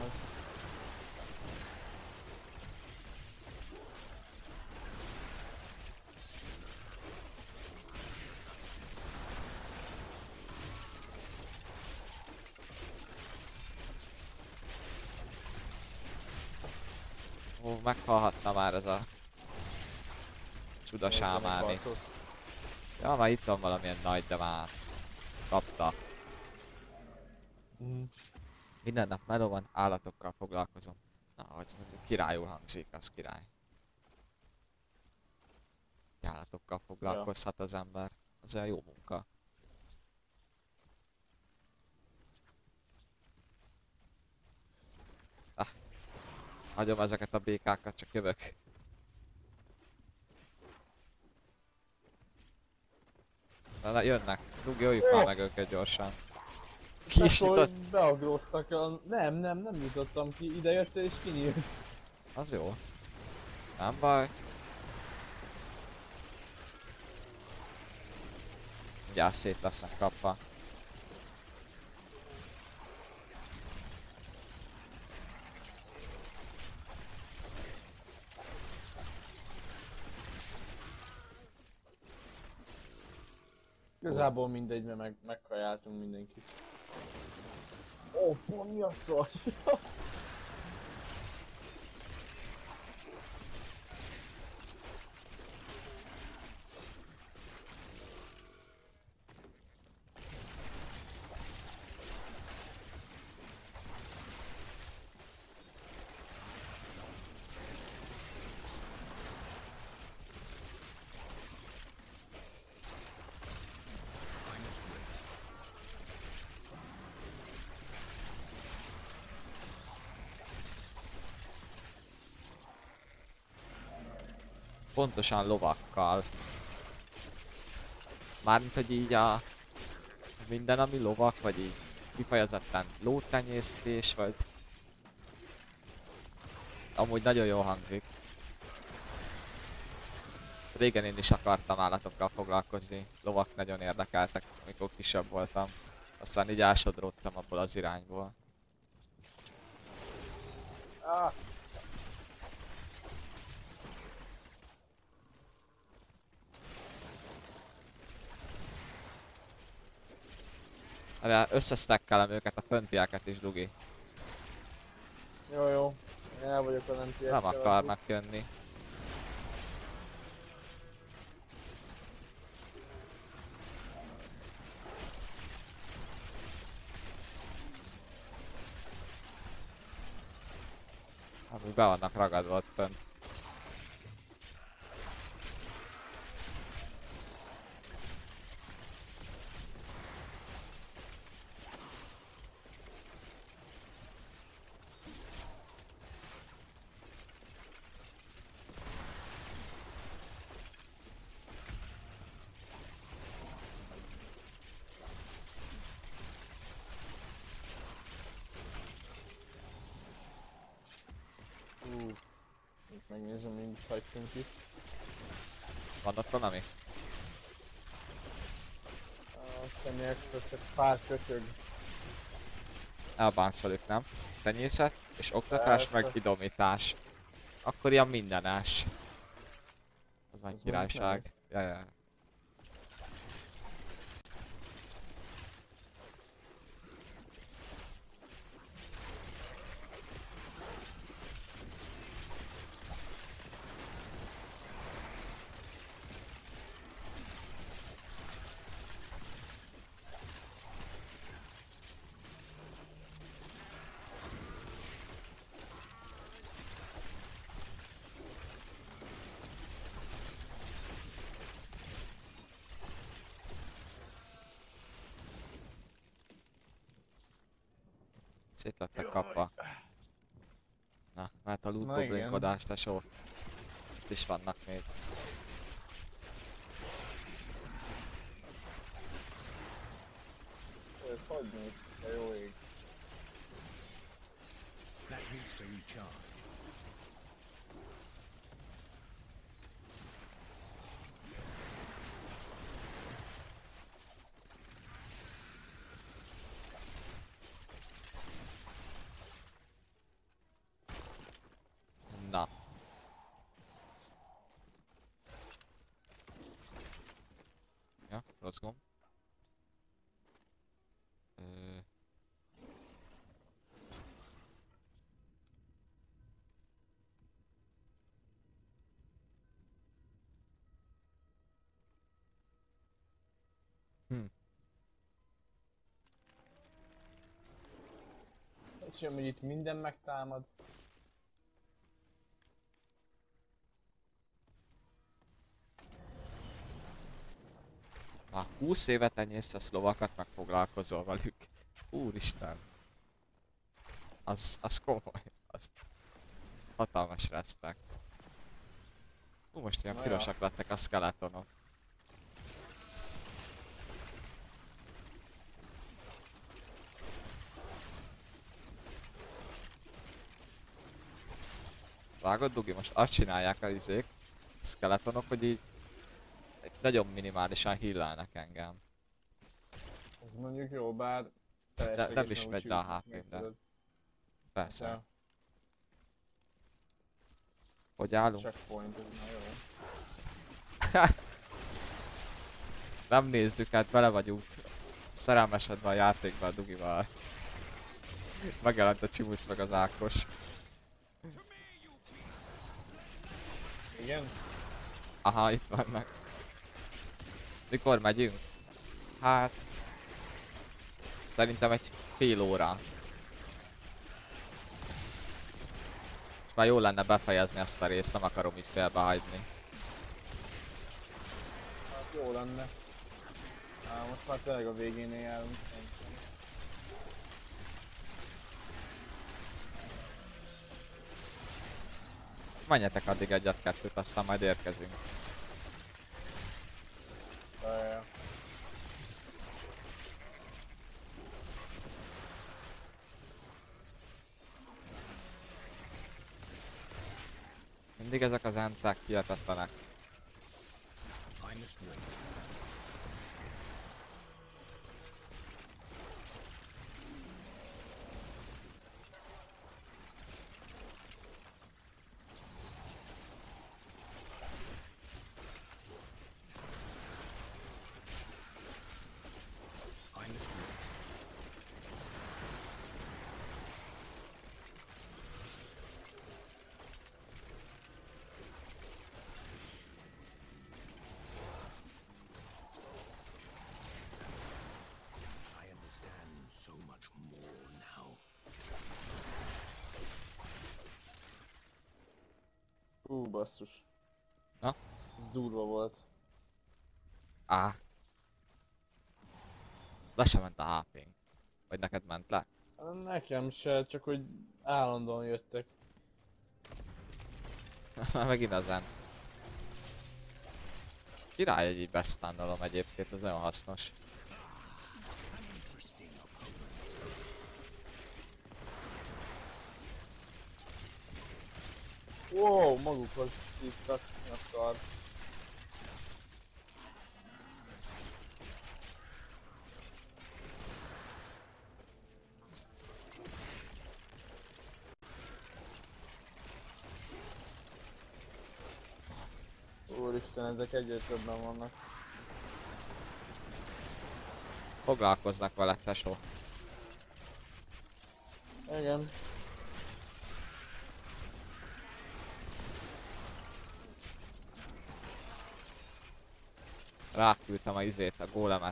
Ó, meghalhatna már ez a csuda sámáni. Ja, már itt van valamilyen nagy, de már kapta. Minden nap meló van, állatokkal foglalkozom. Na, az mondjuk királyul hangzik, az király. Állatokkal foglalkozhat az ember. Az olyan jó munka. Hagyom ezeket a békákat, csak jövök. Na, jönnek. Rúgjuk már meg őket gyorsan. Ki is nyitott? Beagróztak a... Nem nyitottam ki. Ide jöttél és kinyílt. Az jó. Nem baj. Mindjárt szét lesznek kapva. Igazából mindegy, mert megkajáltunk mindenkit. Ó, mi a szar? Pontosan lovakkal. Mármint, hogy így a... minden, ami lovak, vagy így kifejezetten lótenyésztés, vagy... Amúgy nagyon jól hangzik. Régen én is akartam állatokkal foglalkozni, lovak nagyon érdekeltek, amikor kisebb voltam. Aztán így elsodródtam abból az irányból. Összesztekkelem őket, a föntieket is, Dugi. Jó, jó. Én el vagyok a lentiekkel. Nem akarnak jönni. Amúgy be vannak ragadva ott fönt. Megnézem, mint hagytunk itt. Van ott valami? Semmi extra, csak pár kötög. Elbánszoljuk, nem? Tenyészet és oktatás, meg idomítás. Akkor ilyen mindenes. Az nagy királyság. Ja. Szét lettek kapva. Na, mert a loot goblinkodás, tesó. Itt is vannak még. Hogy néz ki, jó ég. That needs to recharge. Na. Ja, rossz gomb. Öcsém, hogy itt minden megtámad. Már 20 évet tenyésztesz lovakat, meg foglalkozol velük. Úristen. Az komoly. Az hatalmas respekt. Most ilyen pirosak lettek a skeletonok. Vágod, Dugi? Most azt csinálják az izék, a skeletonok, hogy így nagyon minimálisan healelnek engem. Ez mondjuk jó, bár... De nem is megy le a HP-n, persze. Ja. Hogy állunk? Checkpoint, ez már jó. Nem nézzük, hát bele vagyunk szerelmesedve a játékba a Dugival. Megjelent a Csimuc meg az Ákos. Igen? Aha, itt vannak. Mikor megyünk? Hát... Szerintem egy fél óra. És már jó lenne befejezni azt a részt, nem akarom így félbehagyni. Hát jó lenne. Most már tényleg a végénél járunk. Menjetek addig egyet-kettőt, aztán majd érkezünk. Ja. Mindig ezek az entek hihetetlenek. Basszus. Na? Ez durva volt. Á. Le sem ment a HP-nk. Vagy neked ment le? Nekem se, csak hogy állandóan jöttek. Megint ezen. Király, hogy így beszándolom egyébként, ez nagyon hasznos. Wow, magukhoz hívtak a szar. Úristen, ezek egyre többen vannak. Foglalkoznak vele, tesó. Igen. Ráküldtem a izét, a gólemet.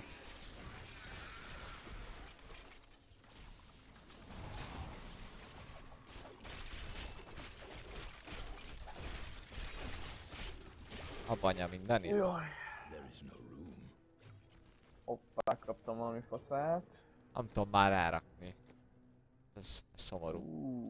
Abanya mindenit. Jaj. Hoppá, kaptam valami faszát. Nem tudom már elrakni. Ez szomorú.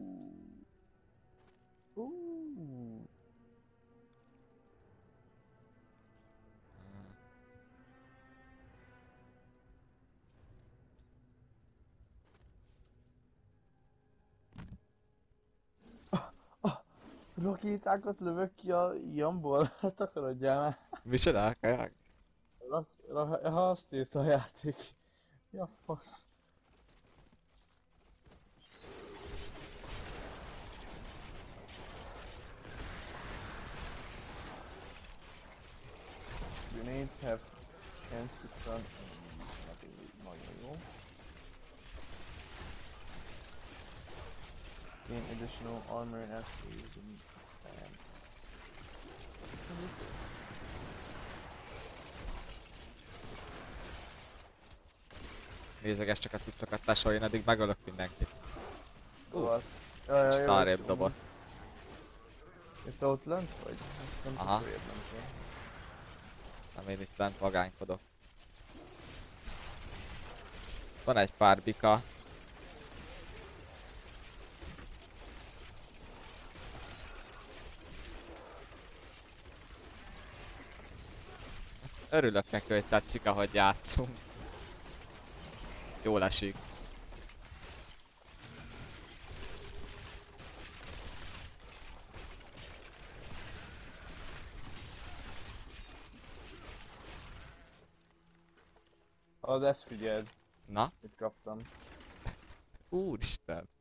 Rakétákat lövök ki a Iamból? Hát akarodjál már. Mi csinálják? Ha azt írta a játék. Ja, fasz. Grenades have chance to stun enemies. Nagyon jó. Gain additional armor after using fan. Nézeges csak a cuccokat, tesó, én eddig megölök mindenkit. Jaj, arrébb dobott. És te ott lent vagy? Aha. Nem, én itt lent vagánykodok. Van egy pár bika. Örülök neki, hogy tetszik, ahogy játszunk. Jól esik. Ezt figyeld. Na? Itt kaptam. Úristen.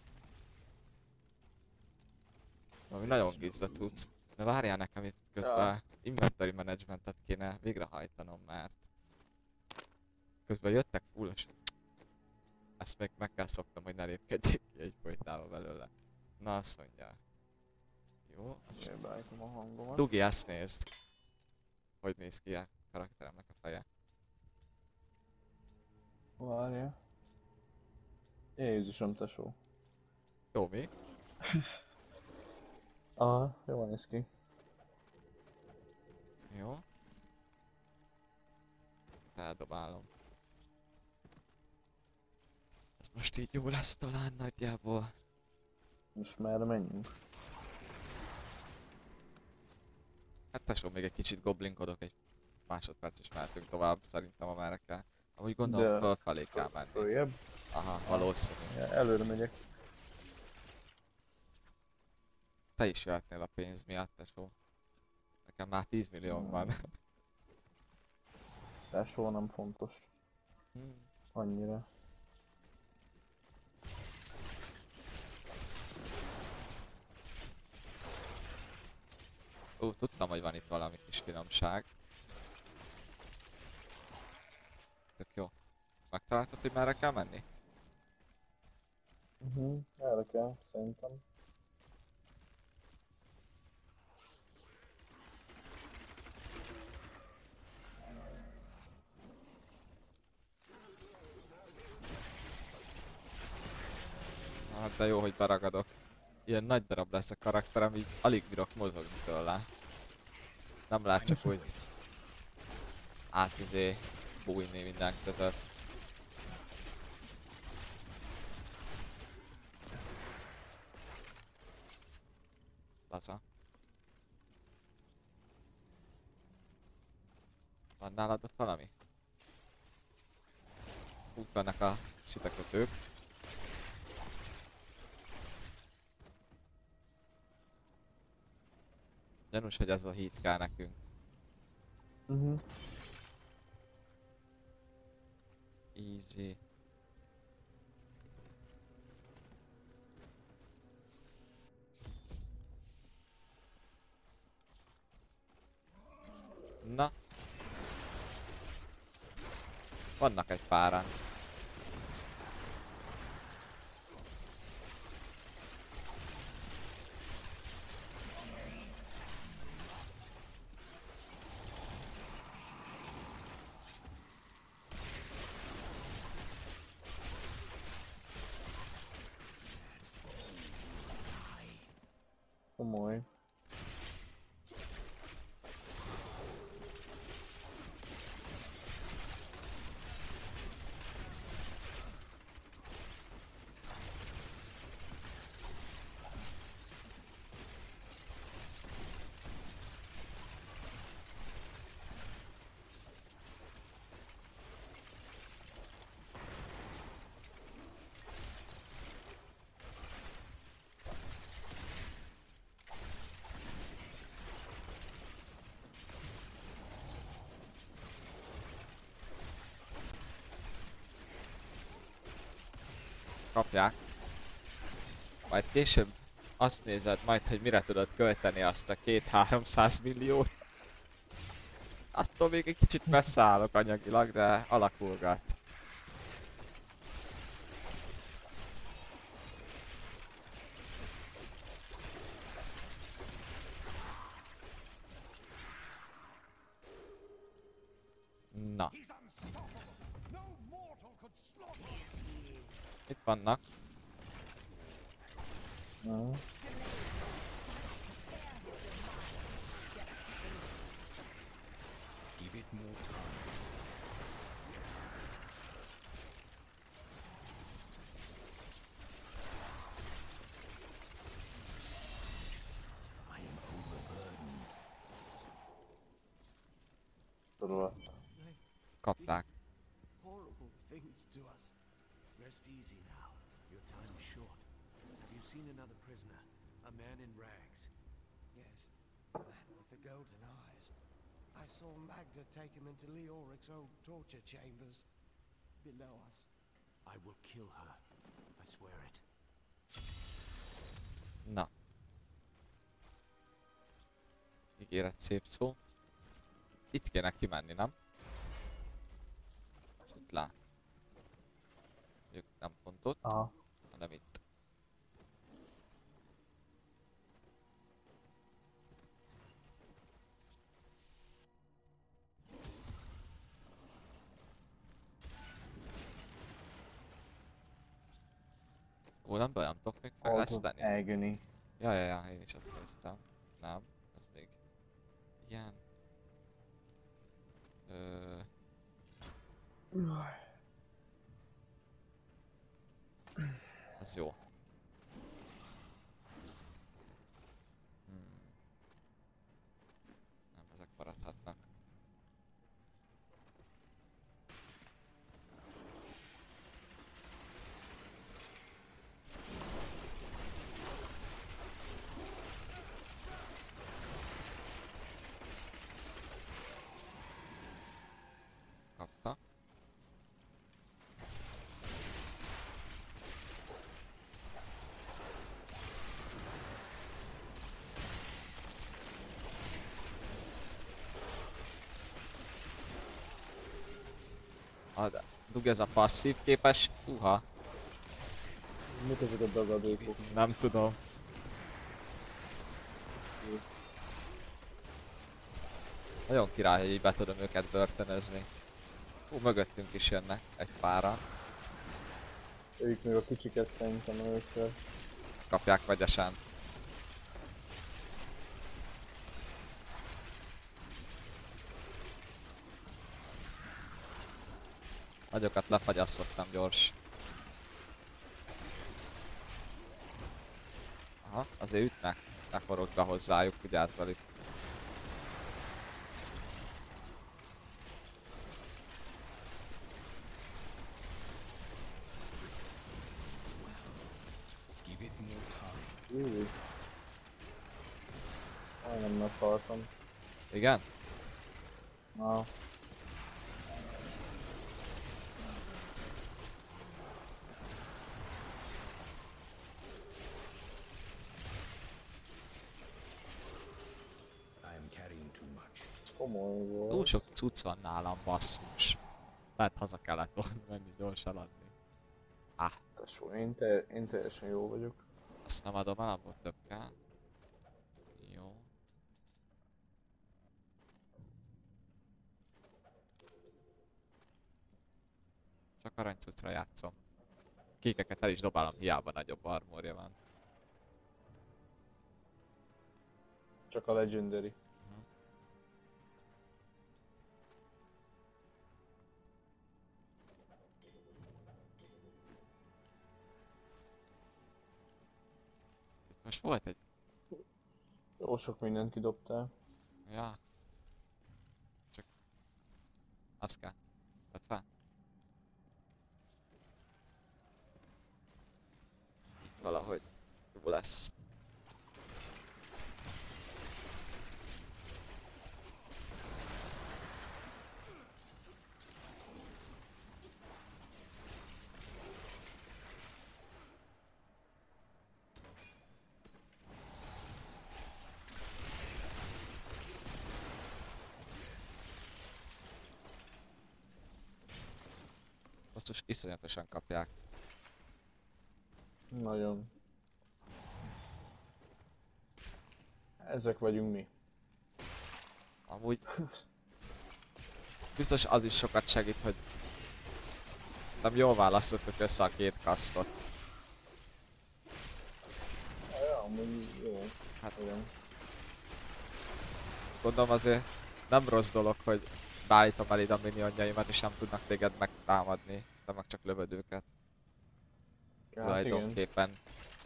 Valami nagyon gizda cucc. De várjál, nekem itt közben inventory managementet kéne végrehajtanom, mert közben jöttek fullos. Ezt még meg kell szoktam, hogy ne lépkedjék ki egyfolytában belőle. Na, azt mondja. Jó. Beállítom a hangomat. Dugi, ezt nézd. Hogy néz ki a karakteremnek a feje. Várja. Jézusom, tesó. Jó, mi? Aha, jól néz ki. Jó. Feldobálom. Ez most így jó lesz talán nagyjából. Most merre menjünk? Hát tesó, még egy kicsit goblinkodok, egy másodperc is mehetünk tovább, szerintem amerre kell. Amúgy gondolom, fölfelé kell menni. Följebb? Aha, valószínű. Ja, előre megyek. Te is jöhetnél a pénz miatt, tesó. Nekem már 10 millió van. Tesó nem fontos. Annyira. Tudtam, hogy van itt valami kis finomság. Tök jó. Megtaláltad, hogy merre kell menni? Erre kell, szerintem. Hát de jó, hogy beragadok. ilyen nagy darab lesz a karakterem, így alig bírok mozogni tőle. Nem lehet csak úgy bújni minden között. Laza. Van nálad ott valami? Úgy vannak a szitakötők. Gyanús, hogy ez a hit kell nekünk. Easy. Na. Vannak egy páran. Komoly. Kapják. Majd később azt nézed majd, hogy mire tudod költeni azt a 200-300 milliót. Attól még egy kicsit messze állok anyagilag, de alakulgat. Na. Itt vannak. Give it more time. I am overburdened. Kapták. Horrible things to us. Rest easy now. Your time is short. Have you seen another prisoner? A man in rags? Yes, man with the golden eyes. I saw Magda take him into Leoric's old torture chambers below us. I will kill her. I swear it. Na. Ígéret szép szó. Itt kéne kimenni, nem? És itt lá. Ők nem pont ott, hanem itt. Golemből nem tudok még fejleszteni? Elgöni. Ja, én is azt néztem. Nem, ez még ilyen. Ez jó. Nem, ezek maradhatnak. Kapta. Dugja ez a passzív képes. Uha. Mit ezek a dagadékok? Nem tudom. Nagyon király, hogy így be tudom őket börtönözni. Mögöttünk is jönnek egy pára. Ők még a kicsiket szerintem először. kapják vegyesen. Nagyokat lefagyasztottam gyors. Aha, azért ütnek. Ne forogd be hozzájuk, vigyázz velük. Nem meghaltam. Igen? Na. Komoly volt. Túl sok cucc van nálam, basszus. Lehet haza kellett volna menni gyorsan adni. Tesó, én teljesen jó vagyok. Azt nem adom el, abból több kell. Jó. Csak aranycuccra játszom. Kékeket el is dobálom, hiába nagyobb armorja van. Csak a legendary. Most volt egy... Jó sok mindent kidobtál. Ja. Csak... Azt kell. Vedd fel. Itt valahogy jó lesz. Most iszonyatosan kapják. Nagyon. Ezek vagyunk mi. Amúgy... Biztos az is sokat segít, hogy... Nem jól választottuk össze a két kasztot. Ja, amúgy jó. Hát igen. Gondolom azért nem rossz dolog, hogy beállítom el ide a minionjaimat és nem tudnak téged megtámadni, de meg csak lövöd őket. Hát tulajdonképpen. Igen.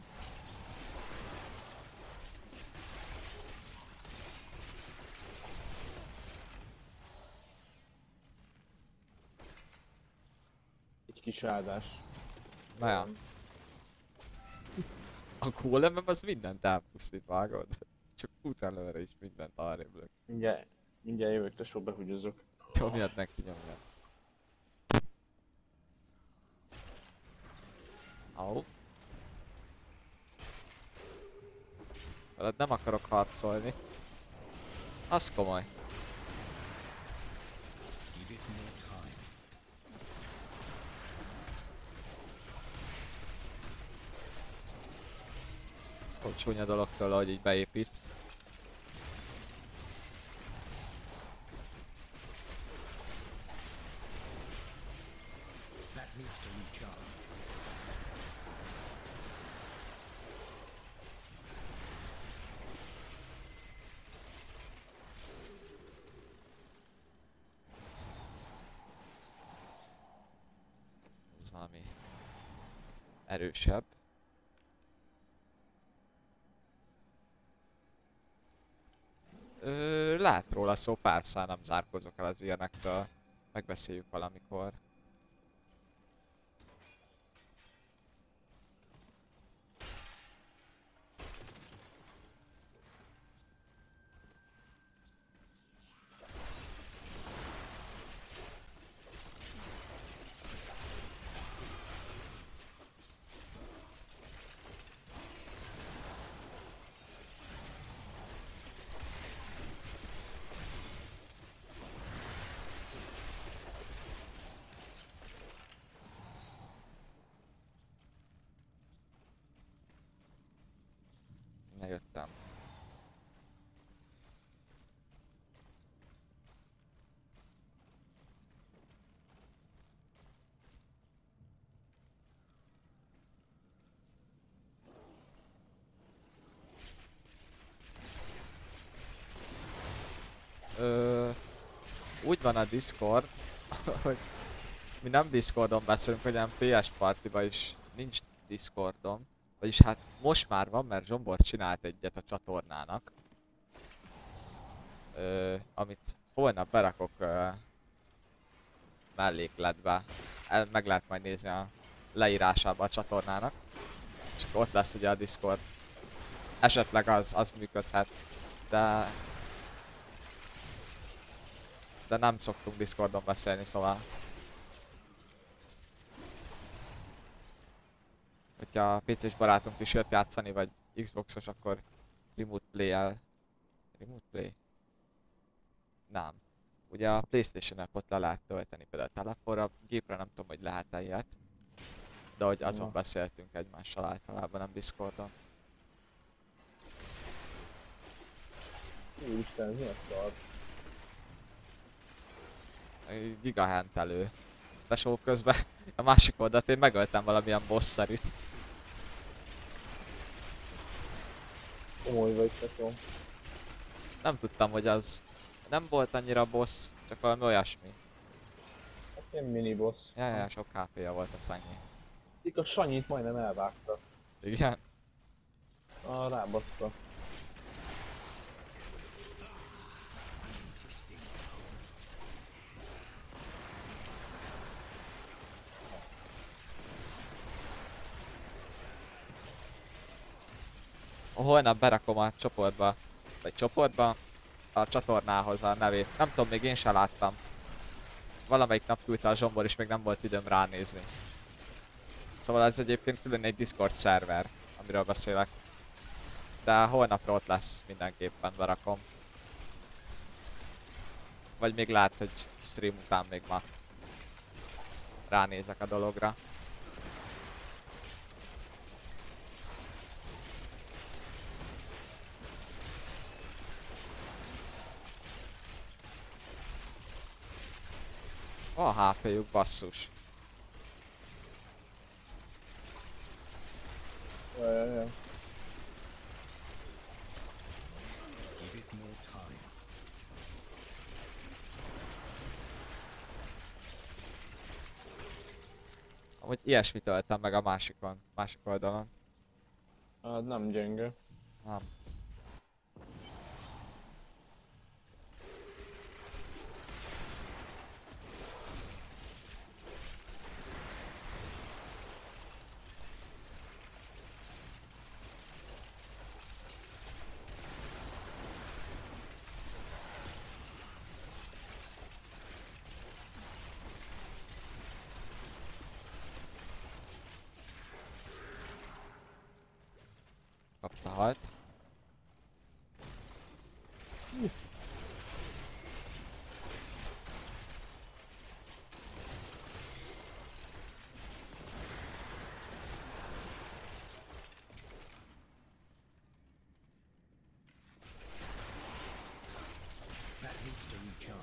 Egy kis áldás. Na ja. A gólemem az mindent elpusztít, vágod? Csak fut előre is mindent arrébb lök. Mindjárt jövök, tesó, behúgyozok. Nyomjad neki, nyomjad. Au. Veled nem akarok harcolni. Az komoly. Csúnya dolog tőle, hogy így beépít. Ez valami erősebb. Lehet róla szó, persze nem zárkozok el az ilyenektől. Megbeszéljük valamikor. van a Discord, hogy mi nem Discordon beszélünk, hanem PS Partiba is nincs Discordon. Vagyis hát most már van, mert Zsombor csinált egyet a csatornának. Amit holnap berakok mellékletbe. Meg lehet majd nézni a leírásába a csatornának. És akkor ott lesz ugye a Discord. Esetleg az működhet, de nem szoktunk Discordon beszélni, szóval hogyha PC-s barátunk is jött játszani, vagy Xboxos, akkor Remote Play-el... Remote Play? Nem. Ugye a PlayStation appot le lehet tölteni például a telefonra, gépre nem tudom, hogy lehet-e ilyet. De hogy azon beszéltünk egymással általában, nem Discordon. Úristen, mi a szar? Gigahentelő. Besó közben a másik oldalt én megöltem valamilyen boss-szerűt. Komoly vagy, tesó. Nem tudtam, hogy az nem volt annyira boss, csak valami olyasmi. Hát ilyen mini boss. Ja, sok HP-ja volt a Sanyi. Itt a Sanyit majdnem elvágta. Igen? Rábaszta. Holnap berakom a csoportba, a csatornához a nevét. Nem tudom, még én sem láttam. Valamelyik nap küldte a Zsombor, és még nem volt időm ránézni. Szóval ez egyébként külön egy Discord szerver, amiről beszélek. De holnapra ott lesz, mindenképpen berakom. Vagy még lehet, hogy stream után még ma ránézek a dologra. Van HP-juk, basszus. Jaj. Amúgy ilyesmit öltem meg a másik oldalon. Nem gyenge. Nem. Kapta halt. That needs to recharge.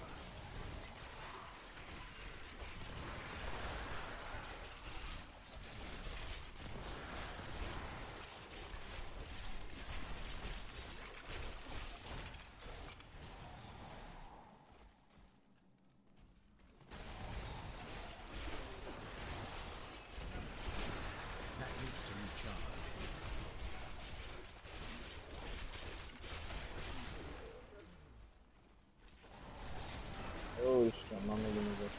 Úristen, már megint ezek.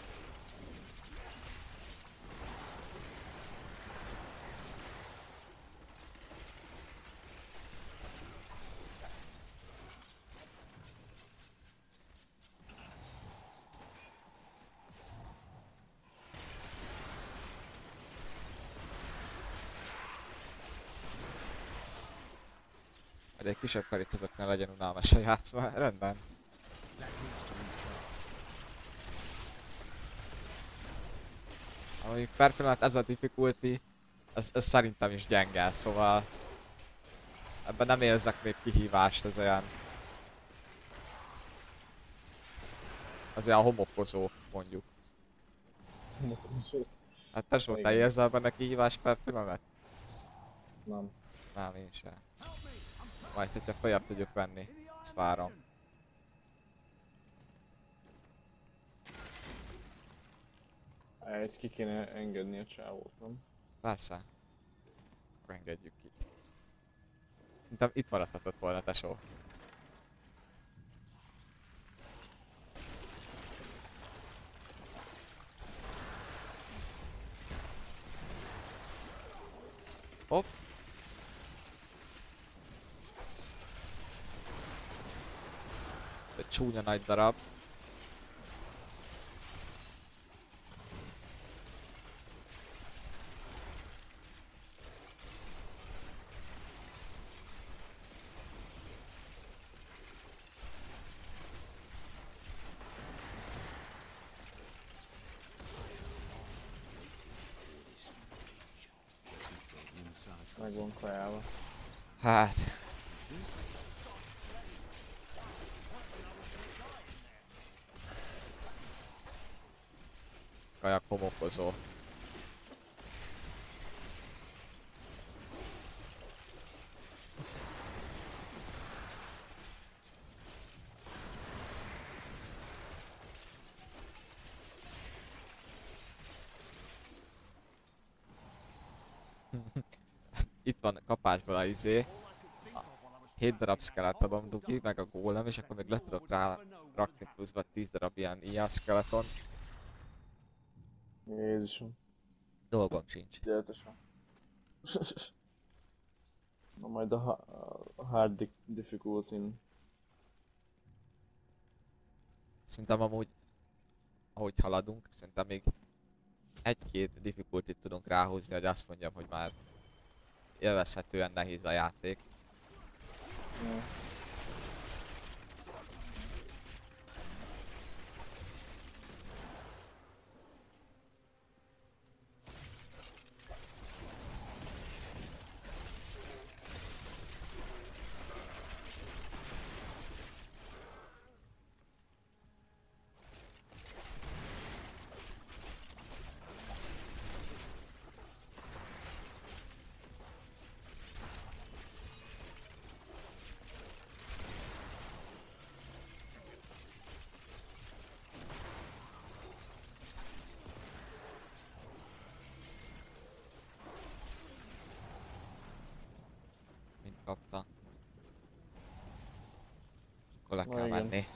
Majd egy kisebb karitozoknál legyen unalmas a játszva, rendben. Amíg per pillanat ez a difficulty, ez szerintem is gyenge, szóval ebben nem érzek még kihívást, ez olyan... Az olyan homokozó, mondjuk. Homokozó? Hát tesó, te érzel benne kihívást per pillanat? Nem. Nem, én sem. Majd, hogyha feljebb tudjuk venni, ezt várom. Itt ki kéne engedni a csávót, nem? Persze. Akkor engedjük ki. Szerintem itt maradhatott volna, tesó. Hopp. Egy csúnya nagy darab. Meg van kajálva. Hát... Kajak homokozó. Itt van kapásból a izé. 7 darab skeletonom dugi, meg a gólem, és akkor még le tudok rá rakni pluszba 10 darab ilyen IA skeleton. Jézusom. Dolgom sincs. Gyertesen. Na majd a hard difficulty-n. Szerintem amúgy, ahogy haladunk, szerintem még egy-két difficulty-t tudunk ráhúzni, hogy azt mondjam, hogy már élvezhetően nehéz a játék. Ja. Kapta. Akkor le Na, kell igen. menni.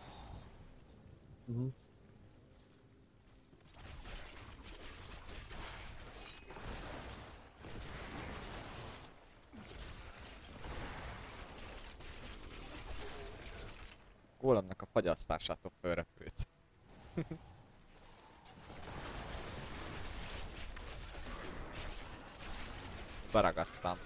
Gólemnek a fagyasztásától fölrepült. Beragadtam.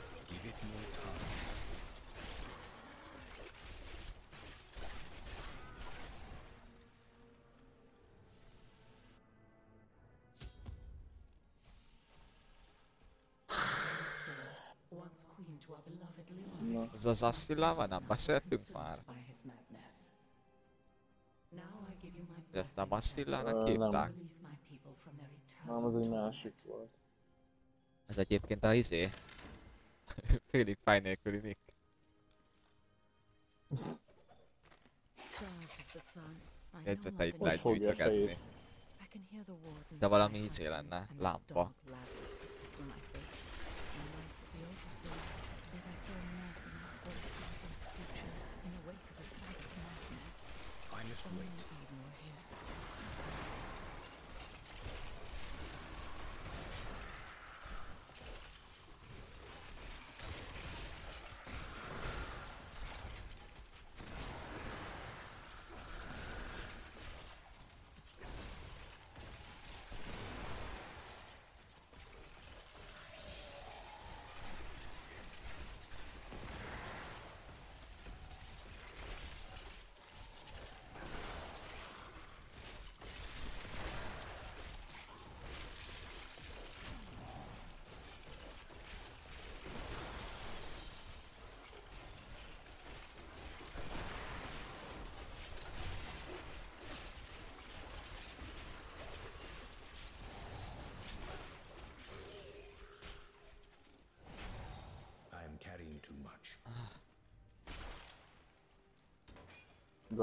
Ez az Asztillával nem beszéltünk már? Ezt nem Asztillának hívták? Nem, az egy másik volt. Ez egyébként a izé. Félig fáj nélküli nick. Jegyzeteit lehet gyűjtögetni. De valami izé lenne, lámpa.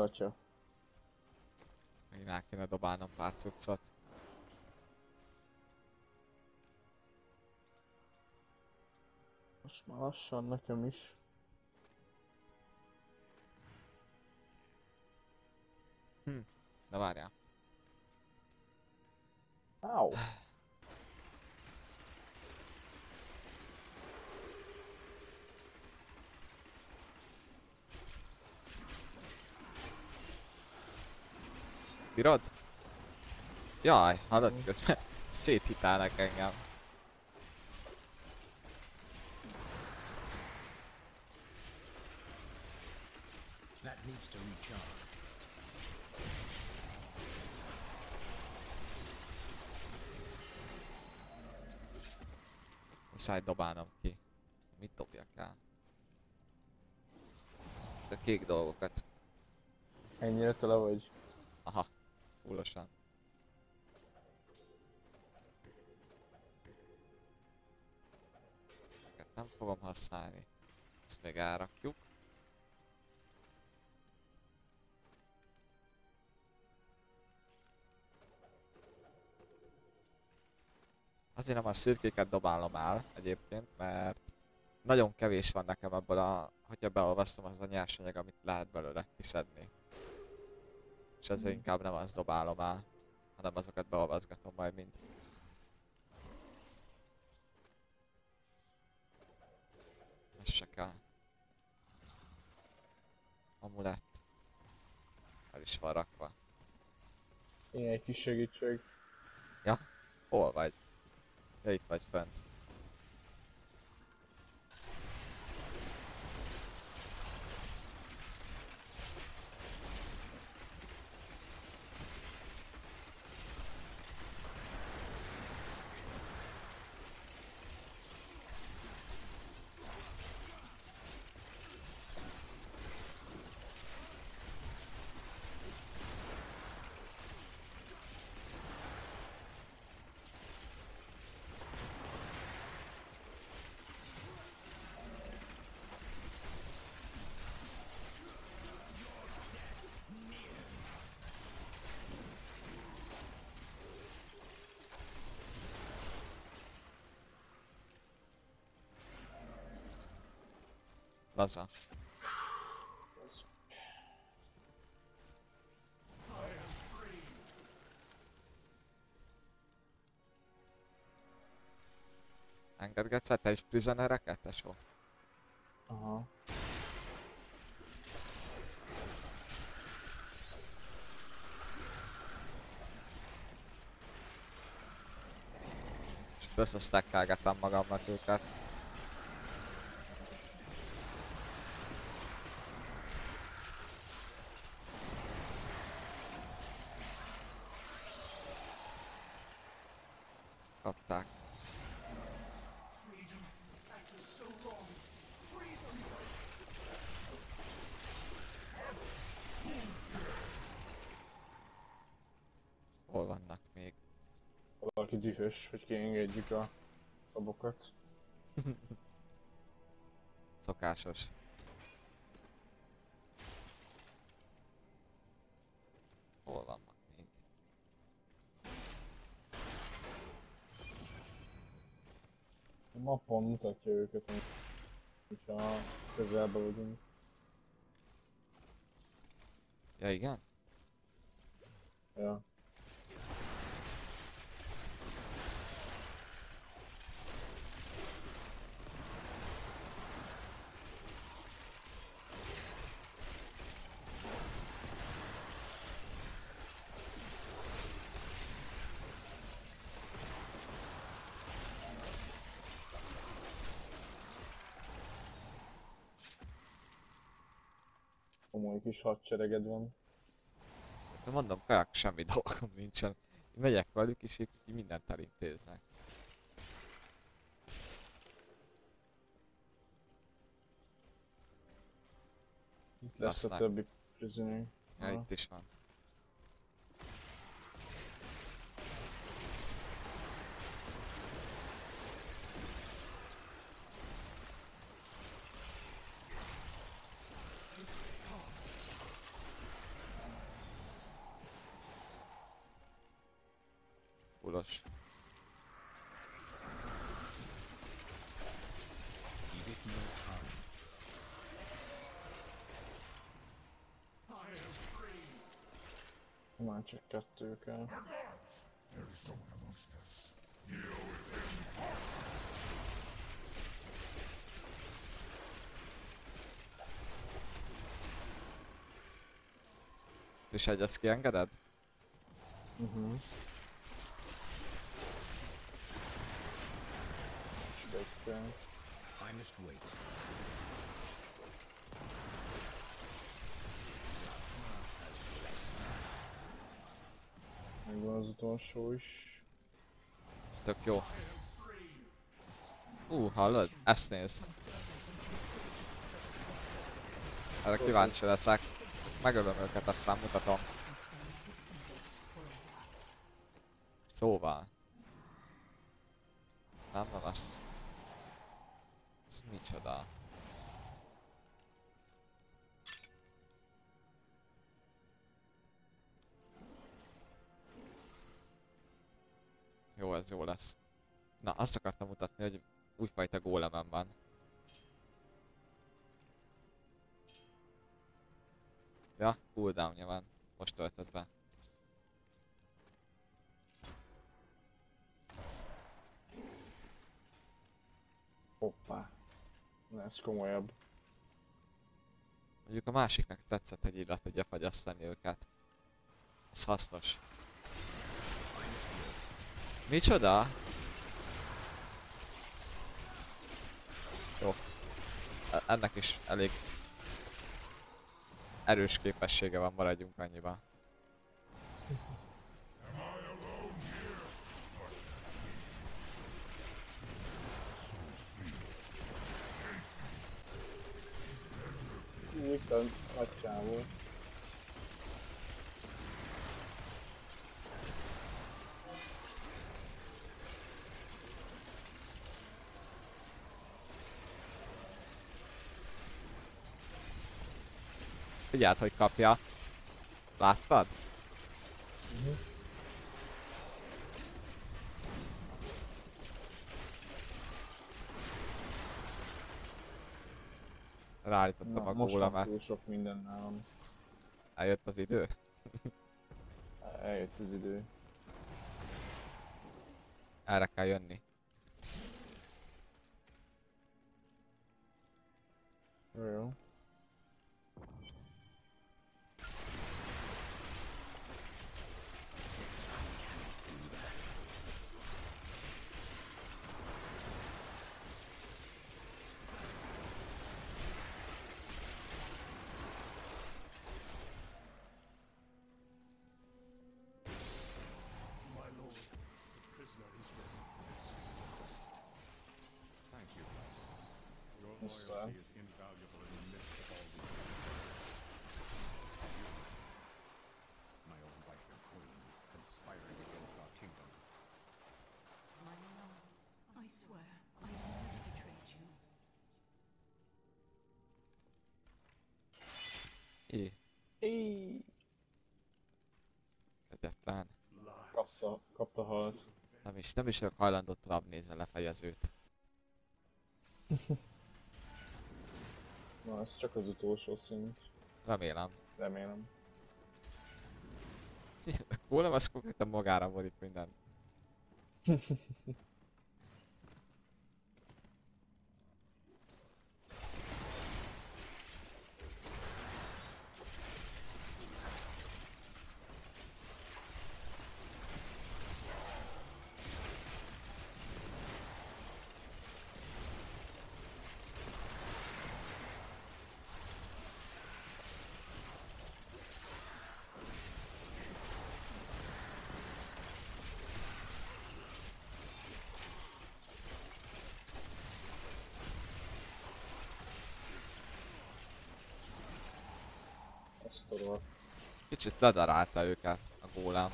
Gotcha. Megint el kéne dobálnom pár cuccot. Most már lassan nekem is. Na várjál. Áú. Bírod? Jaj, hallod közben széthitálnak engem. That needs to recharge. Muszáj dobálnom ki. Mit dobjak el? A kék dolgokat. Ennyire tele vagy? Aha, fullosan. Ezeket nem fogom használni. Ezt még elrakjuk. Azért nem a szürkéket dobálom el egyébként, mert nagyon kevés van nekem ebből a, hogyha beolvasztom, az a nyersanyag, amit lehet belőle kiszedni. És ezért inkább nem azt dobálom el, hanem azokat beolvaszgatom majd mind. Ez se kell. Amulett. El is van rakva. Én egy kis segítség. Ja? Hol vagy? Ja, itt vagy fent. Laza. Engedgetsz el te is prisonereket, tesó? Aha. És összesztekkelgetem magamnak őket. Kapták. Hol vannak még? Valaki dühös, hogy kiengedjük a szabokat. Szokásos. Hol vannak még? A mappon mutatja őket, hogyha közelbe vagyunk. Ja, igen? Ja. Komoly kis hadsereged van. De mondom, kajak semmi dolgom nincsen. Én megyek velük és ők mindent elintéznek. Itt lesz a többi prisoner. Ja, itt is van. Ulos. Már csak 2 kell. És ezt kiengeded? I must wait. Megvan az utolsó is. Tök jó. Hallod? Ezt nézd. Erre kíváncsi leszek. Megölöm őket, aztán mutatom. Szóval. Nem van az. Ez micsoda? Jó, ez jó lesz. Na, azt akartam mutatni, hogy újfajta gólemem van. Ja, cooldownja van. Most töltött be. Hoppá. Na, ez komolyabb. Mondjuk a másiknak tetszett, hogy így le tudja fagyasztani őket. Ez hasznos. Micsoda? Jó. Ennek is elég erős képessége van, maradjunk annyiba. Itt a nagy csávó. Figyeld, hogy kapja. Láttad? Ráállítottam a gólemet. Most sok minden nálam. Eljött az idő? Eljött az idő. Erre kell jönni. Jó. Loyalty is invaluable in the midst of all these. My own wife and queen, conspiring against our kingdom. My lord, I swear I never betrayed you. Egyetlen. Kapta halt. Nem is vagyok hajlandó tovább nézni a lefejezőt. Na, ez csak az utolsó szint. Remélem. Remélem. Gólem az konkrétan magára borít mindent. Kicsit ledarálta őket a gólem.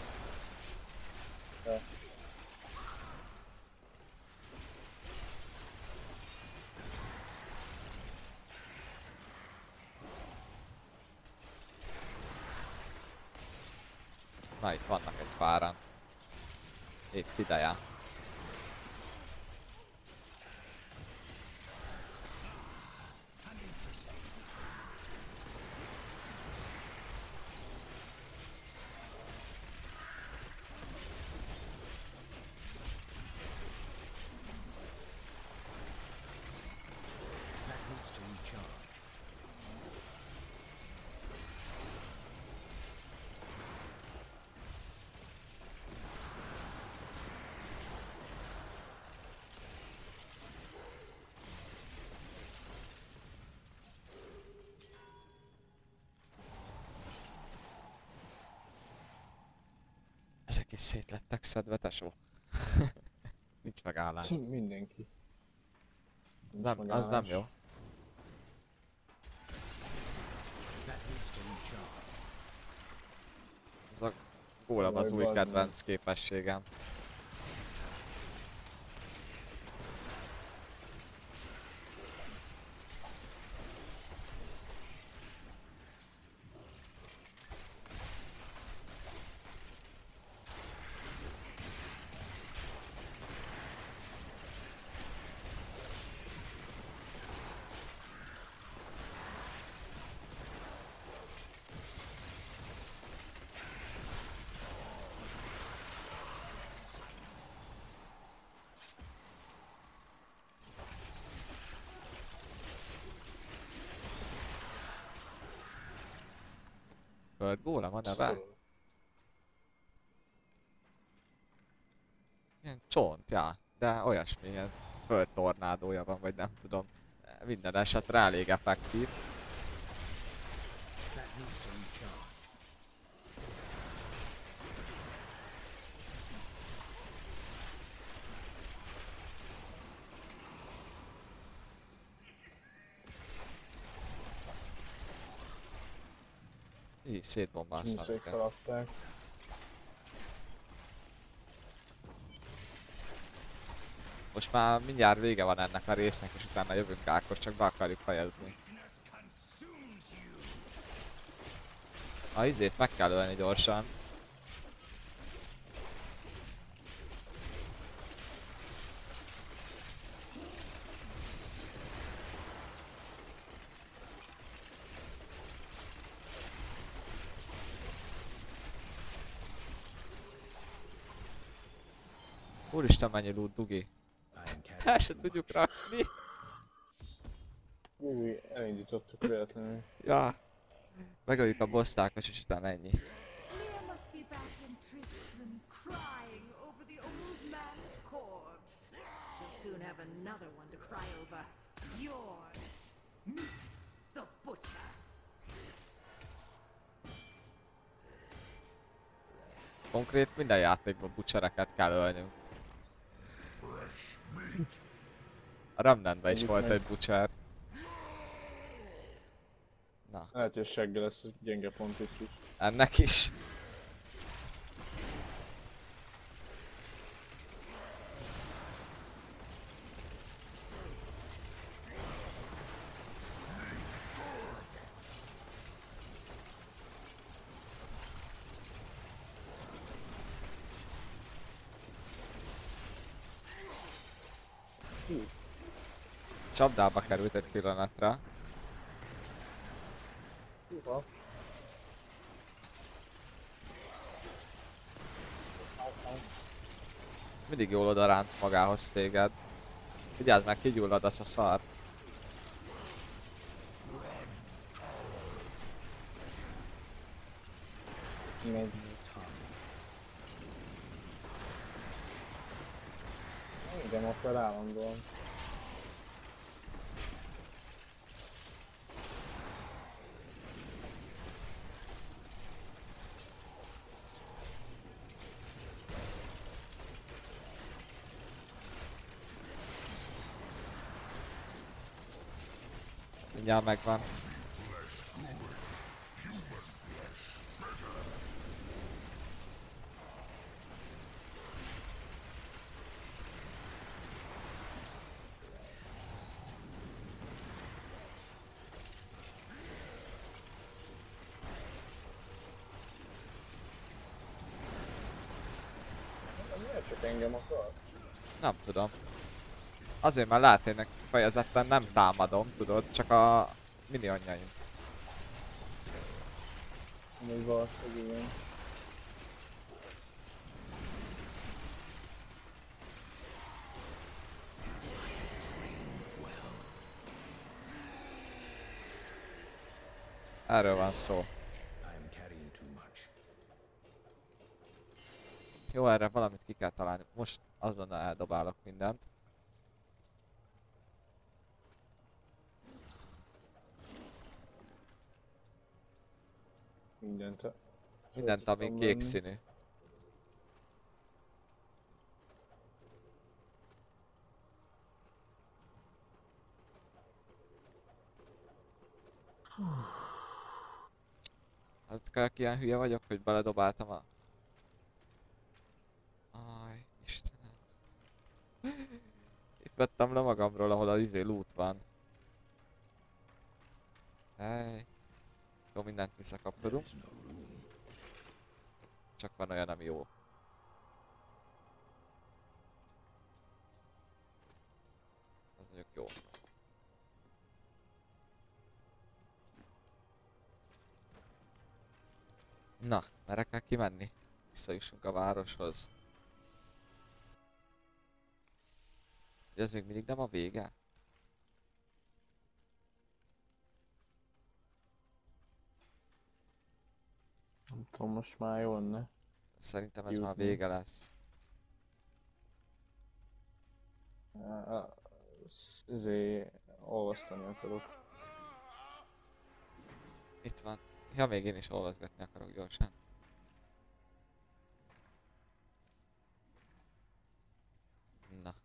Na, itt vannak egy páran. Épp ideje. Mindenki szét lettek szedve, tesó. Nincs megállás. Mindenki. Az nem jó. Ez a gólem az új kedvenc képességem. Földgólem a neve? Ilyen csont, já, de olyasmi, ilyen földtornádója van, vagy nem tudom. Minden esetre elég effektív. Így szétbombáztam őket. Most már mindjárt vége van ennek a résznek, és utána jövünk Ákos, csak be akarjuk fejezni. A izét meg kell ölni gyorsan. Úristen, mennyi loot, Dugi. El sem tudjuk rakni. Új, elindítottuk véletlenül. Ja. Megöljük a bossztákos, és utána ennyi. Konkrét minden játékban butchereket kell ölnünk. A Remnantben is volt egy butcher. Na. Lehet, hogy segge lesz a gyenge pont itt is. Ennek is. Csapdába került egy pillanatra. Mindig jól odaránt magához téged. Vigyázz meg, kigyullad az a szar. Igen, akkor állandóan. Mindjárt megvan. Miért csak engem akar? Nem tudom. Azért már lehet, én fejezetten nem támadom, tudod, csak a minionjaim. Amúgy valószínűleg igen. Erről van szó. Jó, erre valamit ki kell találni. Most azonnal eldobálok mindent. Mindent. Mindent, ami kék színű. Tudják, ilyen hülye vagyok, hogy beledobáltam a... Aj, Istenem. Itt vettem le magamról, ahol az loot van. Hely. Jó, mindent visszakapkodunk. Csak van olyan, ami jó. Az mondjuk jó. Na, merre kell kimenni? Visszajussunk a városhoz. Ez még mindig nem a vége? Nem tudom, most már jól ne. Szerintem ez már vége lesz. Ezért olvasztani akarok. Itt van. Ja, még én is olvasgatni akarok gyorsan. Na.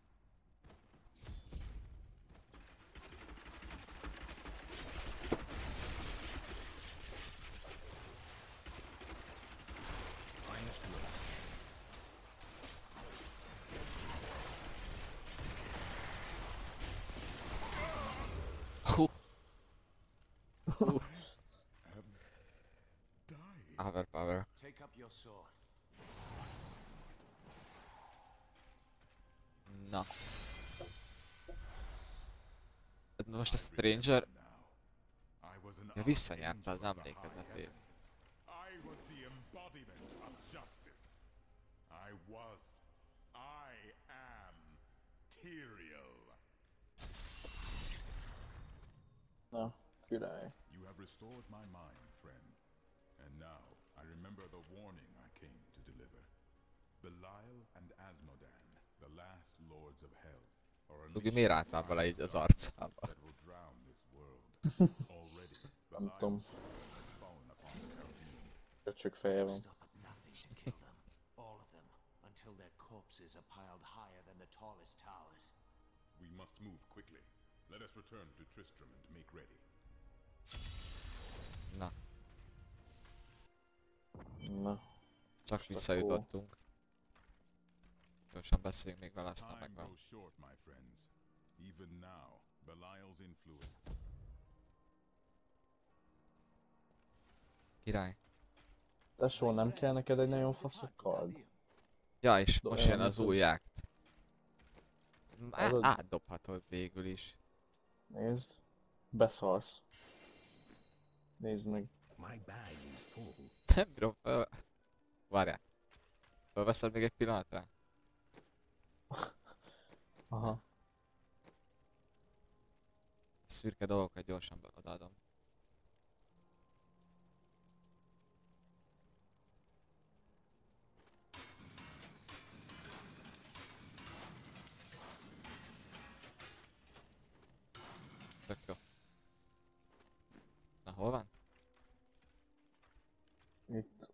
Power. Take up your sword. Na. Most a Stranger... Ja, visszanyerte az emlékezetét. I was the embodiment of justice. I am Tyrael. Na, király. You have restored my mind, friend. And now I remember the warning I came to deliver. Belial and Asmodan, the last lords of hell, are Dugi, miért álltál bele így az arcába? Nem tudom. Csak feje van. All of them, until their corpses are piled higher than the tallest towers. We must move quickly. Let us return to Tristram and make ready. Na. Na. Csak visszajutottunk. Gyorsan beszéljünk még vele, aztán megvan. Király. Tesó, nem kell neked egy nagyon fasz a kard? Ja, és most jön az új act. Átdobhatod végül is. Nézd. Beszarsz. Nézd meg. Nem bírom fel... Várjál. Felveszed még egy pillanatra? Aha. Szürke dolgokat gyorsan odaadom. Tök jó. Na, hol van? Itt.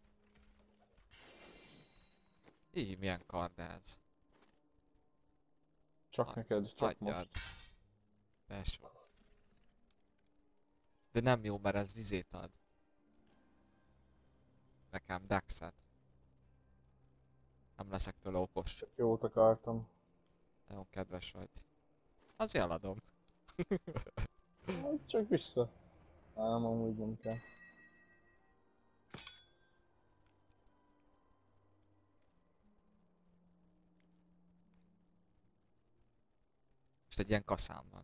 Így, milyen kard ez? Csak neked, csak most. Tesó. De nem jó, mert ez izét ad. Nekem Dexet. Nem leszek tőle okos. Csak jót akartam. Nagyon kedves vagy. Azért eladom. Csak vissza. Nem, amúgy nem kell. Most egy ilyen kaszám van.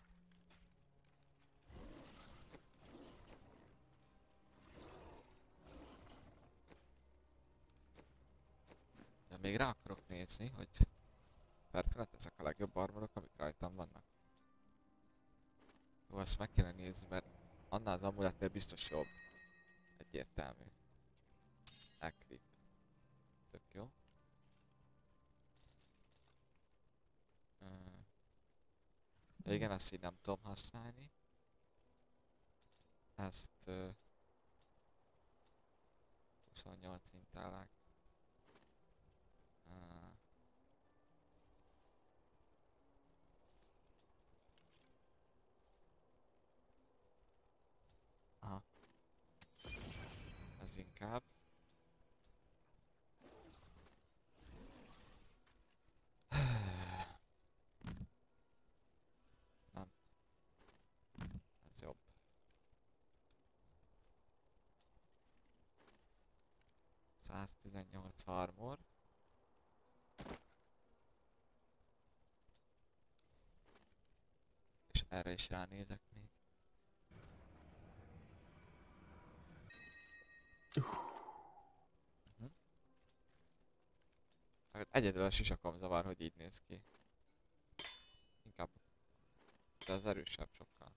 De még rá akarok nézni, hogy perfekt, ezek a legjobb armorok, amik rajtam vannak. Jó, ezt meg kéne nézni, mert annál az amulettnél biztos jobb. Egyértelmű. Equip. Tök jó. Ja, igen, ezt így nem tudom használni. Ezt 28 intellect. Aha. inkább. Nem. Ez jobb. ...118 armor. És erre is ránézek még. Egyedül a sisakom zavar, hogy így néz ki. Inkább. De az erősebb sokkal.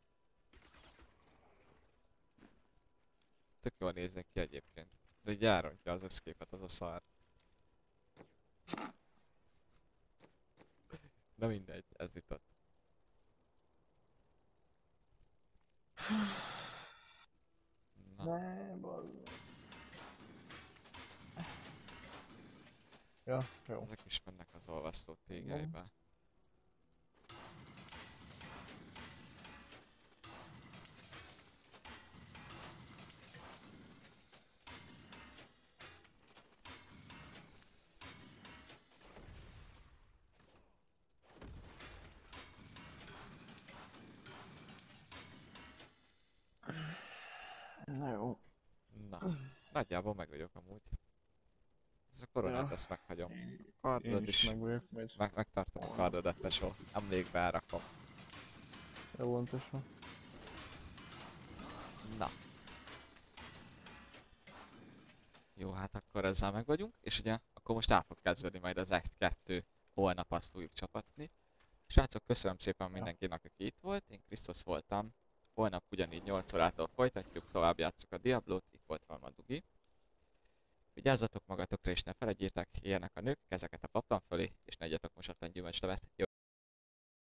Tök jól néznek ki egyébként. De így elrontja az összképet az a szar. De mindegy, ez jutott. Na. Ne, bazd. Ja, jó. Ezek is mennek az olvasztó tégelybe. Na jó. Na, nagyjából meg vagyok amúgy. Ez a koronát, ezt meghagyom. A kardodat is meg vagyok, majd. Megtartom a kardodat, tesó. Emlékbe elrakom. Jó van, tesó. Na. Jó, hát akkor ezzel meg vagyunk, és ugye akkor most el fog kezdődni majd az Act 2, holnap azt fogjuk csapatni. Srácok, köszönöm szépen mindenkinek, aki itt volt, én Krisztus voltam. Holnap ugyanígy 8 órától folytatjuk, tovább játsszuk a Diablót, itt volt van a Dugi. Vigyázzatok magatokra és ne felejtjétek, éljenek a nők, kezeket a paplan fölé, és ne egyetek mosatlan gyümölcslevet. Jó